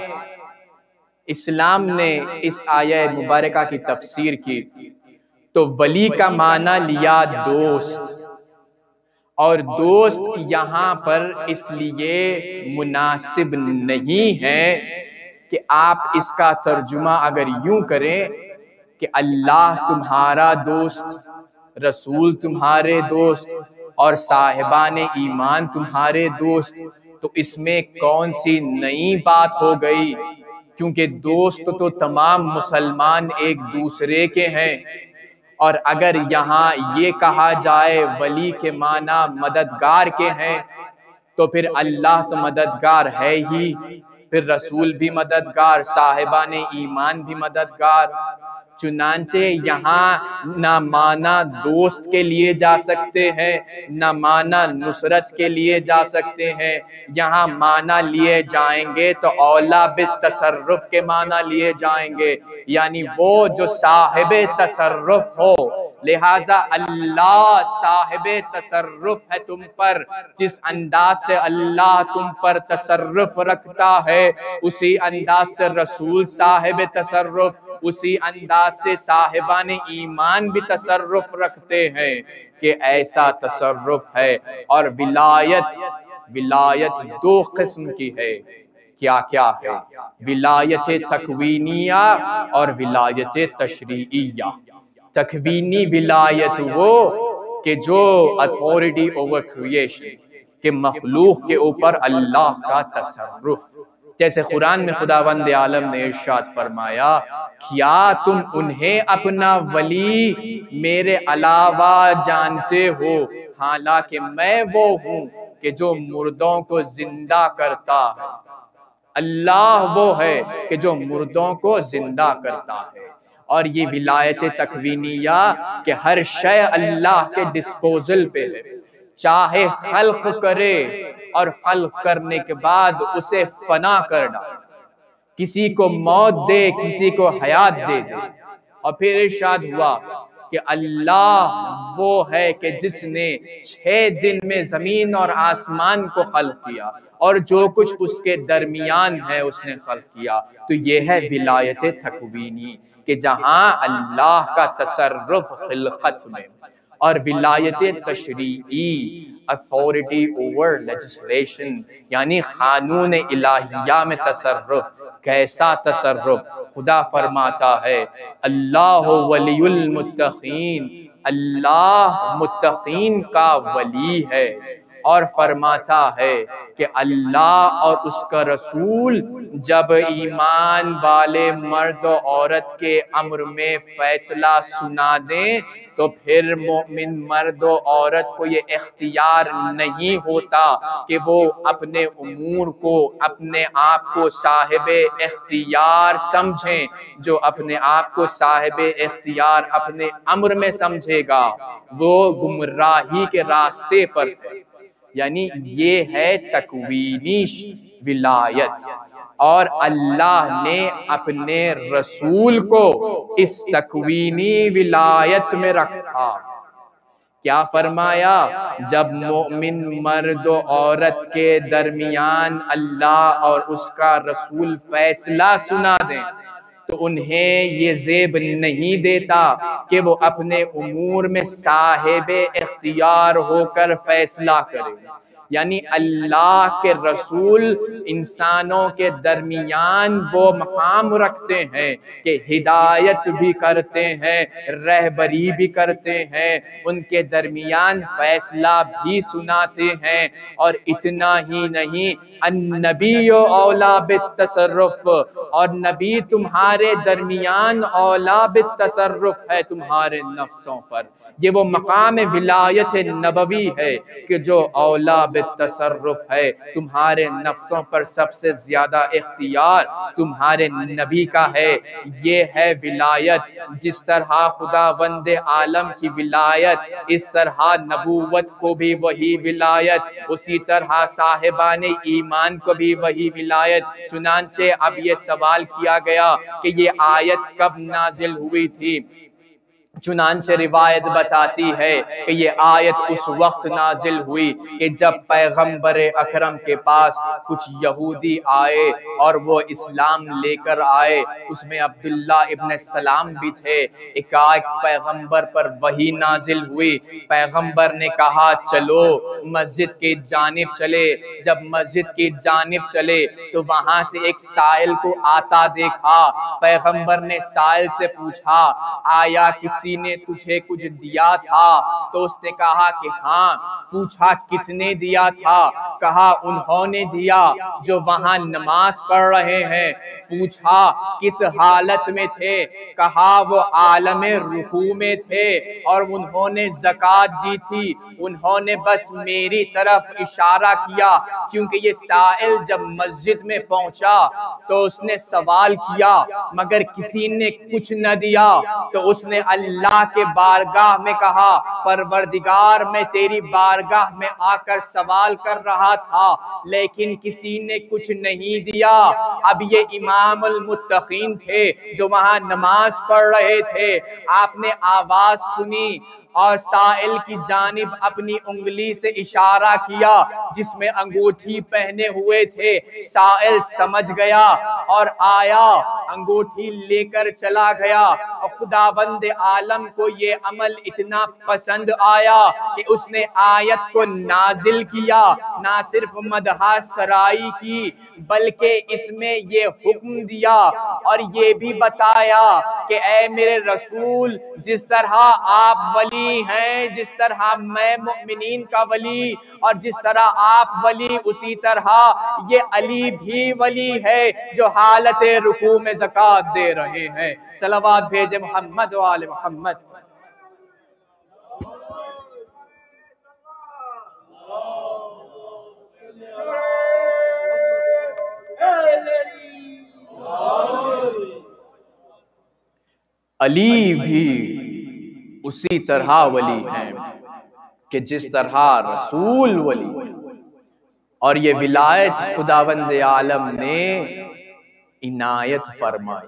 اسلام نے اس آیہ مبارکہ کی تفسیر کی تو ولی کا معنی لیا دوست، اور دوست یہاں پر اس لیے مناسب نہیں ہے کہ آپ اس کا ترجمہ اگر یوں کریں کہ اللہ تمہارا دوست، رسول تمہارے دوست، اور صاحبان ایمان تمہارے دوست، تو اس میں کون سی نئی بات ہو گئی؟ کیونکہ دوست تو تمام مسلمان ایک دوسرے کے ہیں، اور اگر یہاں یہ کہا جائے ولی کے معنی مددگار کے ہیں تو پھر اللہ تو مددگار ہے ہی، پھر رسول بھی مددگار، صاحبان ایمان بھی مددگار۔ چنانچہ یہاں نہ معنی دوست کے لیے جا سکتے ہیں، نہ معنی نصرت کے لیے جا سکتے ہیں، یہاں معنی لیے جائیں گے تو اولا بالتصرف کے معنی لیے جائیں گے، یعنی وہ جو صاحب تصرف ہو۔ لہٰذا اللہ صاحب تصرف ہے تم پر، جس انداز سے اللہ تم پر تصرف رکھتا ہے اسی انداز سے رسول صاحب تصرف، اسی انداز سے صاحبان ایمان بھی تصرف رکھتے ہیں کہ ایسا تصرف ہے۔ اور ولایت ولایت دو قسم کی ہے، کیا کیا ہے؟ ولایت تکوینیہ اور ولایت تشریعیہ۔ تکوینی ولایت وہ کہ جو اتھارٹی اوور کریشن، کہ مخلوق کے اوپر اللہ کا تصرف، جیسے قرآن میں خداوند عالم نے ارشاد فرمایا کیا تم انہیں اپنا ولی میرے علاوہ جانتے ہو، حالانکہ میں وہ ہوں کہ جو مردوں کو زندہ کرتا ہے۔ اللہ وہ ہے کہ جو مردوں کو زندہ کرتا ہے۔ اور یہ ولایت تکوینیہ کہ ہر شے اللہ کے ڈسپوزل پہ ہے، چاہے خلق کرے اور خلق کرنے کے بعد اسے فنا کر ڈالے، کسی کو موت دے کسی کو حیات دے دے۔ اور پھر ارشاد ہوا کہ اللہ وہ ہے کہ جس نے چھ دن میں زمین اور آسمان کو خلق کیا اور جو کچھ اس کے درمیان ہے اس نے خلق کیا۔ تو یہ ہے ولایت تکوینی کہ جہاں اللہ کا تصرف خلقت میں، اور ولایت تشریعی اتھارٹی اوور لیجسلیشن، یعنی قانون الہیہ میں تصرف۔ کیسا تصرف؟ خدا فرماتا ہے اللہ ولی المتقین، اللہ متقین کا ولی ہے، اور فرماتا ہے کہ اللہ اور اس کا رسول جب ایمان والے مرد و عورت کے امر میں فیصلہ سنا دیں تو پھر مومن مرد و عورت کو یہ اختیار نہیں ہوتا کہ وہ اپنے امور کو اپنے آپ کو صاحب اختیار سمجھیں۔ جو اپنے آپ کو صاحب اختیار اپنے امر میں سمجھے گا وہ گمراہی کے راستے پر ہے۔ یعنی یہ ہے تکوینی ولایت، اور اللہ نے اپنے رسول کو اس تکوینی ولایت میں رکھا۔ کیا فرمایا؟ جب مومن مرد و عورت کے درمیان اللہ اور اس کا رسول فیصلہ سنا دیں تو انہیں یہ زیب نہیں دیتا کہ وہ اپنے امور میں صاحب اختیار ہو کر فیصلہ کرے، یعنی اللہ کے رسول انسانوں کے درمیان وہ مقام رکھتے ہیں کہ ہدایت بھی کرتے ہیں، رہبری بھی کرتے ہیں، ان کے درمیان فیصلہ بھی سناتے ہیں۔ اور اتنا ہی نہیں، النبی اولا بالتصرف، اور نبی تمہارے درمیان اولا بالتصرف ہے تمہارے نفسوں پر۔ یہ وہ مقام ولایت نبوی ہے کہ جو اولا بالتصرف ہے، تمہارے نفسوں پر سب سے زیادہ اختیار تمہارے نبی کا ہے۔ یہ ہے ولایت۔ جس طرح خداوند عالم کی ولایت، اس طرح نبوت کو بھی وہی ولایت، اسی طرح صاحبان ایمان کو بھی وہی ولایت۔ چنانچہ اب یہ سوال کیا گیا کہ یہ آیت کب نازل ہوئی تھی؟ چنانچہ روایت بتاتی ہے کہ یہ آیت اس وقت نازل ہوئی کہ جب پیغمبر اکرم کے پاس کچھ یہودی آئے اور وہ اسلام لے کر آئے، اس میں عبداللہ ابن سلام بھی تھے۔ ایک آیت پیغمبر پر وحی نازل ہوئی، پیغمبر نے کہا چلو مسجد کی جانب چلے۔ جب مسجد کی جانب چلے تو وہاں سے ایک سائل کو آتا دیکھا۔ پیغمبر نے سائل سے پوچھا آیا کسی نے تجھے کچھ دیا تھا؟ تو اس نے کہا کہ ہاں۔ پوچھا کس نے دیا تھا؟ کہا انہوں نے دیا جو وہاں نماز پڑھ رہے ہیں۔ پوچھا کس حالت میں تھے؟ کہا وہ عالم رکوع میں تھے اور انہوں نے زکوٰۃ دی تھی۔ انہوں نے بس میری طرف اشارہ کیا، کیونکہ یہ سائل جب مسجد میں پہنچا تو اس نے سوال کیا مگر کسی نے کچھ نہ دیا۔ تو اس نے اللہ کے بارگاہ میں کہا پروردگار میں تیری بارگاہ میں آ کر سوال کر رہا تھا لیکن کسی نے کچھ نہیں دیا۔ اب یہ امام المتقین تھے جو وہاں نماز پڑھ رہے تھے۔ آپ نے آواز سنی اور سائل کی جانب اپنی انگلی سے اشارہ کیا جس میں انگوٹھی پہنے ہوئے تھے۔ سائل سمجھ گیا اور آیا، انگوٹھی لے کر چلا گیا۔ اور خداوند عالم کو یہ عمل اتنا پسند آیا کہ اس نے آیت کو نازل کیا، نہ صرف مدح سرائی کی بلکہ اس میں یہ حکم دیا اور یہ بھی بتایا کہ اے میرے رسول، جس طرح آپ ولی ہیں، جس طرح میں مومنین کا ولی اور جس طرح آپ ولی، اسی طرح یہ علی بھی ولی ہے جو حالت رکوع میں زکوٰۃ دے رہے ہیں۔ صلوات بھیجے محمد و آل محمد۔ علی بھی اسی طرح ولی ہیں کہ جس طرح رسول ولی ہے، اور یہ ولایت خداوند عالم نے عنایت فرمائی۔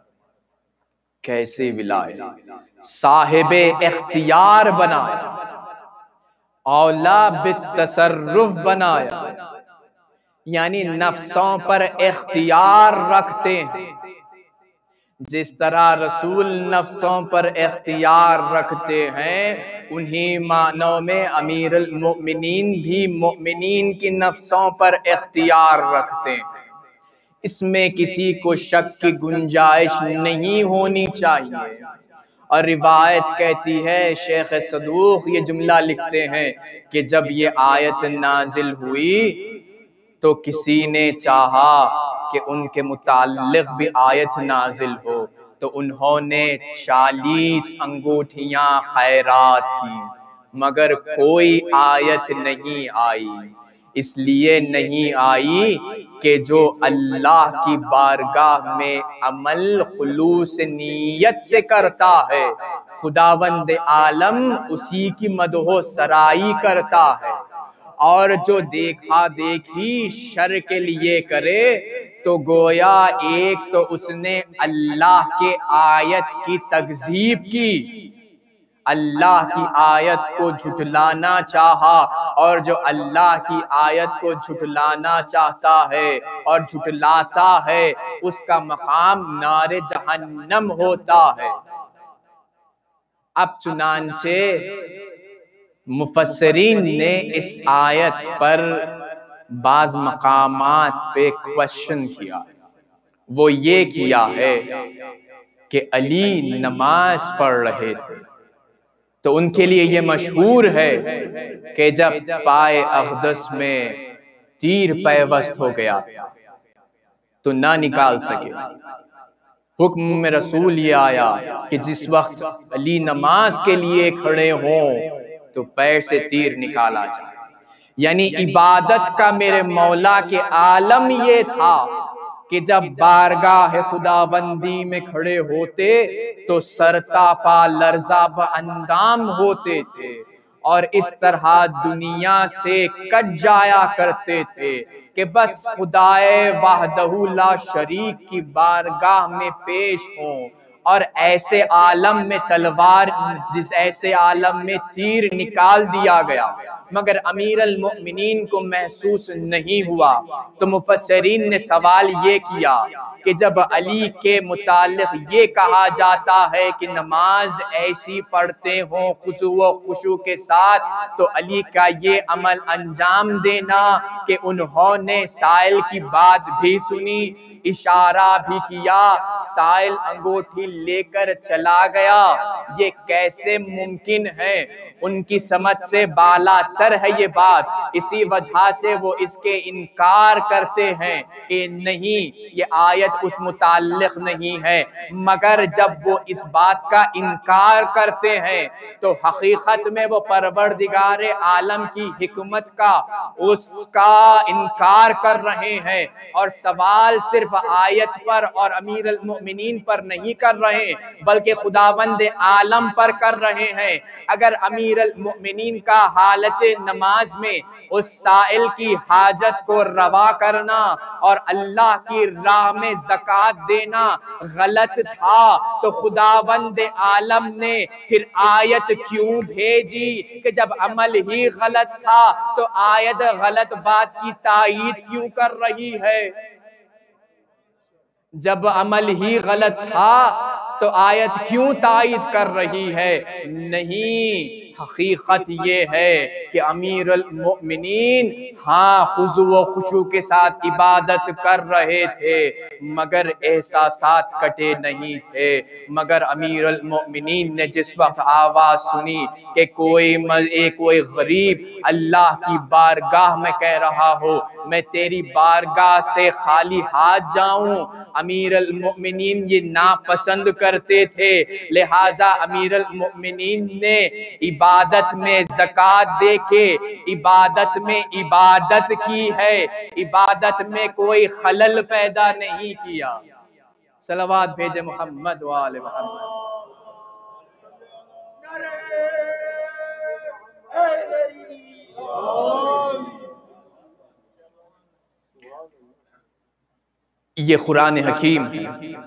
کیسے ولایت؟ صاحب اختیار بنایا، اولا بالتصرف بنایا، یعنی نفسوں پر اختیار رکھتے ہیں۔ جس طرح رسول نفسوں پر اختیار رکھتے ہیں، انہی معنوں میں امیر المؤمنین بھی مؤمنین کی نفسوں پر اختیار رکھتے ہیں۔ اس میں کسی کو شک کی گنجائش نہیں ہونی چاہیے۔ اور روایت کہتی ہے، شیخ صدوق یہ جملہ لکھتے ہیں کہ جب یہ آیت نازل ہوئی تو کسی نے چاہا کہ ان کے متعلق بھی آیت نازل ہو، تو انہوں نے چالیس انگوٹھیاں خیرات کی، مگر کوئی آیت نہیں آئی۔ اس لیے نہیں آئی کہ جو اللہ کی بارگاہ میں عمل خلوص نیت سے کرتا ہے، خداوند عالم اسی کی مدح و سرائی کرتا ہے، اور جو دیکھا دیکھی شر کے لیے کرے تو گویا ایک تو اس نے اللہ کے آیت کی تکذیب کی، اللہ کی آیت کو جھٹلانا چاہا، اور جو اللہ کی آیت کو جھٹلانا چاہتا ہے اور جھٹلاتا ہے اس کا مقام نار جہنم ہوتا ہے۔ اب چنانچہ مفسرین نے اس آیت پر بعض مقامات پہ کوشچن کیا، وہ یہ کیا ہے کہ علی نماز پڑھ رہے تھے تو ان کے لیے یہ مشہور ہے کہ جب پائے اقدس میں تیر پیوست ہو گیا تو نہ نکال سکے، حکم میں رسول یہ آیا کہ جس وقت علی نماز کے لیے کھڑے ہوں تو پیر سے تیر نکالا جائے۔ یعنی عبادت کا میرے مولا کے عالم یہ تھا کہ جب بارگاہ خداوندی میں کھڑے ہوتے تو سرتا پا لرزا اندام ہوتے تھے اور اس طرح دنیا سے کٹ جایا کرتے تھے کہ بس خدائے وحدہ لا شریک کی بارگاہ میں پیش ہوں، اور ایسے عالم میں تلوار، جس ایسے عالم میں تیر نکال دیا گیا مگر امیر المؤمنین کو محسوس نہیں ہوا۔ تو مفسرین نے سوال یہ کیا کہ جب علی کے متعلق یہ کہا جاتا ہے کہ نماز ایسی پڑھتے ہوں خضوع و خشوع کے ساتھ، تو علی کا یہ عمل انجام دینا کہ انہوں نے سائل کی بات بھی سنی، اشارہ بھی کیا، سائل انگوٹھی لے کر چلا گیا، یہ کیسے ممکن ہے؟ ان کی سمجھ سے بالا تر ہے یہ بات، اسی وجہ سے وہ اس کے انکار کرتے ہیں کہ نہیں یہ آیت اس متعلق نہیں ہے۔ مگر جب وہ اس بات کا انکار کرتے ہیں تو حقیقت میں وہ پروردگار عالم کی حکمت کا اس کا انکار کر رہے ہیں، اور سوال صرف آیت پر اور امیر المؤمنین پر نہیں کر رہے بلکہ خداوند عالم پر کر رہے ہیں۔ اگر امیر المؤمنین کا حالت نماز میں اس سائل کی حاجت کو روا کرنا اور اللہ کی راہ میں زکوٰۃ دینا غلط تھا تو خداوند عالم نے پھر آیت کیوں بھیجی کہ جب عمل ہی غلط تھا تو آیت غلط بات کی تائید کیوں کر رہی ہے؟ جب عمل ہی غلط تھا تو آیت کیوں تائید کر رہی ہے؟ نہیں، حقیقت یہ ہے کہ امیر المؤمنین ہاں خضوع و خشوع کے ساتھ عبادت کر رہے تھے مگر احساسات کٹے نہیں تھے۔ مگر امیر المؤمنین نے جس وقت آواز سنی کہ کوئی ایک کوئی غریب اللہ کی بارگاہ میں کہہ رہا ہو میں تیری بارگاہ سے خالی ہاتھ جاؤں، امیر المؤمنین یہ ناپسند کرتے تھے، لہٰذا امیر المؤمنین نے عبادت میں زکوٰۃ دے کے عبادت میں عبادت کی ہے، عبادت میں کوئی خلل پیدا نہیں کیا۔ صلوات بھیجے محمد و آل محمد۔ یہ قرآن حکیم ہے۔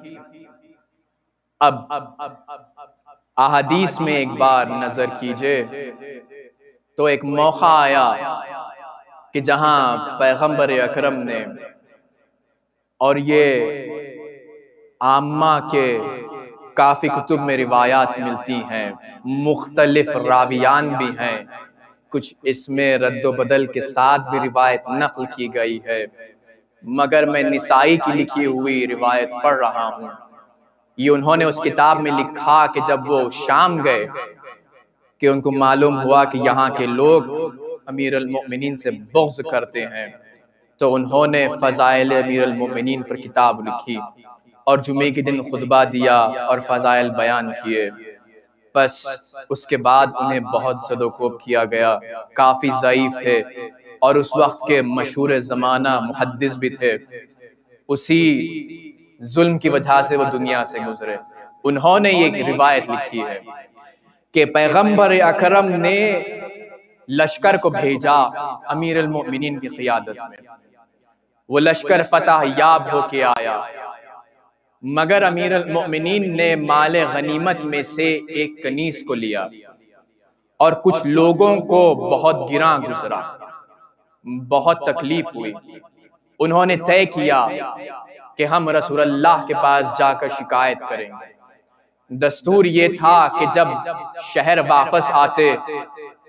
اب احادیث میں ایک بار نظر کیجئے تو ایک موقع آیا کہ جہاں پیغمبر اکرم نے، اور یہ عامہ کے کافی کتب میں روایات ملتی ہیں، مختلف راویان بھی ہیں، کچھ اس میں رد و بدل کے ساتھ بھی روایت نقل کی گئی ہے، مگر میں نسائی کی لکھی ہوئی روایت پڑھ رہا ہوں۔ یہ انہوں نے اس کتاب میں لکھا کہ جب وہ شام گئے کہ ان کو معلوم ہوا کہ یہاں کے لوگ امیر المؤمنین سے بغض کرتے ہیں، تو انہوں نے فضائل امیر المؤمنین پر کتاب لکھی اور جمعے کے دن خطبہ دیا اور فضائل بیان کیے۔ بس اس کے بعد انہیں بہت زد و کوب کیا گیا، کافی ضعیف تھے اور اس وقت کے مشہور زمانہ محدث بھی تھے، اسی ظلم کی وجہ سے وہ دنیا سے گزرے۔ انہوں نے یہ روایت لکھی ہے کہ پیغمبر اکرم نے لشکر کو بھیجا امیر المؤمنین کی قیادت میں، وہ لشکر فتح یاب ہو کے آیا، مگر امیر المؤمنین نے مال غنیمت میں سے ایک کنیز کو لیا اور کچھ لوگوں کو بہت گراں گزرا، بہت تکلیف ہوئی۔ انہوں نے طے کیا کہ ہم رسول اللہ کے پاس جا کر شکایت کریں گے۔ دستور یہ تھا کہ جب شہر واپس آتے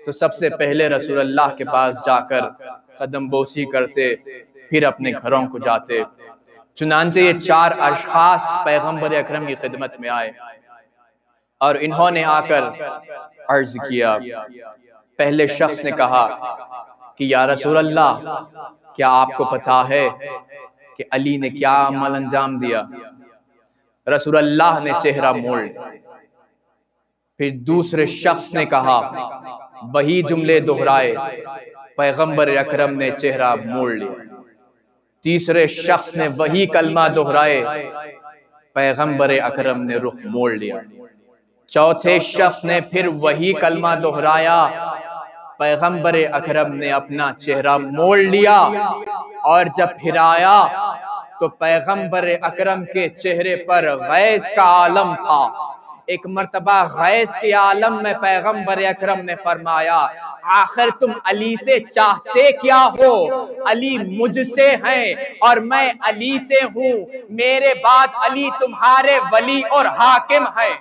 تو سب سے پہلے رسول اللہ کے پاس جا کر قدم بوسی کرتے، پھر اپنے گھروں کو جاتے۔ چنانچہ یہ چار اشخاص پیغمبر اکرم کی خدمت میں آئے اور انہوں نے آ کر عرض کیا۔ پہلے شخص نے کہا کہ یا رسول اللہ، کیا آپ کو پتہ ہے کہ علی نے کیا عمل انجام دیا؟ رسول اللہ نے چہرہ موڑ لیا۔ پھر دوسرے شخص نے کہا، وہی جملے دہرائے، پیغمبر اکرم نے چہرہ موڑ لیا۔ تیسرے شخص نے وہی کلمہ دہرائے، پیغمبر اکرم نے رخ موڑ لیا۔ چوتھے شخص نے پھر وہی کلمہ دہرایا، پیغمبر اکرم نے اپنا چہرہ موڑ لیا، اور جب پھر آیا تو پیغمبر اکرم کے چہرے پر غیظ کا عالم تھا۔ ایک مرتبہ غیظ کے عالم میں پیغمبر اکرم نے فرمایا، آخر تم علی سے چاہتے کیا ہو؟ علی مجھ سے ہیں اور میں علی سے ہوں، میرے بعد علی تمہارے ولی اور حاکم ہیں۔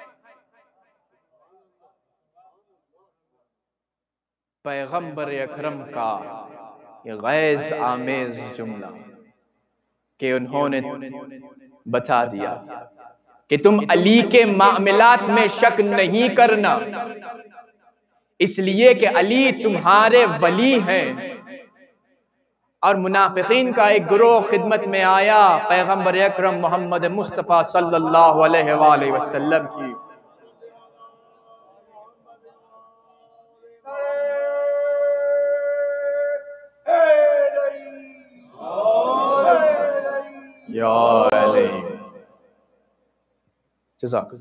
پیغمبر اکرم کا یہ غیظ آمیز جملہ کہ انہوں نے بتا دیا کہ تم علی کے معاملات میں شک نہیں کرنا، اس لیے کہ علی تمہارے ولی ہیں۔ اور منافقین کا ایک گروہ خدمت میں آیا پیغمبر اکرم محمد مصطفیٰ صلی اللہ علیہ وآلہ وسلم کی۔ یا علی جزاک۔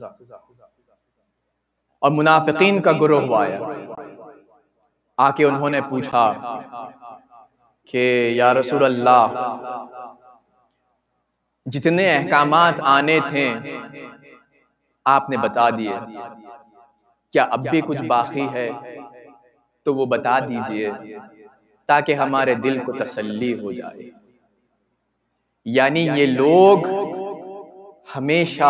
اور منافقین کا گروہ آیا، آ کے انہوں نے پوچھا کہ یا رسول اللہ، جتنے احکامات آنے تھے آپ نے بتا دیے، کیا اب بھی کچھ باقی ہے تو وہ بتا دیجئے تاکہ ہمارے دل کو تسلی ہو جائے۔ یعنی یہ لوگ ہمیشہ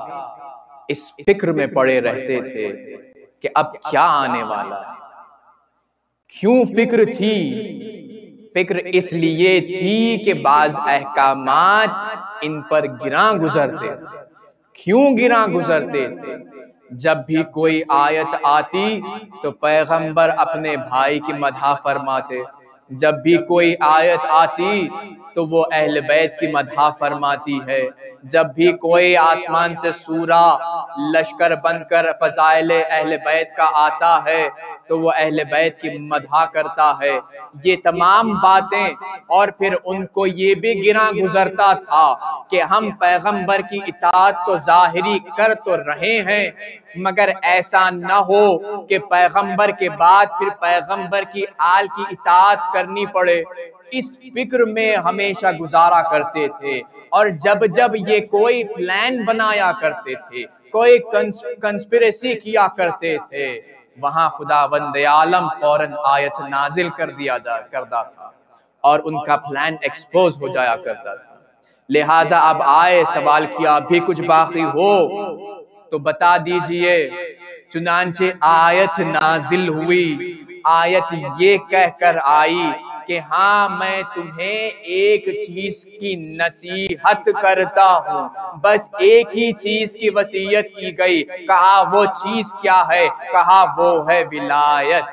اس فکر میں پڑے رہتے تھے کہ اب کیا آنے والا ہے۔ کیوں فکر تھی؟ فکر اس لیے تھی کہ بعض احکامات ان پر گراں گزرتے۔ کیوں گراں گزرتے تھے؟ جب بھی کوئی آیت آتی تو پیغمبر اپنے بھائی کی مدح فرماتے، جب بھی کوئی آیت آتی تو وہ اہل بیت کی مدح فرماتی ہے، جب بھی کوئی آسمان سے سورہ لشکر بن کر فضائل اہل بیت کا آتا ہے تو وہ اہل بیت کی مدح کرتا ہے۔ یہ تمام باتیں، اور پھر ان کو یہ بھی گراں گزرتا تھا کہ ہم پیغمبر کی اطاعت تو ظاہری کر تو رہے ہیں، مگر ایسا نہ ہو کہ پیغمبر کے بعد پھر پیغمبر کی آل کی اطاعت کرنی پڑے۔ اس فکر میں ہمیشہ گزارا کرتے تھے، اور جب جب یہ کوئی پلان بنایا کرتے تھے، کوئی کنسپریسی کیا کرتے تھے، وہاں خداوند عالم فوراً آیت نازل کر دیا جا کرتا تھا اور ان کا پلان ایکسپوز ہو جایا کرتا تھا۔ لہٰذا اب آئے، سوال کیا بھی کچھ باقی ہو تو بتا دیجئے۔ چنانچہ آیت نازل ہوئی، آیت یہ کہہ کر آئی کہ ہاں میں تمہیں ایک چیز کی نصیحت کرتا ہوں، بس ایک ہی چیز کی وصیت کی گئی۔ کہا وہ چیز کیا ہے؟ کہا وہ ہے ولایت۔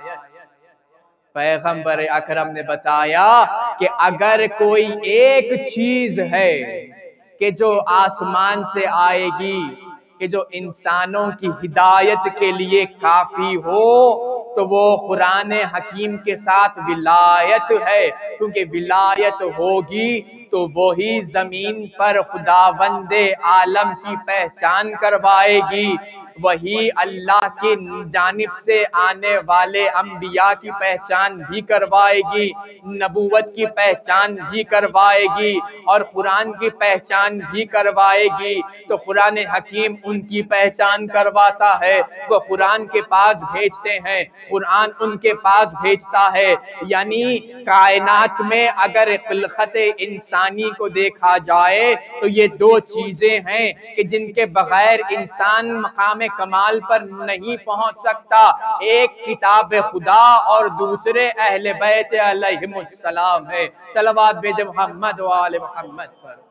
پیغمبر اکرم نے بتایا کہ اگر کوئی ایک چیز ہے کہ جو آسمان سے آئے گی، کہ جو انسانوں کی ہدایت کے لیے کافی ہو، تو وہ قرآن حکیم کے ساتھ ولایت ہے، کیونکہ ولایت ہوگی تو وہی زمین پر خداوند عالم کی پہچان کروائے گی، وہی اللہ کی جانب سے آنے والے انبیاء کی پہچان بھی کروائے گی، نبوت کی پہچان بھی کروائے گی، اور قرآن کی پہچان بھی کروائے گی۔ تو قرآن حکیم ان کی پہچان کرواتا ہے، وہ قرآن کے پاس بھیجتے ہیں، قرآن ان کے پاس بھیجتا ہے۔ یعنی کائنات میں اگر خلقت انسانی کو دیکھا جائے تو یہ دو چیزیں ہیں کہ جن کے بغیر انسان مقام کمال پر نہیں پہنچ سکتا، ایک کتاب خدا اور دوسرے اہل بیت علیہم السلام ہے۔ صلوات بھیجے محمد و آل محمد پر۔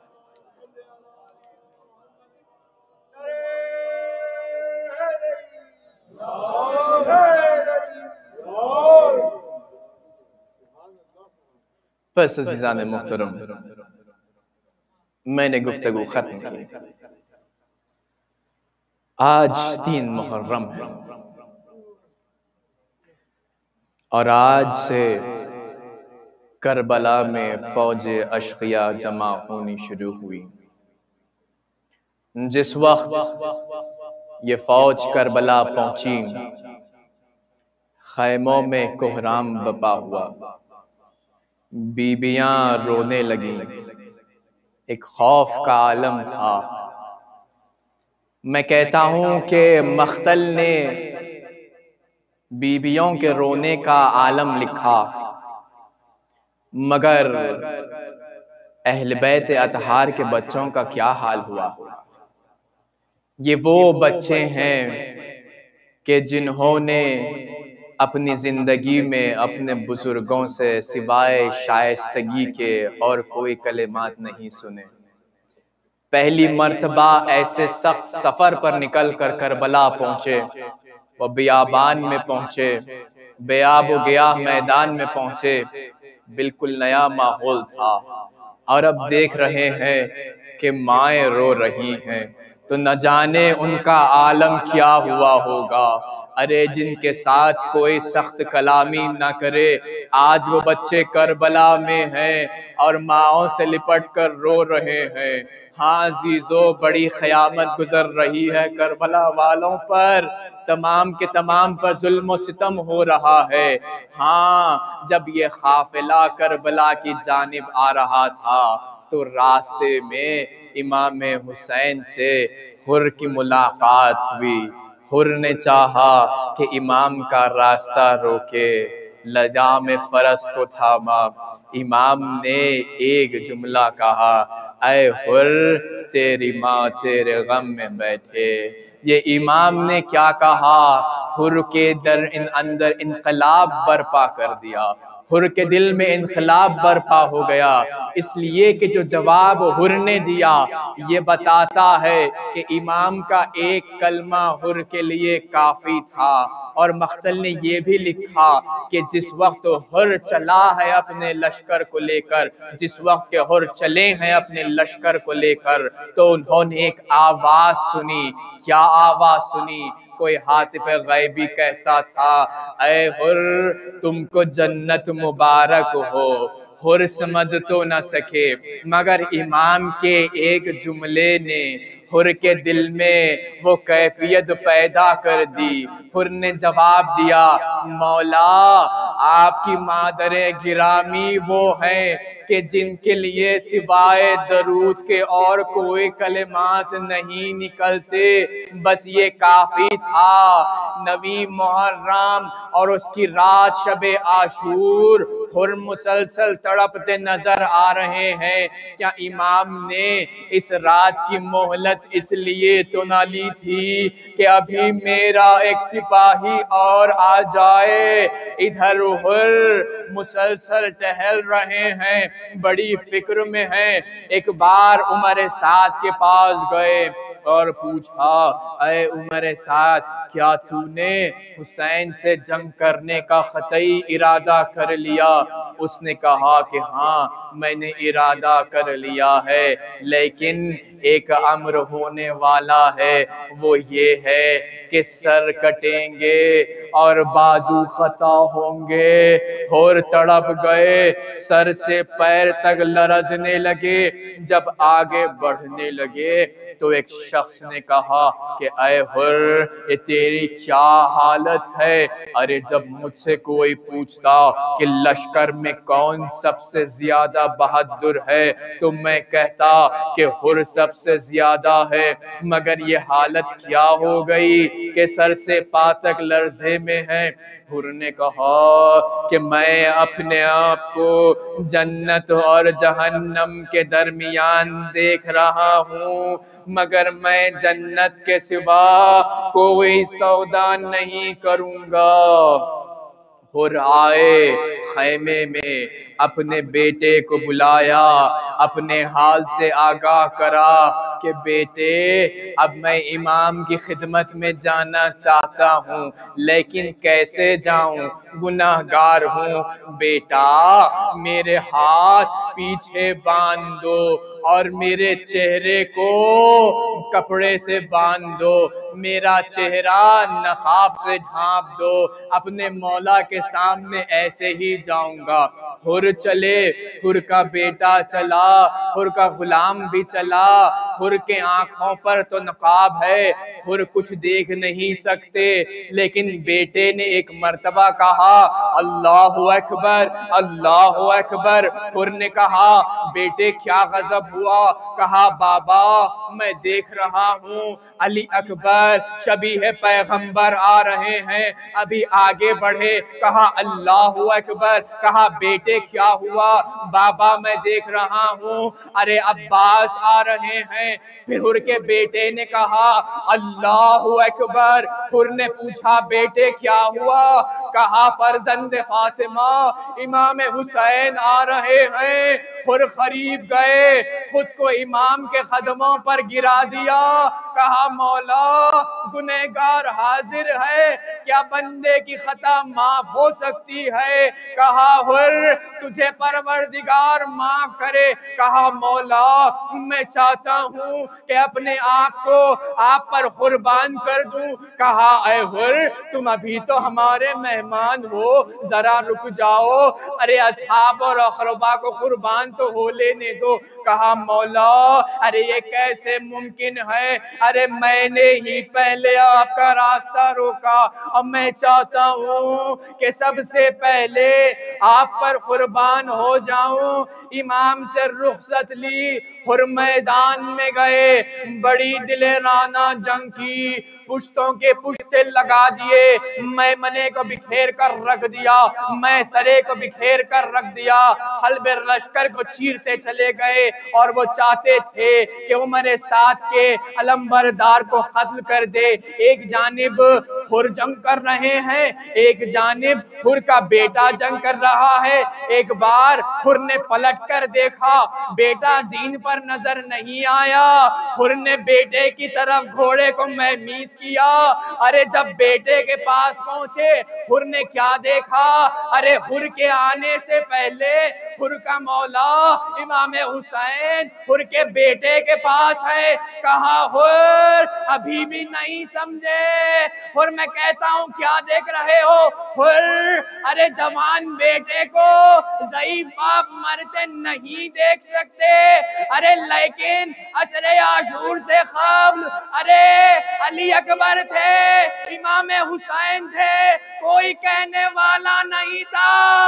بس عزیزان محترم، میں نے گفتگو ختم کی۔ آج تین محرم ہے اور آج سے کربلا میں فوج اشقیاء جمع ہونی شروع ہوئی۔ جس وقت یہ فوج کربلا پہنچی، خیموں میں کوہرام بپا ہوا، بیبیاں رونے لگیں، ایک خوف کا عالم تھا۔ میں کہتا ہوں کہ مقتل نے بیبیوں کے رونے کا عالم لکھا، مگر اہل بیت اطہار کے بچوں کا کیا حال ہوا؟ یہ وہ بچے ہیں کہ جنہوں نے اپنی زندگی میں اپنے بزرگوں سے سوائے شائستگی کے اور کوئی کلمات نہیں سنے۔ پہلی مرتبہ ایسے سخت سفر پر نکل کر کربلا پہنچے، وہ بیابان میں پہنچے، بیاب و گیاہ میدان میں پہنچے، بالکل نیا ماحول تھا، اور اب دیکھ رہے ہیں کہ مائیں رو رہی ہیں، تو نہ جانے ان کا عالم کیا ہوا ہوگا۔ ارے جن کے ساتھ کوئی سخت کلامی نہ کرے، آج وہ بچے کربلا میں ہیں اور ماؤں سے لپٹ کر رو رہے ہیں۔ ہاں عزیزو، بڑی قیامت گزر رہی ہے کربلا والوں پر، تمام کے تمام پر ظلم و ستم ہو رہا ہے۔ ہاں جب یہ قافلہ کربلا کی جانب آ رہا تھا تو راستے میں امام حسین سے حر کی ملاقات ہوئی۔ حر نے چاہا کہ امام کا راستہ روکے، لجام فرس کو تھاما، امام نے ایک جملہ کہا، اے حر تیری ماں تیرے غم میں بیٹھے۔ یہ امام نے کیا کہا؟ حر کے در ان اندر انقلاب برپا کر دیا، حر کے دل میں انقلاب برپا ہو گیا، اس لیے کہ جو جواب حر نے دیا یہ بتاتا ہے کہ امام کا ایک کلمہ حر کے لیے کافی تھا۔ اور مقتل نے یہ بھی لکھا کہ جس وقت حر چلا ہے اپنے لشکر کو لے کر، جس وقت کہ حر چلے ہیں اپنے لشکر کو لے کر، تو انہوں نے ایک آواز سنی۔ کیا آواز سنی؟ کوئی ہاتف غیبی کہتا تھا، اے حر تم کو جنت مبارک ہو۔ حر سمجھ تو نہ سکے، مگر امام کے ایک جملے نے حر کے دل میں وہ کیفیت پیدا کر دی۔ حر نے جواب دیا، مولا آپ کی مادر گرامی وہ ہیں کہ جن کے لیے سوائے درود کے اور کوئی کلمات نہیں نکلتے، بس یہ کافی تھا۔ نویں محرم اور اس کی رات شب عاشور، حر مسلسل تڑپتے نظر آ رہے ہیں۔ کیا امام نے اس رات کی مہلت اس لیے تو نہ لی تھی کہ ابھی میرا ایک سپاہی اور آ جائے؟ ادھر حر مسلسل ٹہل رہے ہیں، بڑی فکر میں ہیں۔ ایک بار عمر سعد کے پاس گئے اور پوچھا، اے عمر سعد کیا تو نے حسین سے جنگ کرنے کا قطعی ارادہ کر لیا؟ اس نے کہا کہ ہاں میں نے ارادہ کر لیا ہے، لیکن ایک امر ہونے والا ہے، وہ یہ ہے کہ سر کٹیں گے اور بازو خطا ہوں گے۔ حر تڑپ گئے، سر سے پیر تک لرزنے لگے۔ جب آگے بڑھنے لگے تو ایک شخص نے کہا کہ اے حر یہ تیری کیا حالت ہے؟ ارے جب مجھ سے کوئی پوچھتا کہ لشکر میں کون سب سے زیادہ بہادر ہے تو میں کہتا کہ حر سب سے زیادہ جاتا ہے، مگر یہ حالت کیا ہو گئی کہ سر سے پا تک لرزے میں ہے۔ حر نے کہا کہ میں اپنے آپ کو جنت اور جہنم کے درمیان دیکھ رہا ہوں، مگر میں جنت کے سوا کوئی سودا نہیں کروں گا۔ حر آئے خیمے میں، اپنے بیٹے کو بلایا، اپنے حال سے آگاہ کرا کہ بیٹے اب میں امام کی خدمت میں جانا چاہتا ہوں، لیکن کیسے جاؤں، گناہ گار ہوں۔ بیٹا میرے ہاتھ پیچھے باندھ دو اور میرے چہرے کو کپڑے سے باندھ دو، میرا چہرہ نقاب سے ڈھانپ دو، اپنے مولا کے سامنے ایسے ہی جاؤں گا۔ حر چلے، حر کا بیٹا چلا، حر کا غلام بھی چلا۔ حر کے آنکھوں پر تو نقاب ہے، حر کچھ دیکھ نہیں سکتے، لیکن بیٹے نے ایک مرتبہ کہا اللہ اکبر اللہ اکبر۔ حر نے کہا بیٹے کیا غضب ہوا؟ کہا بابا میں دیکھ رہا ہوں علی اکبر شبیہ پیغمبر آ رہے ہیں، ابھی آگے بڑھے۔ کہا اللہ اکبر۔ کہا بیٹے کیا ہوا؟ بابا میں دیکھ رہا ہوں ارے عباس آ رہے ہیں۔ پھر حر کے بیٹے نے کہا اللہ اکبر۔ حر نے پوچھا بیٹے کیا ہوا؟ کہا فرزند فاطمہ امام حسین آ رہے ہیں۔ حر قریب گئے، خود کو امام کے قدموں پر گرا دیا، کہا مولا گنہگار حاضر ہے، کیا بندے کی خطا معاف ہو سکتی ہے؟ کہا حر تجھے پروردگار معاف کرے۔ کہا مولا میں چاہتا ہوں کہ اپنے آپ کو آپ پر قربان کر دوں۔ کہا اے حر تم ابھی تو ہمارے مہمان ہو، ذرا رک جاؤ، ارے اصحاب اور اقربا کو قربان تو ہو لینے دو۔ کہا مولا ارے یہ کیسے ممکن ہے، ارے میں نے ہی پہلے آپ کا راستہ روکا، اور میں چاہتا ہوں کہ سب سے پہلے آپ پر قربان ہو جاؤں۔ امام سے رخصت لی، حر میدان میں گئے، بڑی دلیرانہ جنگ کی، پشتوں کے پشتے لگا دیے، میمنے کو بکھیر کر رکھ دیا، میسرے کو بکھیر کر رکھ دیا، حلب لشکر کو چیرتے چلے گئے، اور وہ چاہتے تھے کہ عمر سعد کے علمبردار کو قتل کر دے۔ ایک جانب حر جنگ کر رہے ہیں، ایک جانب حر کا بیٹا جنگ کر رہا ہے۔ ایک بار حر نے پلٹ کر دیکھا، بیٹا زین پر نظر نہیں آیا۔ حر نے بیٹے کی طرف گھوڑے کو مہمیز کیا، ارے جب بیٹے کے پاس پہنچے حر نے کیا دیکھا، ارے حر کے آنے سے پہلے حر کا مولا امام حسین حر کے بیٹے کے پاس ہے۔ کہا حر ابھی بھی نہیں سمجھے؟ حر میں کہتا ہوں کیا دیکھ رہے ہو؟ حر ارے جوان بیٹے کو ضعیف باپ مرتے نہیں دیکھ سکتے، ارے لیکن عصر عاشور سے قبل ارے علی اکبر تھے، امام حسین تھے، کوئی کہنے والا نہیں تھا۔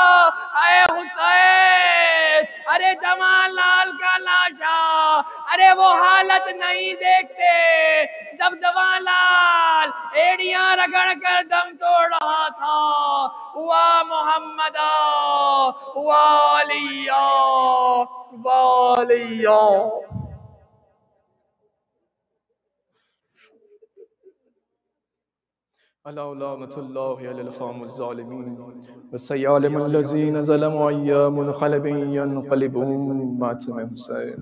اے حسین ارے جوان لال کا لاشا، ارے وہ حالت نہیں دیکھتے جب جوان لال ایڑیاں رگڑ کر دم توڑ رہا تھا۔ وا محمدہ والیہ والیہ۔ اللہ لعنت اللہ علی القوم الظالمین وسيعلم الذين ظلموا أي منقلب ينقلبون ماتم حسین۔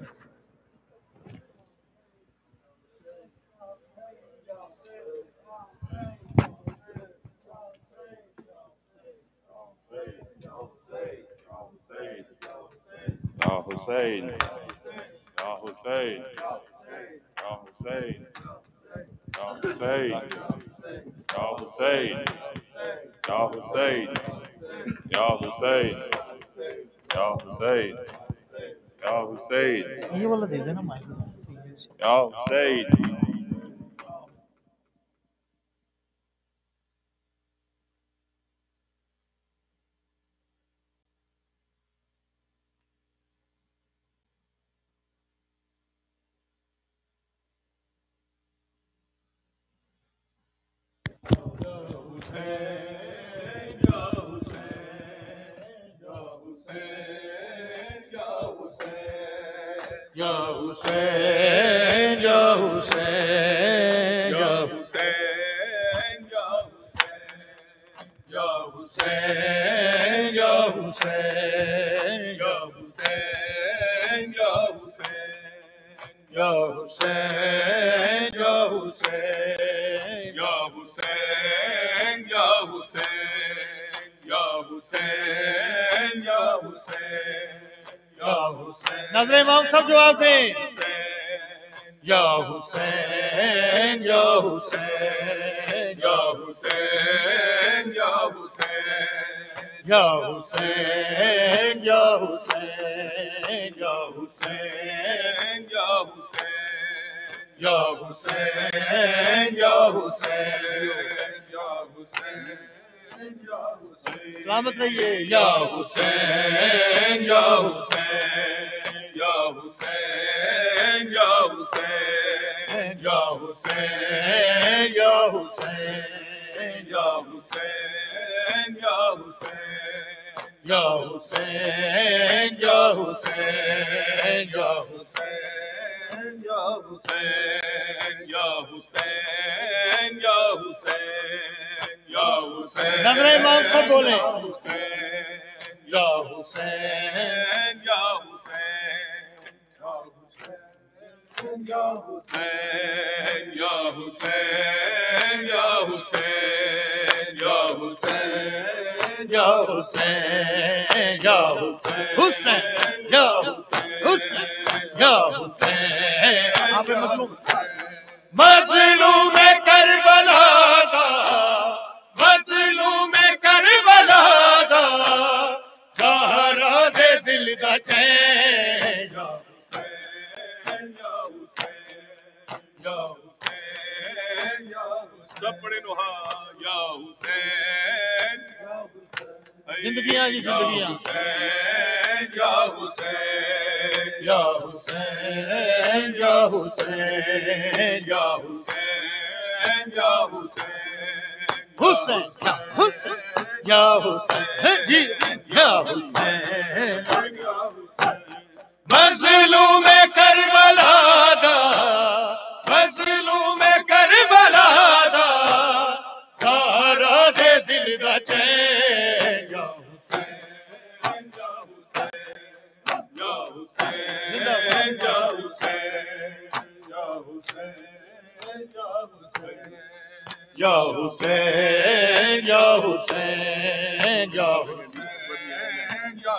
یا حسین یا حسین یا حسین یا حسین یا حسین یا حسین یا حسین یا حسین یا حسین یہ والا دے دینا مائک یا حسین۔ یا حسین یا حسین یا حسین یا حسین یا حسین یا حسین یا حسین یا حسین یا حسین یا حسین یا حسین یا حسین یا حسین یا حسین نظر امام سب جواب دیں یا حسین یا حسین یا حسین یا حسین یا حسین یا حسین یا حسین یا حسین یا حسین یا حسین سلامت رہیے یا حسین یا حسین یا حسین یا حسین یا حسین یا حسین یا حسین یا حسین یا حسین یا حسین یا حسین یا حسین یا حسین یا حسین یا حسین نظر امام سب بولیں یا حسین یا حسین یا حسین یا حسین یا حسین یا حسین یا حسین یا حسین یا حسین یا حسین آپ مظلوم مظلوم کربلا دا مظلوم کربلا دا زہرا دے دل دا چین یا حسین یا حسین یا حسین یا حسین سب پڑے نوحا یا حسین زندگیاں جی زندگیاں یا حسین یا حسین یا حسین یا حسین یا حسین حسین یا حسین یا حسین جی یا حسین مظلوم کربلا دا مظلوم کربلا دا زہرا دے دل دا چین یا حسین یا حسین یا حسین یا حسین یا حسین یا حسین یا حسین یا حسین یا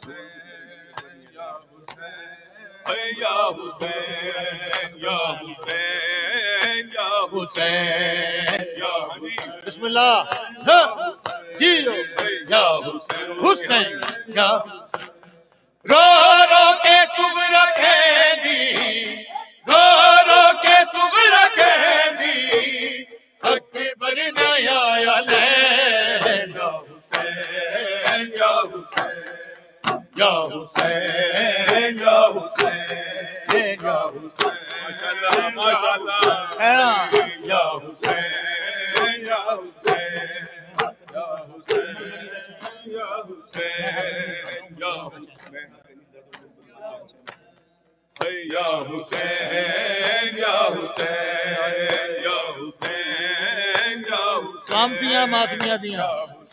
حسین یا حسین یا حسین یا حسین یا بسم اللہ جیو یا حسین حسین یا رو رو کے صبح رکھیں دی رو رو کے صبح رکھیں دی اکبر نیا یا لین یا حسین یا حسین یا حسین یا حسین یا حسین ماشاءاللہ ماشاءاللہ خیران یا حسین یا حسین یا حسین یا حسین یا حسین یا حسین یا حسین یا حسین یا سلامتیاں ماتمیاں دیاں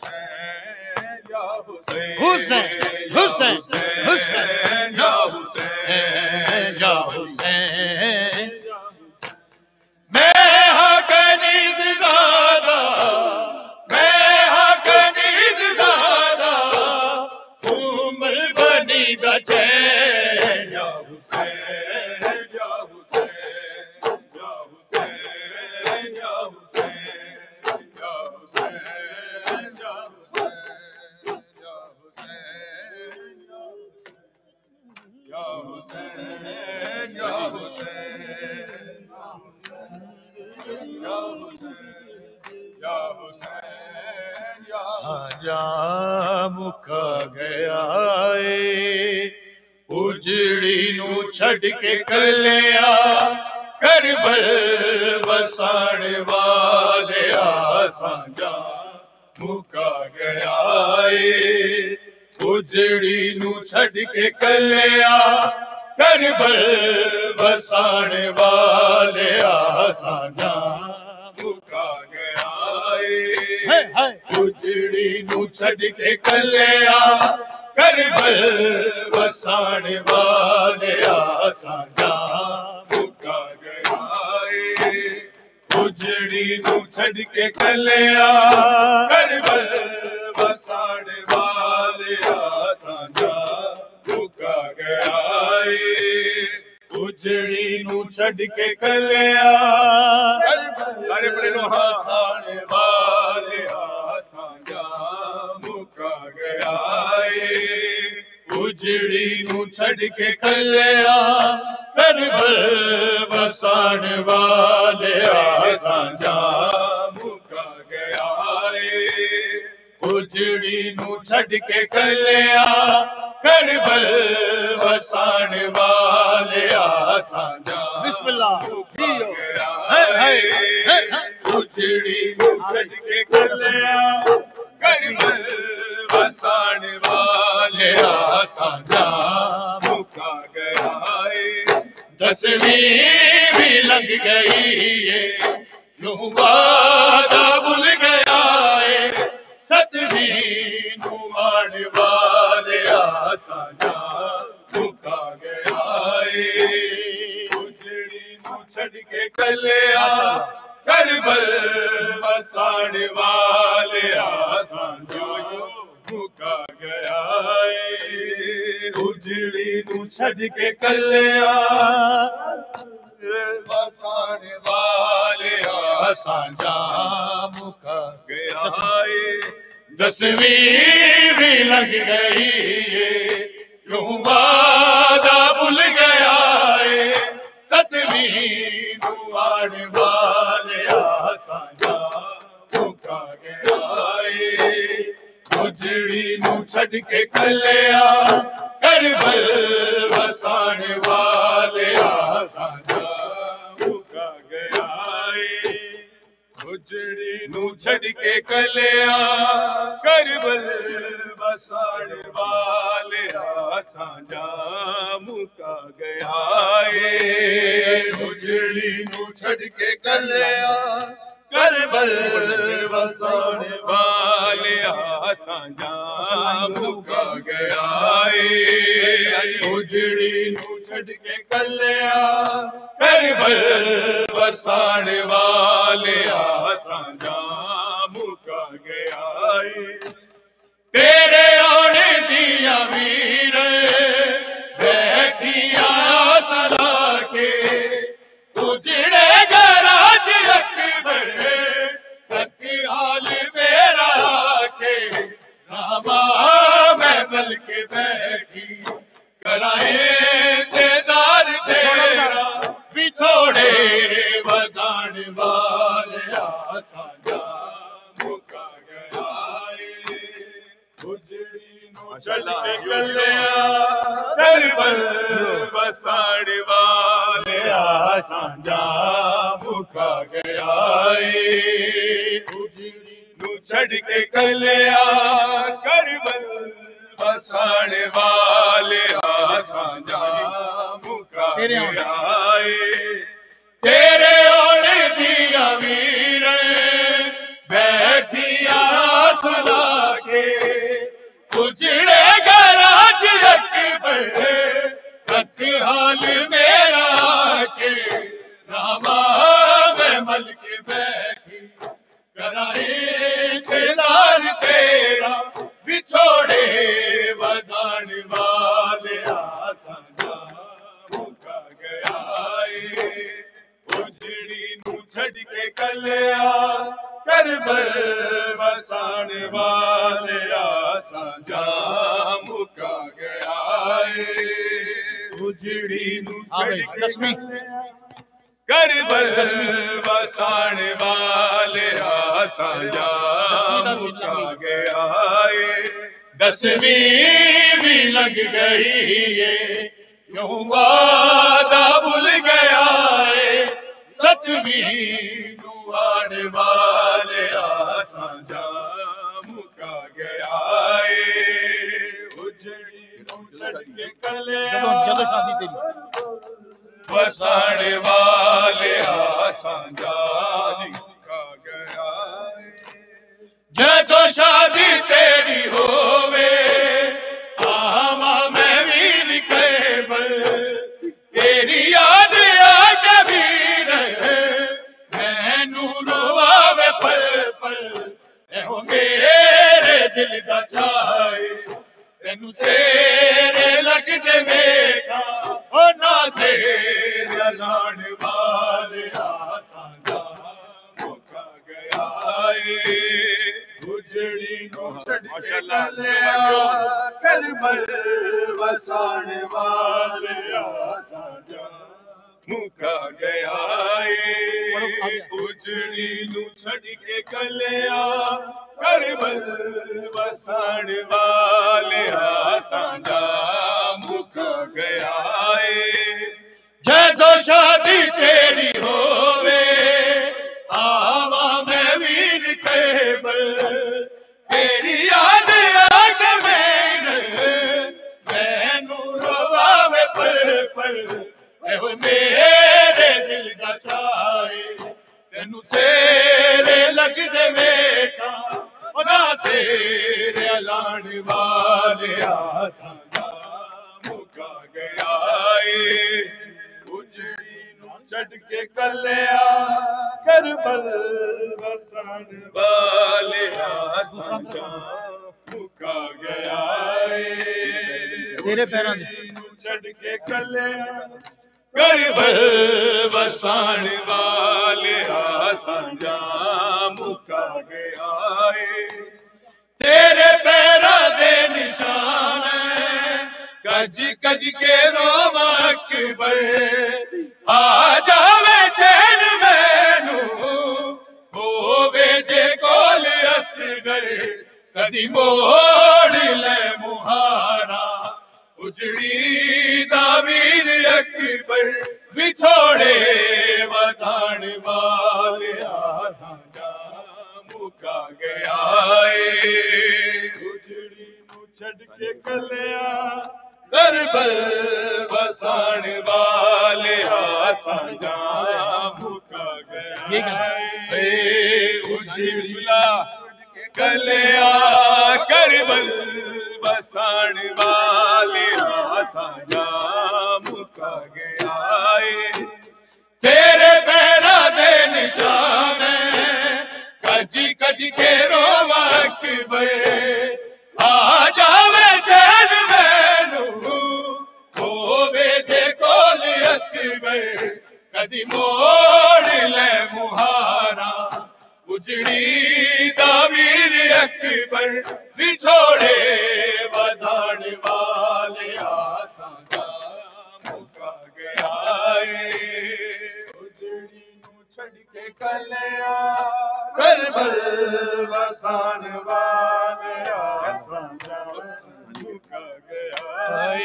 حسین حسین حسین یا حسین یا حسین میں حق نیز زادہ میں حق نیز زادہ عمر بنی دا چین یا حسین یا حسین یا حسین یا حسین یا حسین یا یا حسین یا حسین یا حسین ساجا مکا گیا ہے اجڑی نو چھڑ کے کلیا کربل وسان والے آ ساجا मुका गया है उजड़ी नू छड़ के कलिया करबल बसाने वाले साजा मुका गया है उजड़ी नू छड़ के कलिया करबल बसाने वाले साजा मुका गया है उजड़ी नू छड़ के कलिया करबल बसाने वाले साजा मुका गया है उजड़ी नू छड़ के कलिया करबल बसाने वाले साजा मुका गया है उजड़ी नू छड़ के कलिया करबल बसाने वाले साजा मुका गया है उजड़ी नू छड़ के कलिया करबल बसाने वाले साजा बिस्मिल्लाह गया है उजड़ी नू छड़ के कलिया करबल बसाने वाले साजा मुका गया है दसवीं भी लग गई है क्यों वादा भूल गया है सतवीं नू आने वाले साजा मुका गया है उजड़ी नू छड़ के कलिया करबल बसाने वाले साजा मुका गया है उजड़ी नू छड़ के कलिया बसाने वाले साजा मुका गया है दसवीं भी लग गई है क्यों वादा भूल गया है सतवीं नू आने वाले साजा मुका गया है उजड़ी नू छड़ के कलिया करबल बसाने वाले साजा मुका गया है उजड़ी नू छड़ के कलिया करबल बसाने वाले साजा मुका गया है उजड़ी नू छड़ के कलिया करबल बसाने वाले साजा मुका गया है उजड़ी नू छड़ के कलिया करबल बसाने वाले साजा मुका गया है तेरे आने दिया वीर बैठिया सदा के उजड़े गराज अकबर हाल मेरा के रामा मैं बल के बैठी कराए इंतजार तेरा बिछोड़े बजान वाले साजा मुका गया उजड़ी नू छड़ के कलिया करबल बसाने वाले साजा मुका गया उजड़ी नू छड़ के कलिया करबल बसाने वाले साजा मुका गया तेरे आने दिया वीर बैठिया सदा के उजड़े गराज अकबर हाल मेरा के रामा मैं मल के बैठी कराए इंतजार तेरा बिछोड़े बदान वाले साजा मुका गया उजड़ी नू छड़ के कलिया करबल बसाने वाले साजा मुका गया उजड़ी नू छड़ के करबल बसाने वाले साजा मुका गया दसवीं भी लग गई है क्यों वादा भूल गया है सतवीं नू आने वाले साजा ਜਦੋਂ ਸ਼ਾਦੀ ਤੇਰੀ ਵਸਾਣ ਵਾਲੇ ਸਾਂਝਾ ਮੁਕਾ ਗਿਆ ਜਦੋਂ ਸ਼ਾਦੀ ਤੇਰੀ ਹੋਵੇ ਆਵਾਂ ਮੈਂ ਵੀਰ ਕੇਵਲ ਤੇਰੀ ਯਾਦ ਆ ਕਬੀਰ ਮੈਨੂੰ ਰੋਵਾਵੇ ਪਲ ਪਲ ਇਹੋ ਮੇਰੇ ਦਿਲ ਦਾ ਚਾਹੇ ਤੈਨੂੰ ਸੇਰੇ ਲੱਗਦੇ ਵੇਖਾਂ ਉਹ ਨਾ ਸੇਰੇ ਲਾਣ ਵਾਲਿਆ ਸਾਂਝਾ ਮੁਕਾ ਗਿਆ ਏ ਉਜੜੀ ਨੂੰ ਛੱਡ ਕੇ ਲਿਆ ਕਰਬਲ ਵਸਾਣ ਵਾਲਿਆ ਸਾਂਝਾ ਮੁਕਾ ਗਿਆ ਏ ਉਜੜੀ ਨੂੰ ਛੱਡ ਕੇ ਕਲਿਆ ਕਰਬਲ ਵਸਾਣ ਵਾਲਿਆ ਸਾਂਝਾ ਮੁਕਾ ਗਿਆ ਏ ਜਦੋਂ ਸ਼ਾਦੀ ਤੇਰੀ ਹੋਵੇ ਆਵਾਂ ਮੈਂ ਵੀਰ ਕੇਵਲ ਤੇਰੀ ਯਾਦ ਆ ਕੇ ਮੈਨੂੰ ਰਵਾਵੇ ਪਲ ਪਲ ਇਹੋ ਮੇਰੇ ਦਿਲ ਦਾ ਚਾਹੇ ਤੈਨੂੰ ਸੇਰੇ ਲੱਗਦੇ ਵੇਖਾਂ ਉਹਦਾ ਸੇਰੇ ਲਾਣ ਵਾਲਿਆ ਸਾਂਝਾ ਮੁਕਾ ਗਿਆ ਏ ਉਜੜੀ ਨੂੰ ਛੱਡ ਕੇ ਕੱਲਿਆ ਕਰਬਲ ਵਸਾਣ ਵਾਲਿਆ ਸਾਂਝਾ ਮੁਕਾ ਗਿਆ ਏ ਤੇਰੇ ਪੈਰਾਂ ਦੇ ਨੂੰ ਛੱਡ ਕੇ ਕੱਲਿਆ ਕਰਬਲ ਵਸਾਣ ਵਾਲਿਆ ਸਾਂਝਾ ਮੁਕਾ ਗਿਆ ਏ ਤੇਰੇ ਪੈਰਾਂ ਦੇ ਨਿਸ਼ਾਨ ਕਜ ਕਜ ਕੇ ਰੋਵਾਂ ਅਕਬਰ ਆ ਜਾਵੇ ਚੈਨ ਮੈਨੂੰ ਹੋਵੇ ਜੇ ਕੋਲ ਅਸਗਰ ਕਦੀ ਮੋੜ ਲੈ ਮੁਹਾਰਾ ਉਜੜੀ ਦਾ ਵੀਰ ਅਕਬਰ ਵਿਛੋੜੇ ਵਧਾਣ ਵਾਲਿਆ ਸਾਂਝਾ ਮੁਕਾ ਗਿਆ ਏ ਉਜੜੀ ਨੂੰ ਛੱਡ ਕੇ ਕੱਲਿਆ ਕਰਬਲ ਵਸਾਣ ਵਾਲਿਆ ਸਾਂਝਾ ਮੁਕਾ ਗਿਆ ਏ ਉਜੜੀ ਕੱਲਿਆ ਕਰਬਲ ਵਸਾਣ ਵਾਲਿਆ ਸਾਂਝਾ ਮੁਕਾ ਗਿਆ ਏ ਤੇਰੇ ਪੈਰਾਂ ਦੇ ਨਿਸ਼ਾਨ ਕਜ ਕਜ ਕੇ ਰੋਵਾਂ ਅਕਬਰ ਆ ਜਾਵੇ ਚੈਨ ਮੈਨੂੰ ਹੋਵੇ ਜੇ ਕੋਲ ਅਸਗਰ ਕਦੀ ਮੋੜ ਲੈ ਮੁਹਾਰਾ ਉਜੜੀ ਦਾ ਵੀਰ ਅਕਬਰ ਵਿਛੋੜੇ ਵਧਾਣ ਵਾਲਿਆ ਸਾਂਝਾ ਮੁਕਾ ਗਿਆ ਏ ਉਜੜੀ ਨੂੰ ਛੱਡ ਕੇ ਕੱਲਿਆ ਕਰਬਲ ਵਸਾਣ ਵਾਲਿਆ ਸਾਂਝਾ ਮੁਕਾ ਗਿਆ ਏ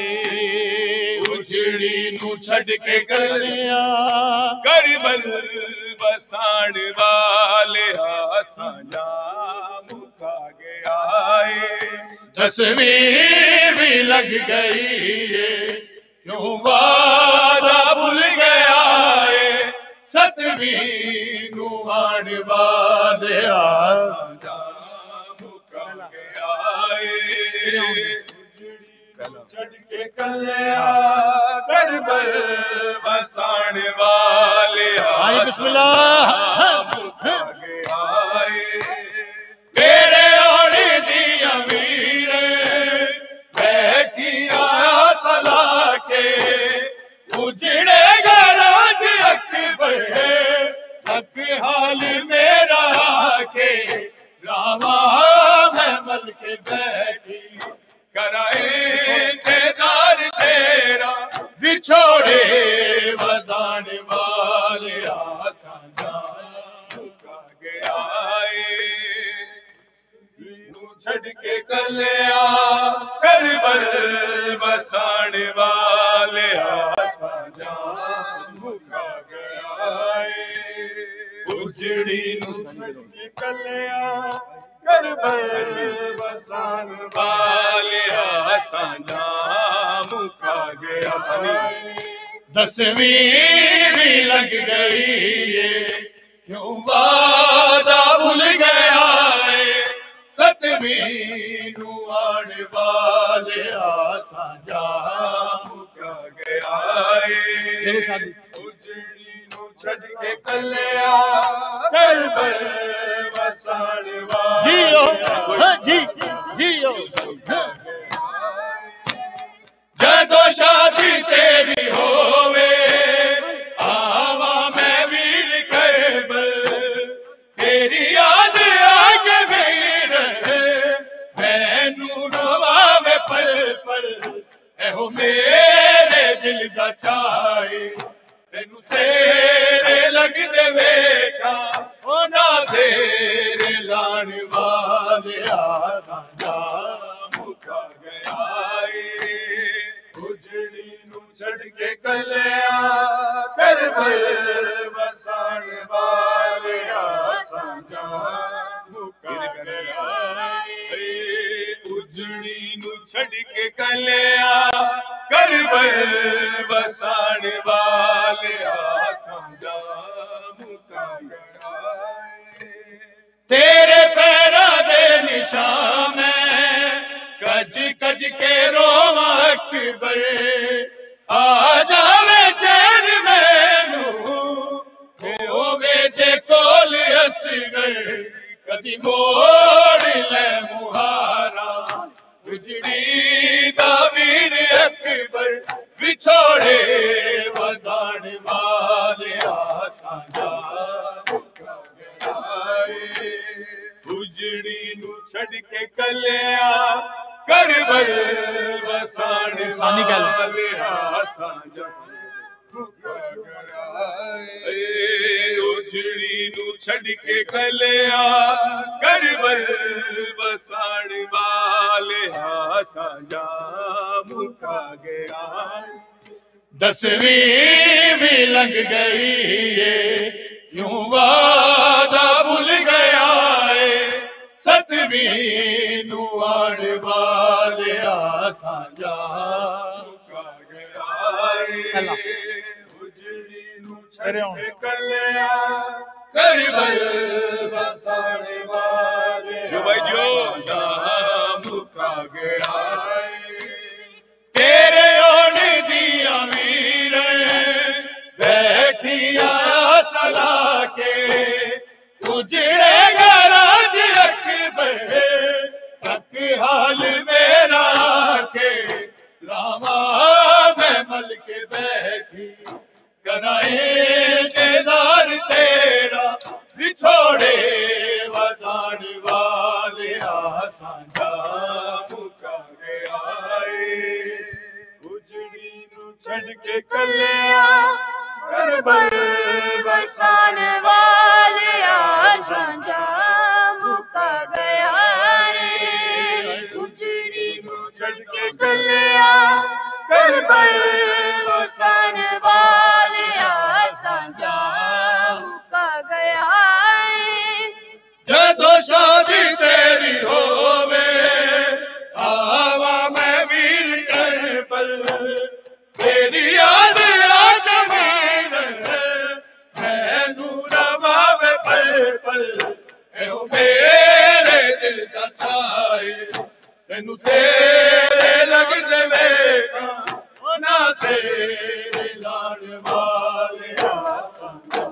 ਉਜੜੀ ਨੂੰ ਛੱਡ ਕੇ ਕੱਲਿਆ ਕਰਬਲ ਵਸਾਣ ਵਾਲਿਆ ਸਾਂਝਾ ਮੁਕਾ ਗਿਆ ਏ ਦਸਵੀਂ ਵੀ ਲੱਗ ਗਈ ਏ ਕਿਉਂ ਵਾਦਾ ਭੁੱਲ ਗਿਆ ਏ ਸਤਵੀਂ ਨੂੰ ਆਣ ਵਾਲਿਆ ਸਾਂਝਾ ਮੁਕਾ ਗਿਆ ਏ ਛੱਡ ਕੇ ਕੱਲਿਆ ਕਰਬਲ ਵਸਾਣ ਵਾਲਿਆ ਆਏ ਬਿਸਮਿਲ੍ਲਾਹ ਮੁਕਾ ਗਿਆ ਏ ਤੇਰੇ ਆਣੇ ਦੀਆਂ ਵੀਰ ਬੈਠੀਆਂ ਸਲਾ ਕੇ ਉਜੜੇ ਘਰਾਂ ਚ ਅਕਬਰ ਹੱਕ ਹਾਲ ਮੇਰਾ ਕੇ ਰਾਵਾ ਮੈਂ ਮਲ ਕੇ ਬੈਠੀ कराए इंतजार तेरा विछोड़े वदान वालिया सांझा मुका गया छड़ के कलिया करबल वसाण वालिया सांझा मुका गया उजड़ी नू छड़ के कलिया کربل بسان والے آساں جام کا گیا دسویں بھی لگ گئی ہے کیوں وعدہ بھول گیا ہے ستویں نو آن والے آساں جام کا گیا ہے اجڑی نو چھڈ کے کلیا کربل وسان والے جی جیو جدو شادی تیری ہووے آواں میں ویر کربل تیری یاد آ کے ویر مینوں رواوے پل پل ایہو میرے دل دا چاہے تینوں سیرے لگ دے ویکھاں او نازیرے لان والے آساں جام کا گیا اے اجڑی نو چھڈ کے کلیا کربل وسان والے آساں جام کا گیا اجڑی نو چھڈ کے کلیا کربل وسان والے آساں جام کا گیا تیرے پیراں دے نشان میں کج کج کے روواں اکبر آ جاوے چین مینوں تے ہووے جے کول اصغر کدی موڑ لے مہارا اجڑی دا ویر اکبر بچھوڑے ودان والے آساں جام کا گیا اجڑی نو چھڈ کے کلیا کربل وسان والے آساں جام کا گیا اجڑی نو چھڈ کے کلیا کربل وسان والے آساں جام کا گیا دسویں بھی لنگ گئی ہے کیوں وعدہ بھول گیا ہے ستویں نو آن والے آساں جام کا گیا ہے اجڑی نو چھڈ کے کلیا کربل وسان والے جو بھائی جو جام کا گیا ہے تیرے آن دیا ویر بیٹھیاں سلا کے اجڑے گراج اکبر تک حال میرا کے راواں میں مل کے بیٹھی کرائے دیدار تیرا بچھوڑے ودان والے آساں جام کا گیا اجڑی نو چھڈ کے کلیا کربل وسان والے آساں جام کا گیا اجڑی نو چھڈ کے کلیا کربل وسان والے آساں جام کا گیا جدو شادی تیری ہووے آواں میں ویر کربل تیری یاد آ کے ویر مینوں رواوے پل پل ایہو میرے دل دا چاہے تینوں سیرے لگ دے ویکھاں او نازیرے لان والے آساں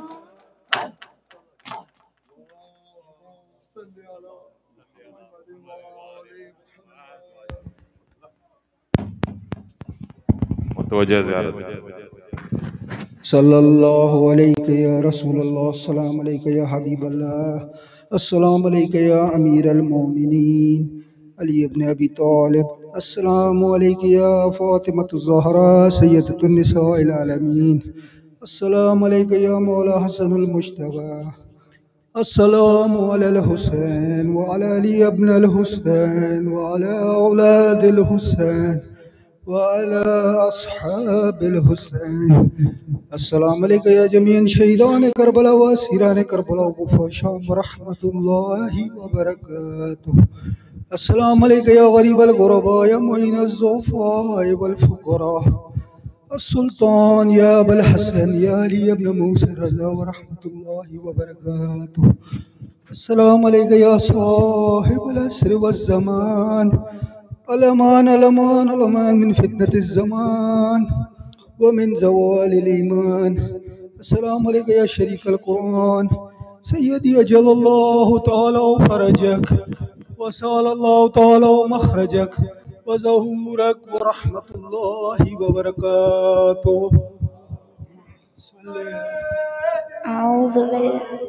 متوجہ زیارت صلی اللہ علیہ یا رسول اللہ السلام علیکہ یا حبیب اللہ السلام علیکہ یا امیر المومنین علی ابن ابی طالب السلام علیکہ یا فاطمۃ الزہرا سیدۃ النساء العالمین السلام علیکہ یا مولا حسن المجتبی السلام علی الحسین وعلی علی ابن الحسین وعلی اولاد الحسین وعلى أصحاب الحسين. السلام عليك يا جميع شهيدان كربلاء وأسيران كربلاء وكفار الشام ورحمة الله وبركاته. السلام عليك يا غريب الغرباء يا معين الضعفاء والفقراء. السلطان يا أبا الحسن يا علي بن موسى رضا ورحمة الله وبركاته. السلام عليك يا صاحب العصر والزمان. الأمان الأمان الأمان من فتنة الزمان ومن زوال الإيمان. السلام عليك يا شريك القرآن. سيدي أجل الله تعالى فرجك وسال الله تعالى مخرجك وظهورك ورحمة الله وبركاته. أعوذ بالله